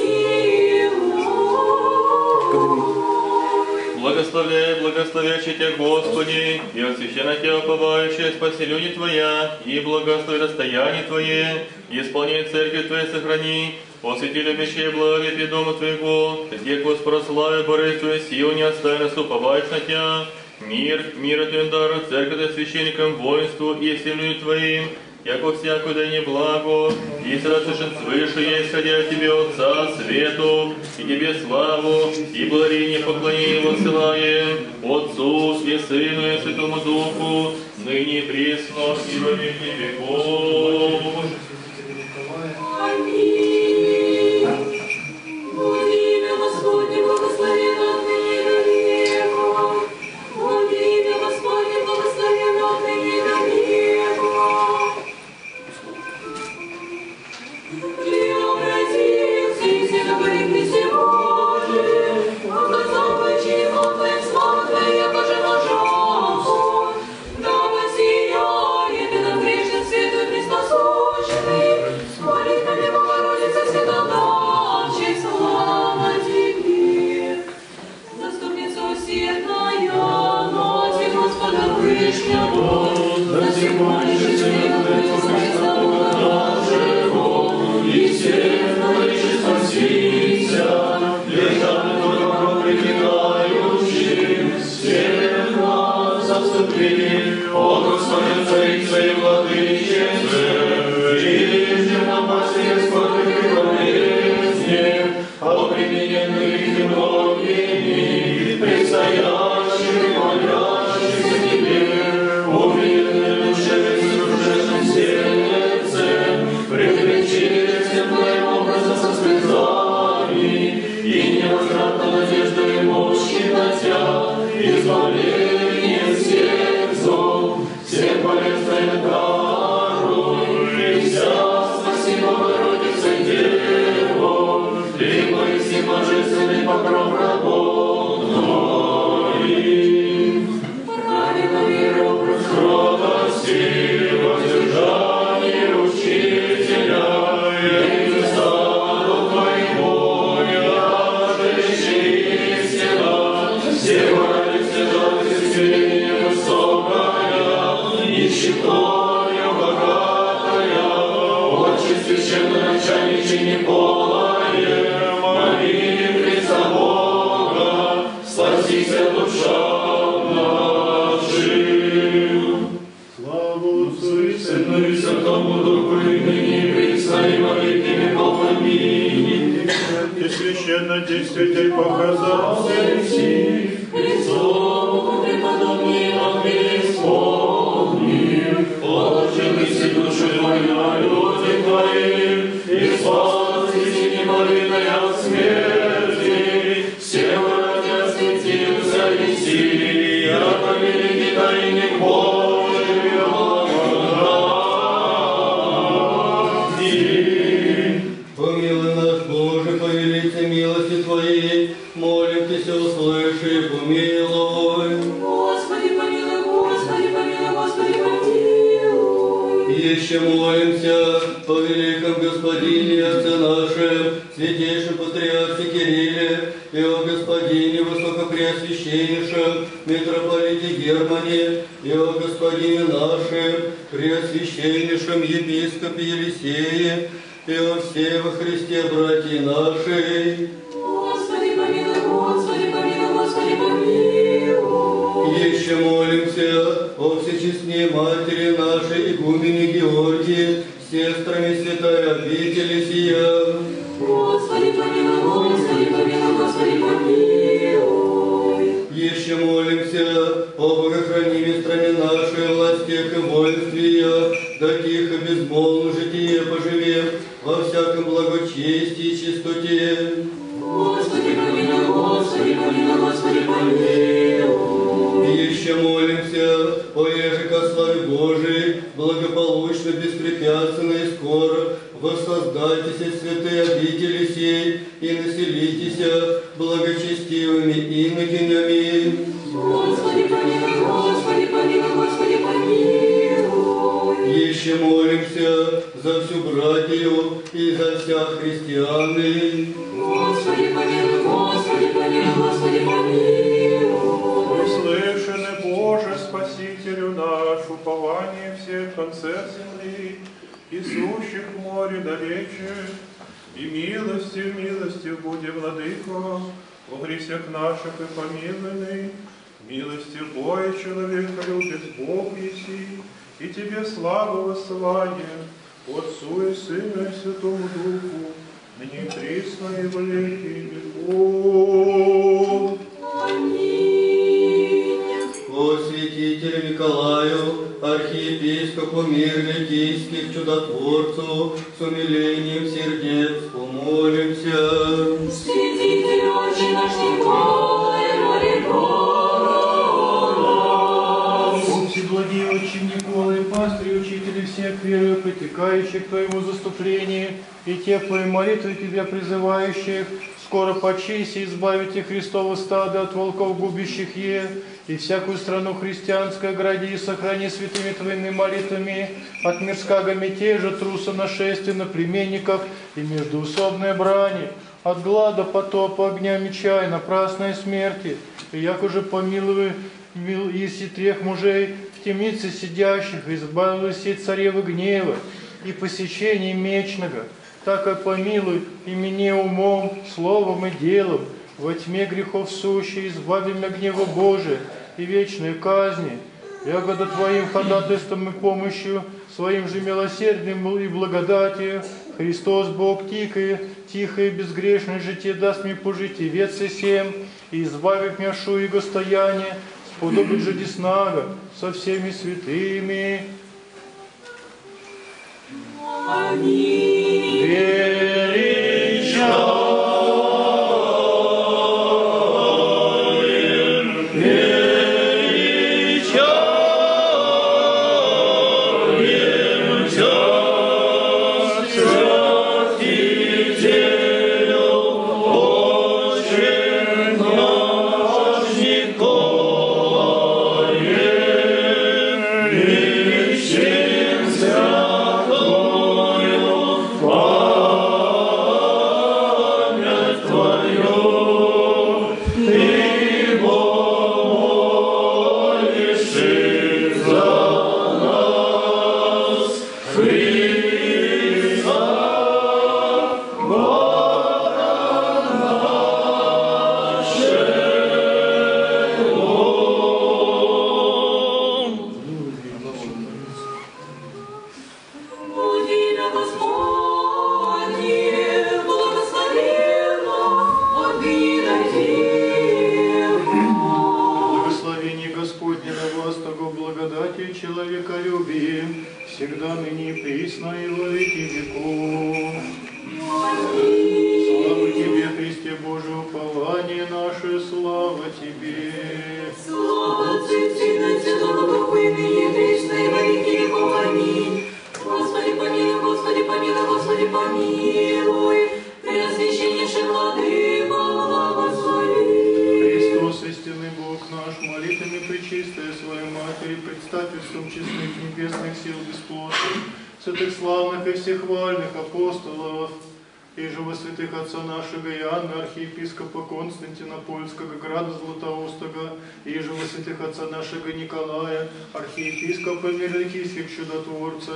Благословляй, благословящий Тебя, Господи, и от священна Тебя уповающая, спаси люди Твоя, и благослови расстояние Твое, и исполняй церкви Твоей сохрани, посвяти любящие благовепи дома Твоего, где Господа славе, боры Твоей силу не оставь нас, уповаешь на Тебя, мир Твоим дару, церковь Твоим священникам, воинству и всем людям Твоим, яко всякую да не благо, и совершен свыше, я исходя от Тебе, Отца, свету, и Тебе славу, и благодарение поклонение воссылаем, Отцу и Сыну и Святому Духу, ныне и присно, и во веки веков. Аминь. Имя Господне благословенно отныне до веков. Имя Господне благословенно отныне до веков. Преобразился и все говорит Христе Божий, показал почему Твоим славу Твоя поживожу, да воссияет и нам грешным свету Христосущный, молит на Небо Богородица Святодачей, слава Тебе. Заступница усердная, Матерь Господа Вышнего, на всемогущего Христа Бога нашего, и всех молишь спасися, лежат добро притекающим, всех нас заступи, о Господи, Царица и Владычице, ближнем нам спаси скорбных и болезней, обремененных и многими, предстоящих и молящихся Тебе, умеренные душами с разрушенным сердцем, предвечерите Твоим образом со слезами, и невозвратно надежду и мощи на Тебя, избавление всех зол, всех болезней даруй, и вся спаси Богородица Дева, и Моисей божественный покров рабов Твоих. Праведно веру кротости, воздержание учителя, и заставу Твоему, яждущий истина, все молятся жалости смирение высокая, и щитою богатая, очень священно начальниче неполое, моли Христа Бога, спасися душа нашим. Славу Отцу и Сыну и Святому Духу, и ныне и присно, и во веки веков. Аминь. И священно действитель показался Иси, Лицом преподобный он преисполнил, положил Иси душу Твою на люди Твои, и спас Иси немолиной от смерти, все ради осветился Иси, яко великий тайник Божий благодати. Помилуй нас, Боже, по великой милости Твоей, молим Тебя, услыши и помилуй. Господи, помилуй, Господи, помилуй, Господи, помилуй. Еще молимся по великом Господине, Отце нашем, святейшем Патриархе Кирилле, и о Господине Высокопреосвященнейшем митрополите Германе, и о Господине нашем Преосвященнейшем епископе Елисее, и о все во Христе братья наши. Господи, помилуй, Господи, помилуй, Господи, помилуй. Еще молимся о всечестней Матери нашей Игумене Георгии, с сестрами святой обители сия. Господи, помилуй, Господи, помилуй, Господи, помилуй. Еще молимся о богохранимой стране нашей, властях и воинстве ее, да тихо, безмолвно житие поживев, во всяком благочестии и чистоте. Господи, помилуй, Господи, помилуй, Господи, помилуй. Еще молимся о еже ко славе Божией, благополучно, беспрепятственно и скоро воссоздайтесь святые обители сей и населитесь благочестивыми инокинями. Господи, помилуй, Господи, помилуй, Господи, помилуй. Еще молимся за всю братью и за всех христиан. Господи, помилуй, Господи, помилуй, Господи, помилуй. Услышаны, Боже, Спасителю наш, упование всех концов земли, и сущих в море далече, и милостью, милостью буди, Владыко, о грехах наших и помилуй. Милостью Бога человека любит Бог еси, и Тебе славу воссылаем, Отцу и Сыну и Святому Духу, ныне присно и во веки веков. Аминь. О святителю Николаю, архиепископу мир литийских чудотворцу, с умилением сердец помолимся. Святитель Отче наш Николай, моли Бога. Всеблагий Отче Николай, пастырь, учитель всех верою, притекающих к Твоему заступлению, и тех Твоей молитвы Тебя призывающих, скоро почись и избавите Христово стадо от волков губящих е, и всякую страну христианскую огради и сохрани святыми Твоими молитвами от мирского мятежа, труса, нашествия на племенников и междоусобной брани, от глада, потопа, огня, меча и напрасной смерти, и як уже помилуй еси трех мужей в темнице сидящих, избавил еси царевы гнева и посещений мечного, так и помилуй и меня умом, словом и делом, во тьме грехов сущей, избави меня гнева Божия и вечной казни, ягода Твоим ходатайством и помощью, своим же милосердием и благодатью, Христос Бог тихое и безгрешное житие даст мне пожить и век сем, и избавив меня шу и гостояние, сподобит же деснага со всеми святыми. Аминь. Величаем, архиепископа Константинопольского, града Златоустого, и же во святых отца нашего Николая, архиепископа Мирликийских чудотворца,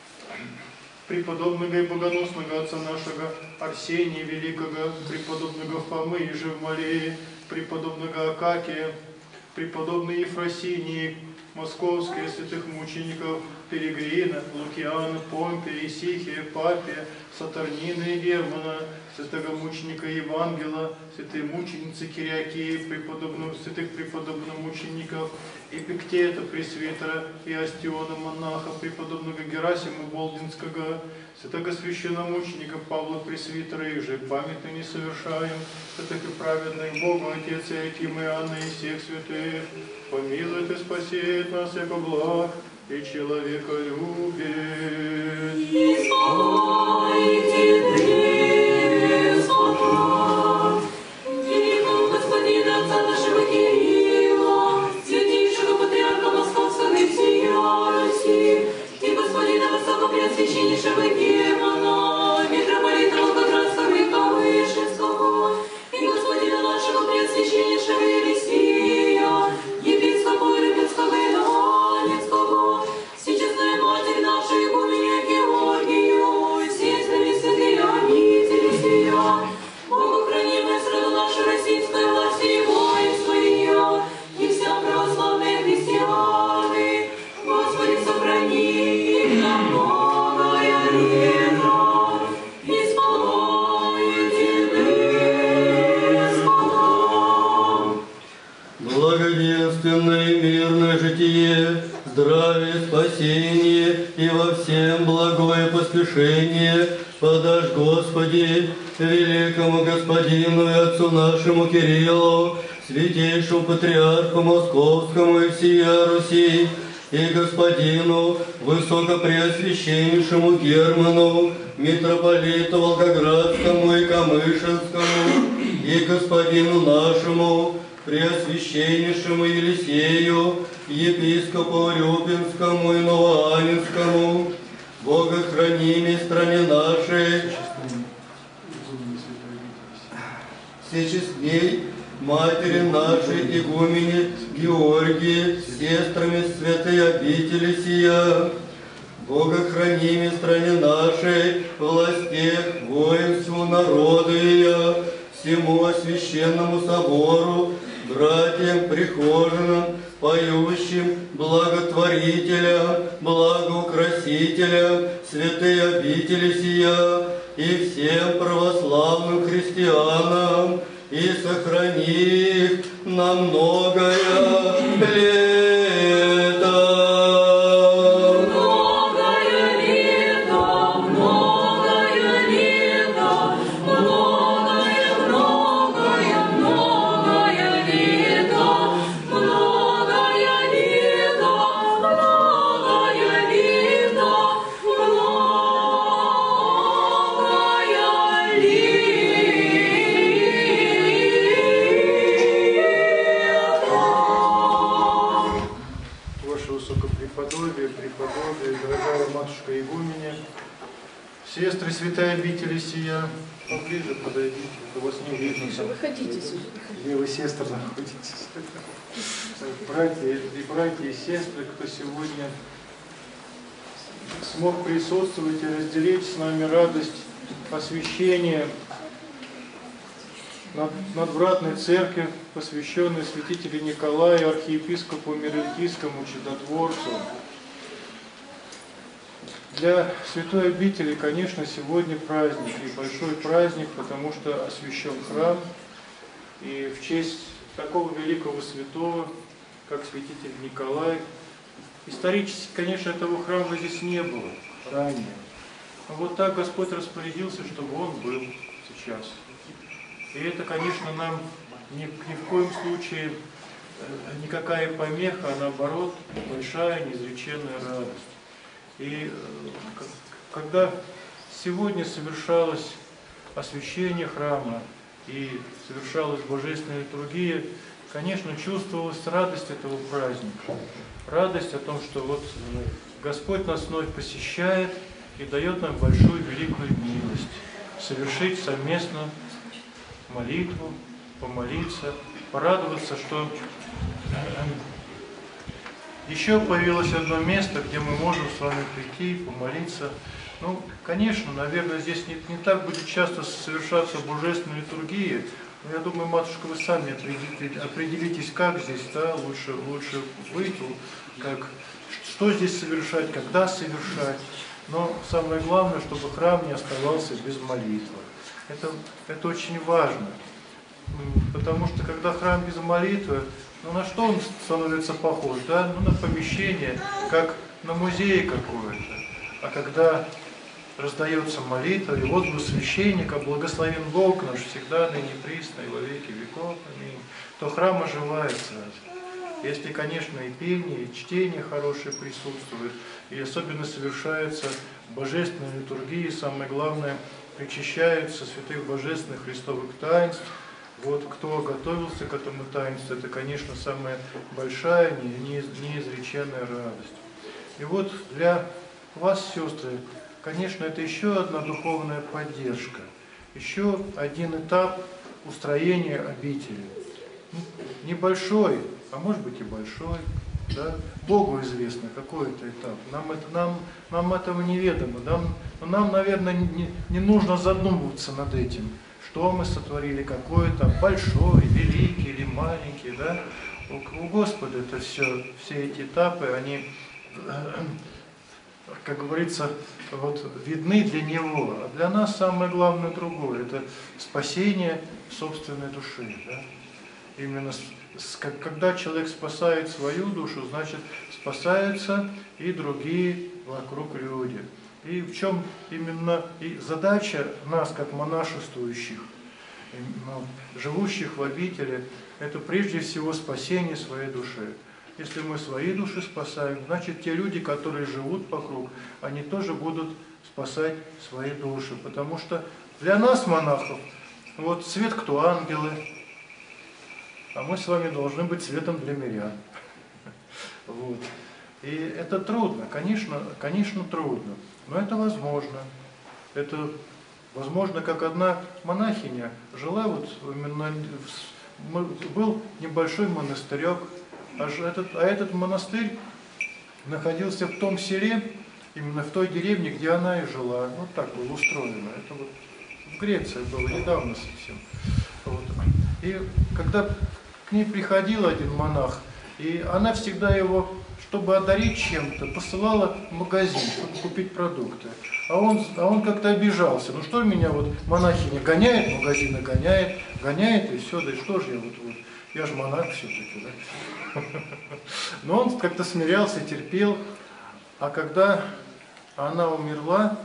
преподобного и богоносного отца нашего Арсения Великого, преподобного Фомы и Живмалея, преподобного Акакия, преподобной Ефросинии, московских святых мучеников Перегрина, Лукиана, Помпия, Исихия, Папия, Сатурнина и Германа, святого мученика Евангела, святой мученицы Кириакии, святых преподобных мучеников Эпиктета, пресвитера и Астиона, монаха, преподобного Герасима Болдинского, святого священномученика Павла, пресвитера, их же памятно не совершаем, святых и праведных Богу, Отец Иакима и Анны и всех святых, помилует и спасет нас, яко благ и человека любит. Исполните Господа, великого господина отца нашего Кирилла, святейшего патриарха Московского и всей Руси, и господина Высокопреосвященнейшего Германа, митрополита Волгоградского и Камышинского, и господина нашего преосвященнейшего Елисея, епископа Ирбинского и Новоанинского, всечестная Матерь наша игуменя Георгию, сестрами святые обители сия, богохранимая страна наша российская власть и воинство ее, и вся православные христианы, Господи, сохрани их на многое лето, исполнительные слова. Благоденственное мирное житие, здравие, спасение и во всем благое поспешение подашь, Господи, великому Господину и Отцу нашему Кириллу, святейшему Патриарху Московскому и всея Руси, и Господину Высокопреосвященнейшему Герману, митрополиту Волгоградскому и Камышинскому, и Господину нашему Преосвященнейшему Елисею, епископу Рюпинскому и Новоанинскому, богохраними стране нашей, всечестней Матери нашей игумене Георгии, с сестрами святой обители сия, богохраними стране нашей, властях, воинству, народу ее, всему священному собору, братьям, прихожанам, поющим, благотворителям, благоукрасителям, святой обители сия, и всем православным христианам, и сохрани их на многое лето. Многое лето, многое лето, многое, многое, многое лето, многое лето, многое лето, многое Ваше Высокопреподобие, преподобие, дорогая матушка игуменя, сестры святой обители сия, поближе подойдите, у вас не видно. Выходите сюда. Где вы, сестры, находитесь? Братья и сестры, кто сегодня смог присутствовать и разделить с нами радость освящения надвратной церкви, посвященной святителю Николаю, архиепископу Мирилкийскому чудотворцу. Для святой обители, конечно, сегодня праздник, и большой праздник, потому что освящен храм, и в честь такого великого святого, как святитель Николай. Исторически, конечно, этого храма здесь не было ранее. Но вот так Господь распорядился, чтобы он был сейчас. И это, конечно, нам ни в коем случае никакая помеха, а наоборот, большая неизреченная радость. И когда сегодня совершалось освящение храма и совершалась божественная литургия, конечно, чувствовалась радость этого праздника. Радость о том, что вот Господь нас вновь посещает и дает нам большую великую милость совершить совместно молитву, помолиться, порадоваться, что еще появилось одно место, где мы можем с вами прийти, помолиться. Ну, конечно, наверное, здесь не так будет часто совершаться божественная литургия, но я думаю, матушка, вы сами определитесь, как здесь, да, лучше быть, что здесь совершать, когда совершать. Но самое главное, чтобы храм не оставался без молитвы. Это очень важно, потому что когда храм без молитвы, ну на что он становится похож, да? Ну на помещение, как на музей какой-то. А когда раздается молитва, и вот у священника благословен Бог наш всегда, ныне присно и во веки веков, аминь, то храм оживает сразу. Если, конечно, и пение, и чтение хорошее присутствует, и особенно совершается божественная литургия, самое главное, причащаются святых божественных христовых таинств. Вот кто готовился к этому таинству, это, конечно, самая большая, неизреченная радость. И вот для вас, сестры, конечно, это еще одна духовная поддержка, еще один этап устроения обители. Небольшой, а может быть и большой, да? Богу известно, какой это этап. Нам этого неведомо. Нам, наверное, не нужно задумываться над этим, что мы сотворили, какой этап, большой, великий или маленький. Да? У Господа это все эти этапы, они, как говорится, вот, видны для Него. А для нас самое главное другое – это спасение собственной души. Да? Именно когда человек спасает свою душу, значит, спасаются и другие вокруг люди. И в чем именно и задача нас, как монашествующих, живущих в обители, это прежде всего спасение своей души. Если мы свои души спасаем, значит, те люди, которые живут вокруг, они тоже будут спасать свои души. Потому что для нас, монахов, вот свет кто? Ангелы. А мы с вами должны быть светом для мирян. Вот. И это трудно, конечно, трудно, но это возможно. Это возможно, как одна монахиня жила, вот именно, был небольшой монастырек, а этот монастырь находился в том селе, именно в той деревне, где она и жила. Вот так было устроено. Это вот в Греции было недавно совсем. Вот. И когда к ней приходил один монах, и она всегда его, чтобы одарить чем-то, посылала в магазин, чтобы купить продукты. А он как-то обижался. Ну что меня вот монахиня гоняет, магазины гоняет, и все, да и что же я же монах все-таки, да? Но он как-то смирялся, терпел. А когда она умерла,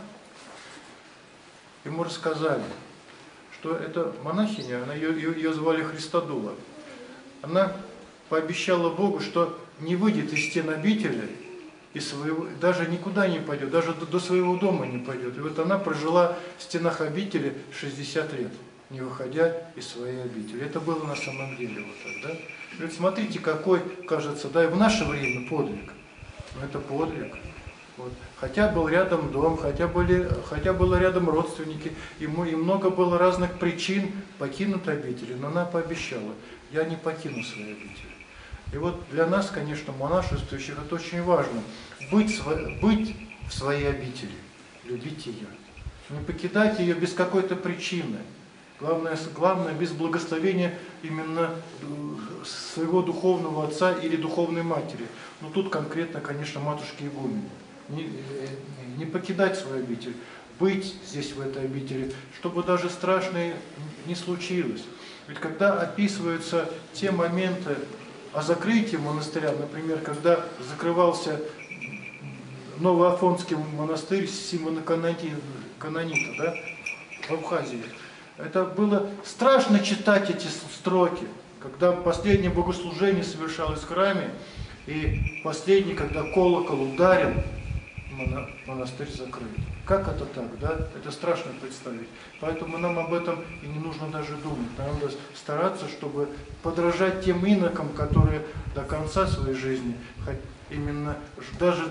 ему рассказали, что эта монахиня, ее звали Христодула, она пообещала Богу, что не выйдет из стен обители, даже никуда не пойдет, даже до своего дома не пойдет. И вот она прожила в стенах обители 60 лет, не выходя из своей обители. Это было на самом деле вот так, да? Говорит, смотрите, какой, кажется, да, и в наше время подвиг. Но это подвиг. Вот. Хотя был рядом дом, хотя было рядом родственники, и много было разных причин покинуть обители, но она пообещала, я не покину свои обители. И вот для нас, конечно, монашествующих, это очень важно, быть в своей обители, любить ее, не покидать ее без какой-то причины. Главное без благословения именно своего духовного отца или духовной матери. Но тут конкретно, конечно, матушки игумены. Не покидать свою обитель, быть здесь в этой обители, чтобы даже страшное не случилось. Ведь когда описываются те моменты о закрытии монастыря, например, когда закрывался Новоафонский монастырь Симона Канонита, да, в Абхазии, это было страшно читать эти строки, когда последнее богослужение совершалось в храме, и последний, когда колокол ударил, монастырь закрыт. Как это так, да? Это страшно представить. Поэтому нам об этом и не нужно даже думать. Нам надо стараться, чтобы подражать тем инокам, которые до конца своей жизни, именно даже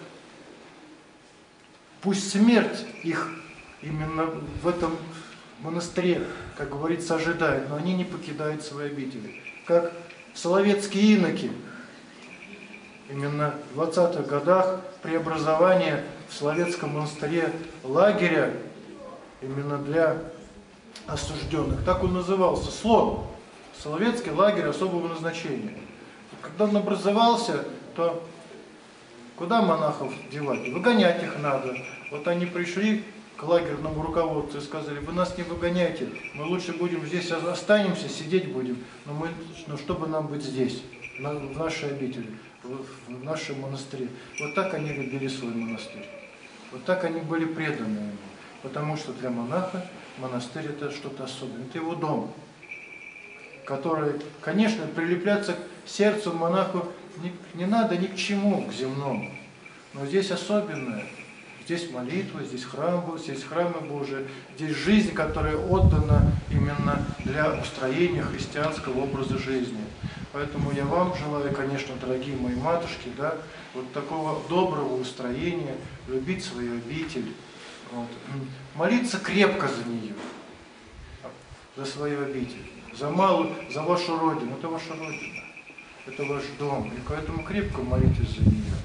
пусть смерть их именно в этом монастыре, как говорится, ожидает, но они не покидают свои обители. Как соловецкие иноки, именно в 20-х годах преобразование в Соловецком монастыре лагеря именно для осужденных. Так он назывался, СЛОН, Соловецкий лагерь особого назначения. Когда он образовался, то куда монахов девать? Выгонять их надо. Вот они пришли к лагерному руководству и сказали, вы нас не выгоняйте, мы лучше будем здесь, останемся, сидеть будем, но чтобы нам быть здесь, в нашей обители, в нашем монастыре. Вот так они любили свой монастырь. Вот так они были преданы ему. Потому что для монаха монастырь это что-то особенное. Это его дом, который, конечно, прилепляться к сердцу монаху не надо ни к чему, к земному. Но здесь особенное. Здесь молитва, здесь храм был, здесь храмы Божии, здесь жизнь, которая отдана именно для устроения христианского образа жизни. Поэтому я вам желаю, конечно, дорогие мои матушки, да, вот такого доброго устроения, любить свою обитель, вот, молиться крепко за нее, за свою обитель, за малую, за вашу родину. Это ваша родина, это ваш дом, и поэтому крепко молитесь за нее.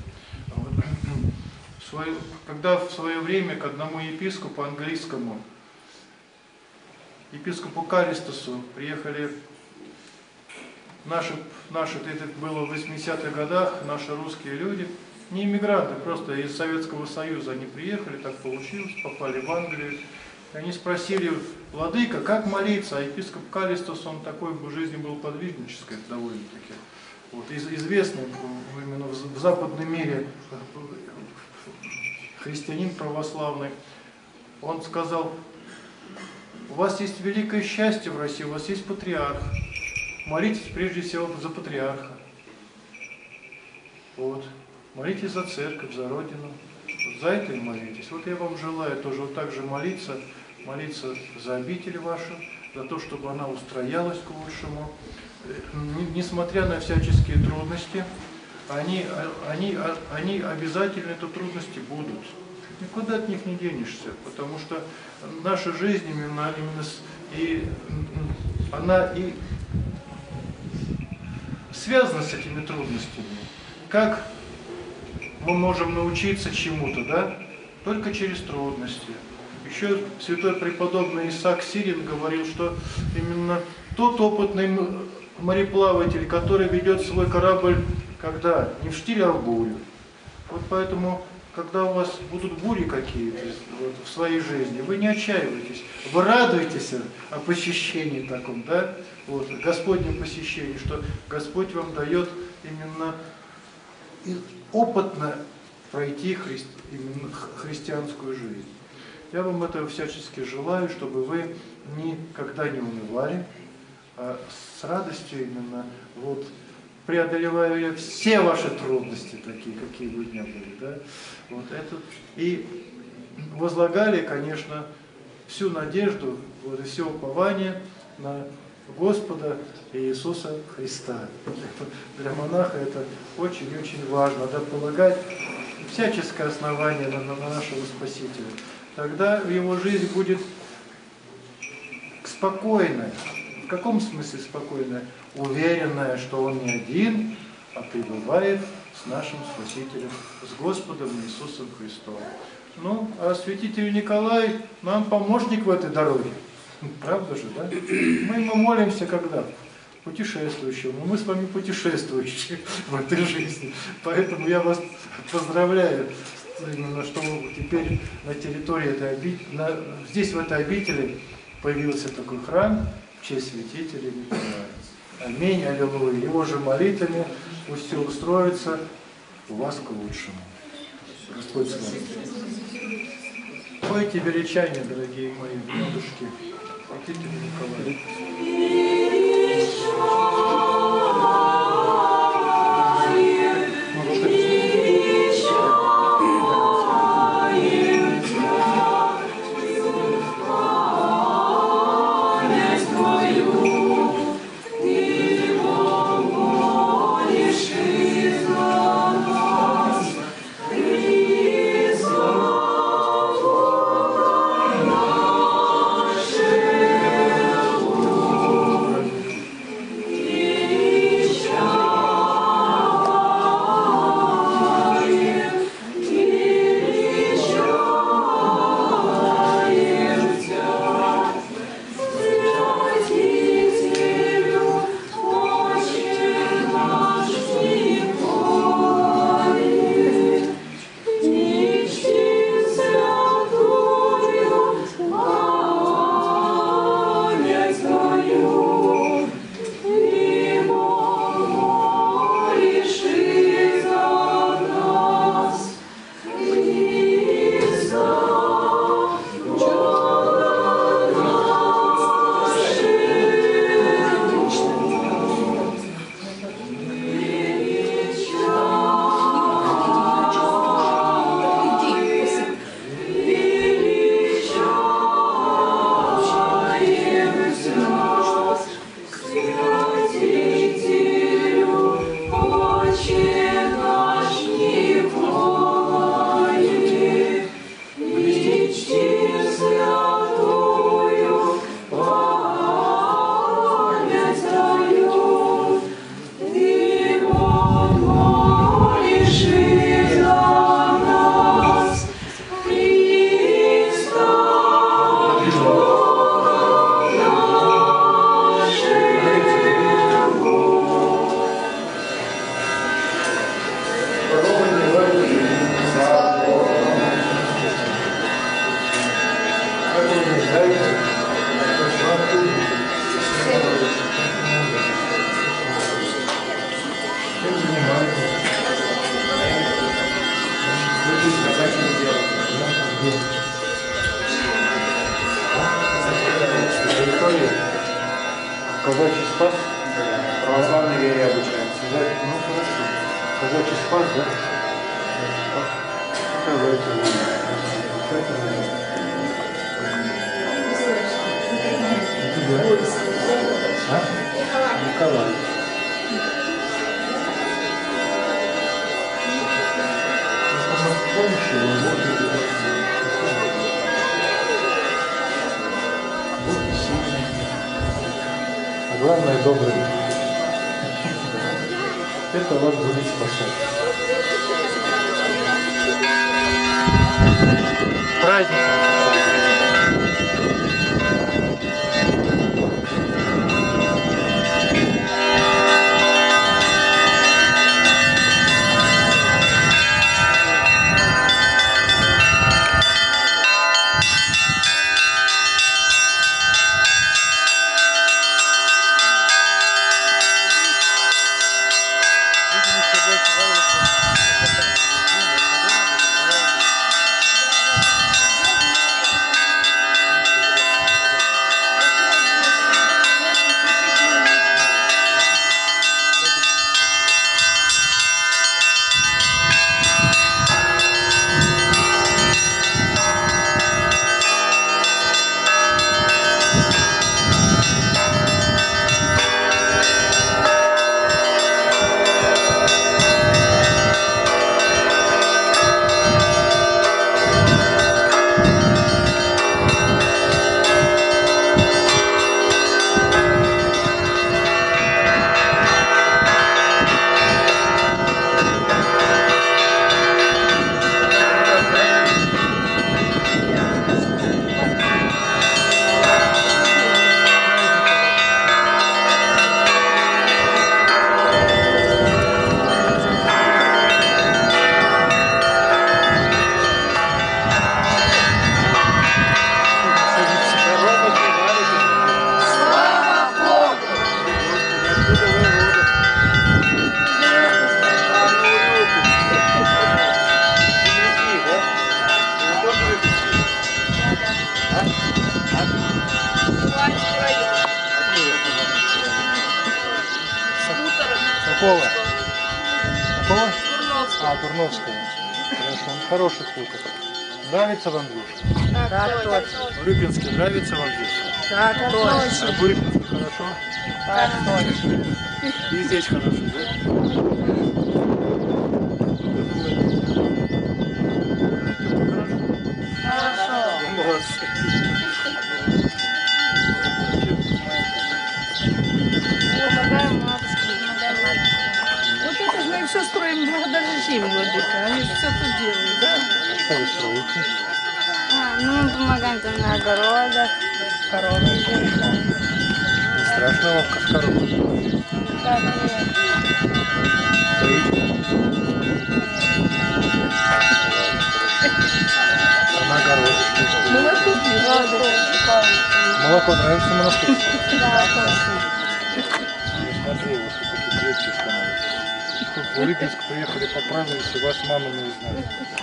Вот. Когда в свое время к одному епископу английскому, епископу Калистосу, приехали это было в 80-х годах, наши русские люди, не иммигранты, просто из Советского Союза они приехали, так получилось, попали в Англию. И они спросили: владыка, как молиться? А епископ Калистос, он такой в жизни был подвижнический довольно-таки. Вот, известный именно в западном мире христианин православный. Он сказал: у вас есть великое счастье в России, у вас есть патриарх. Молитесь прежде всего за патриарха. Вот. Молитесь за церковь, за родину. Вот за это и молитесь. Вот я вам желаю тоже вот так же молиться за обитель вашу, за то, чтобы она устроялась к лучшему. Несмотря на всяческие трудности, они обязательно, это трудности будут. Никуда от них не денешься, потому что наша жизнь она связана с этими трудностями. Как мы можем научиться чему-то, да? Только через трудности. Еще святой преподобный Исаак Сирин говорил, что именно тот опытный мореплаватель, который ведет свой корабль, когда? Не в штиль, а в бурю. Вот поэтому, когда у вас будут бури какие-то вот, в своей жизни, вы не отчаивайтесь, вы радуетесь о посещении таком, да? Вот, Господнем посещении, что Господь вам дает именно опытно пройти именно христианскую жизнь. Я вам этого всячески желаю, чтобы вы никогда не унывали, а с радостью именно вот преодолевая все ваши трудности, такие, какие бы ни были, да, вот это, и возлагали, конечно, всю надежду, вот, и все упование на Господа Иисуса Христа. Для монаха это очень-очень важно, да, полагать всяческое основание на нашего Спасителя. Тогда его жизнь будет спокойная. В каком смысле спокойная? Уверенная, что он не один, а пребывает с нашим Спасителем, с Господом Иисусом Христом. Ну, а святитель Николай нам помощник в этой дороге. Правда же, да? Мы ему молимся когда? Путешествующему. Мы с вами путешествующие в этой жизни. Поэтому я вас поздравляю, именно, что теперь на территории этой обители, здесь в этой обители появился такой храм в честь святителя Николая. Аминь, аллилуйя. Его же молитвами пусть все устроится у вас к лучшему. Господь с вами. Пойте величание, дорогие мои матушки. Святитель Николай. Yeah. Спас? Православной вере обучаемся. Да? Ну, хорошо. Казачий Спас, да? Николай. А главное, добрый. Это вас будет спасать. Праздник. Какого? Какого? Турновского. Турновского. Хорошо, он хороший хутор. Нравится вам здесь? Так точно. В Рыбинске нравится вам здесь? Так точно. А в Рыбинске хорошо? Так точно. И здесь хорошо, да? Хорошо. Молодцы. Помогаем матушке. Вот это же мы все строим благодаря им, Владыка. Они же все тут делают, да? Что вы строите? Ну, мы помогаем там на огородах, коровы держим. Не страшно вам с коровой? Да, нет. А на огороде что? Молоко нравится монастырь? Да, точно. Смотри, вот такие предки становятся. Тут в Липецк приехали, поправились, и вас мама не узнали.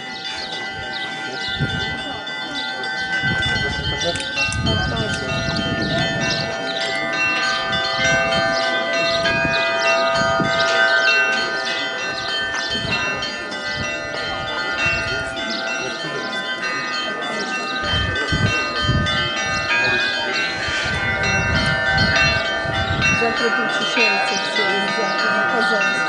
Завтра причащаются все, пожалуйста.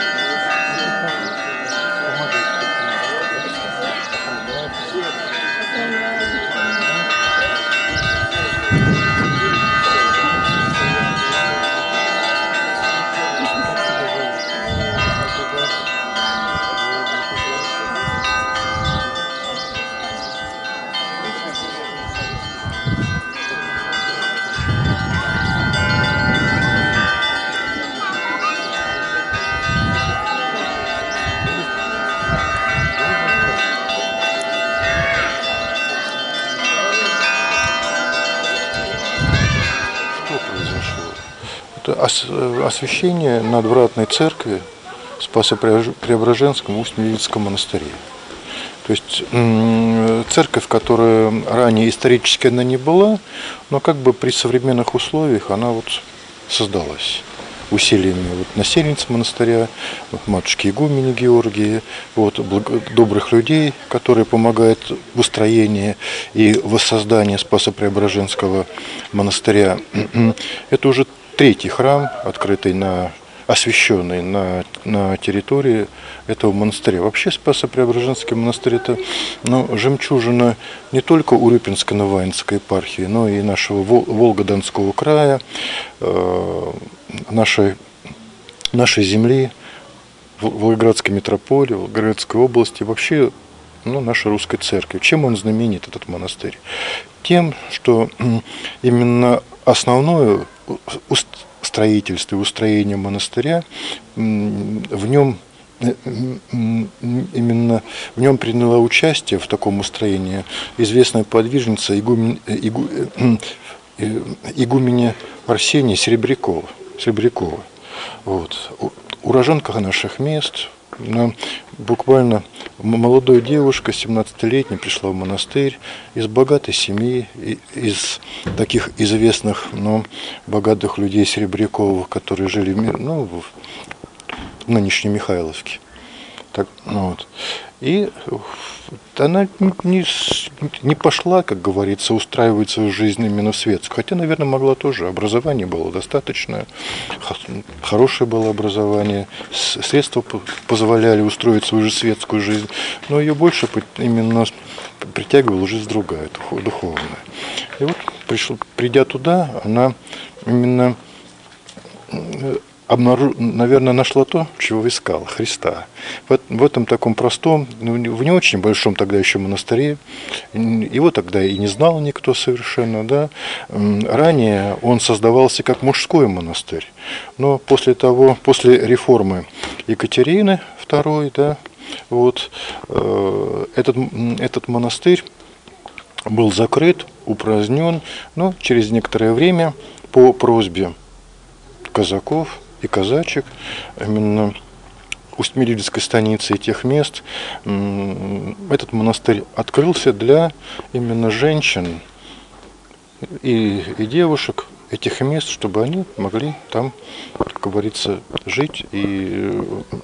Освящение надвратной церкви в Спасо-Преображенском Усть-Медведицком монастыре. То есть церковь, которая ранее исторически она не была, но как бы при современных условиях она вот создалась усилиями населенниц монастыря, матушки игумени Георгии, добрых людей, которые помогают в устроении и воссоздании Спасо-Преображенского монастыря. Это уже третий храм, открытый освященный на территории этого монастыря. Вообще Спасо-Преображенский монастырь — это жемчужина не только Урюпинско-Наваинской епархии, но и нашего Волго-Донского края, нашей земли, Волгоградской митрополии, Волгоградской области, вообще нашей русской церкви. Чем он знаменит, этот монастырь? Тем, что именно основное строительство и устроение монастыря в нем приняла участие в таком устроении известная подвижница игуменя Арсения Серебрякова. Уроженка наших мест, буквально молодая девушка, 17-летняя, пришла в монастырь из богатой семьи, из таких известных, богатых людей Серебряковых, которые жили в нынешней Михайловке. И она не пошла, как говорится, устраивать свою жизнь именно в светскую. Хотя, наверное, могла тоже. Образование было достаточное, хорошее было образование, средства позволяли устроить свою же светскую жизнь. Но ее больше именно притягивала жизнь другая, духовная. И придя туда, она именно наверное, нашла то, чего искала, Христа. В этом таком простом, в не очень большом тогда еще монастыре, его тогда и не знал никто совершенно, да. Ранее он создавался как мужской монастырь, но после реформы Екатерины II, да, этот монастырь был закрыт, упразднен, но через некоторое время по просьбе казаков и казачек, именно Усть-Медведецкой станицы и тех мест, этот монастырь открылся для именно женщин и девушек этих мест, чтобы они могли там, как говорится, жить и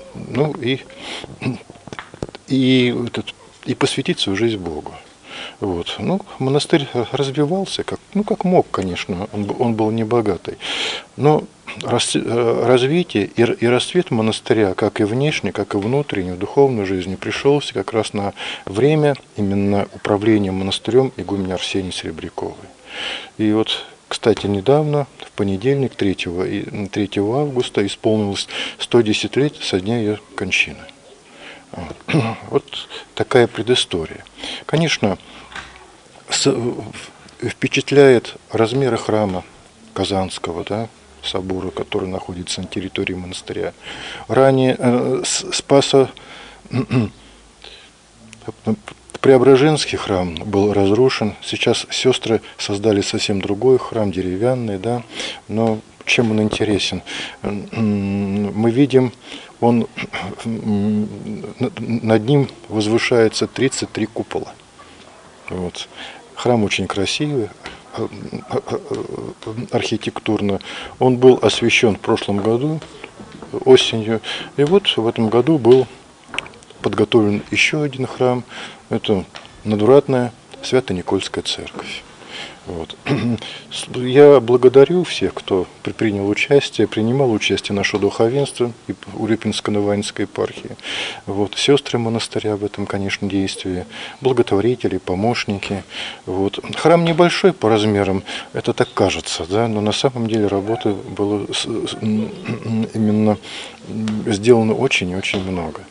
посвятить свою жизнь Богу. Монастырь развивался как мог, конечно, он был небогатый, но развитие и расцвет монастыря, как и внешне, как и внутренне, в духовной жизни, пришелся как раз на время именно управления монастырем игумени Арсении Серебряковой. И кстати, недавно, в понедельник, 3 августа, исполнилось 110 лет со дня ее кончины. Такая предыстория. Конечно, впечатляет размеры храма Казанского, да, собора, который находится на территории монастыря. Ранее Преображенский храм был разрушен. Сейчас сестры создали совсем другой храм, деревянный, да, но чем он интересен? Мы видим, над ним возвышается 33 купола. Храм очень красивый, архитектурно. Он был освящен в прошлом году, осенью. И в этом году был подготовлен еще один храм. Это надвратная Свято-Никольская церковь. Я благодарю всех, кто принимал участие в нашем духовенстве и Урюпинско-Наваинской епархии. Сестры монастыря в этом, конечно, действии, благотворители, помощники. Храм небольшой по размерам, это так кажется, да, но на самом деле работы было именно сделано очень и очень много.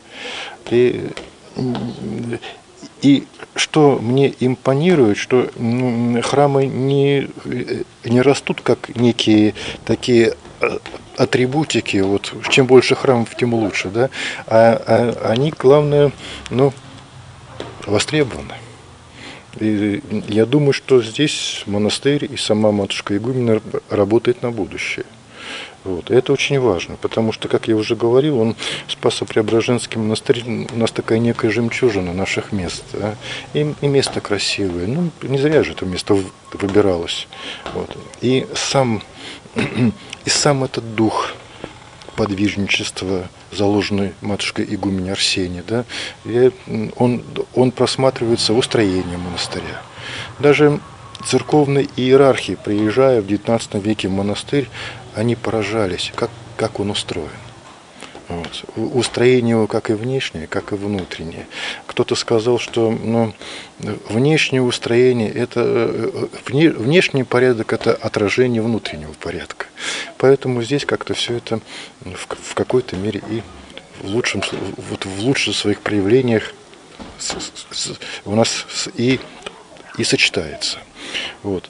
И что мне импонирует, что храмы не растут как некие такие атрибутики, чем больше храмов, тем лучше, да, а они, главное, востребованы. И я думаю, что здесь монастырь и сама матушка игумена работает на будущее. Это очень важно, потому что, как я уже говорил, Спасо-Преображенский монастырь у нас такая некая жемчужина наших мест. Да? И место красивое. Не зря же это место выбиралось. И сам И сам этот дух подвижничества, заложенный матушкой игуменей Арсения, да, он просматривается в устроении монастыря. Даже церковные иерархи, приезжая в XIX веке в монастырь, они поражались, как он устроен. Вот. Устроение его как и внешнее, как и внутреннее. Кто-то сказал, что внешнее устроение, внешний порядок – это отражение внутреннего порядка. Поэтому здесь как-то все это в какой-то мере и в лучших своих проявлениях у нас и сочетается. Вот.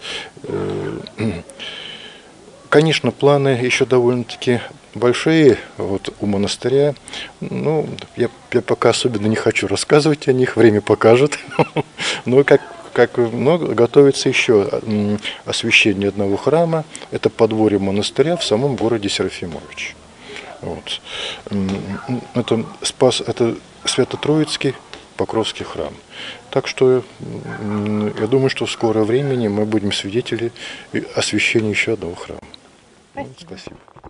Конечно, планы еще довольно-таки большие у монастыря. Ну, я пока особенно не хочу рассказывать о них, время покажет. Но готовится еще освящение одного храма. Это подворье монастыря в самом городе Серафимович. Вот. Это Свято-Троицкий Покровский храм. Так что я думаю, что в скором времени мы будем свидетели освящения еще одного храма. Спасибо. Спасибо.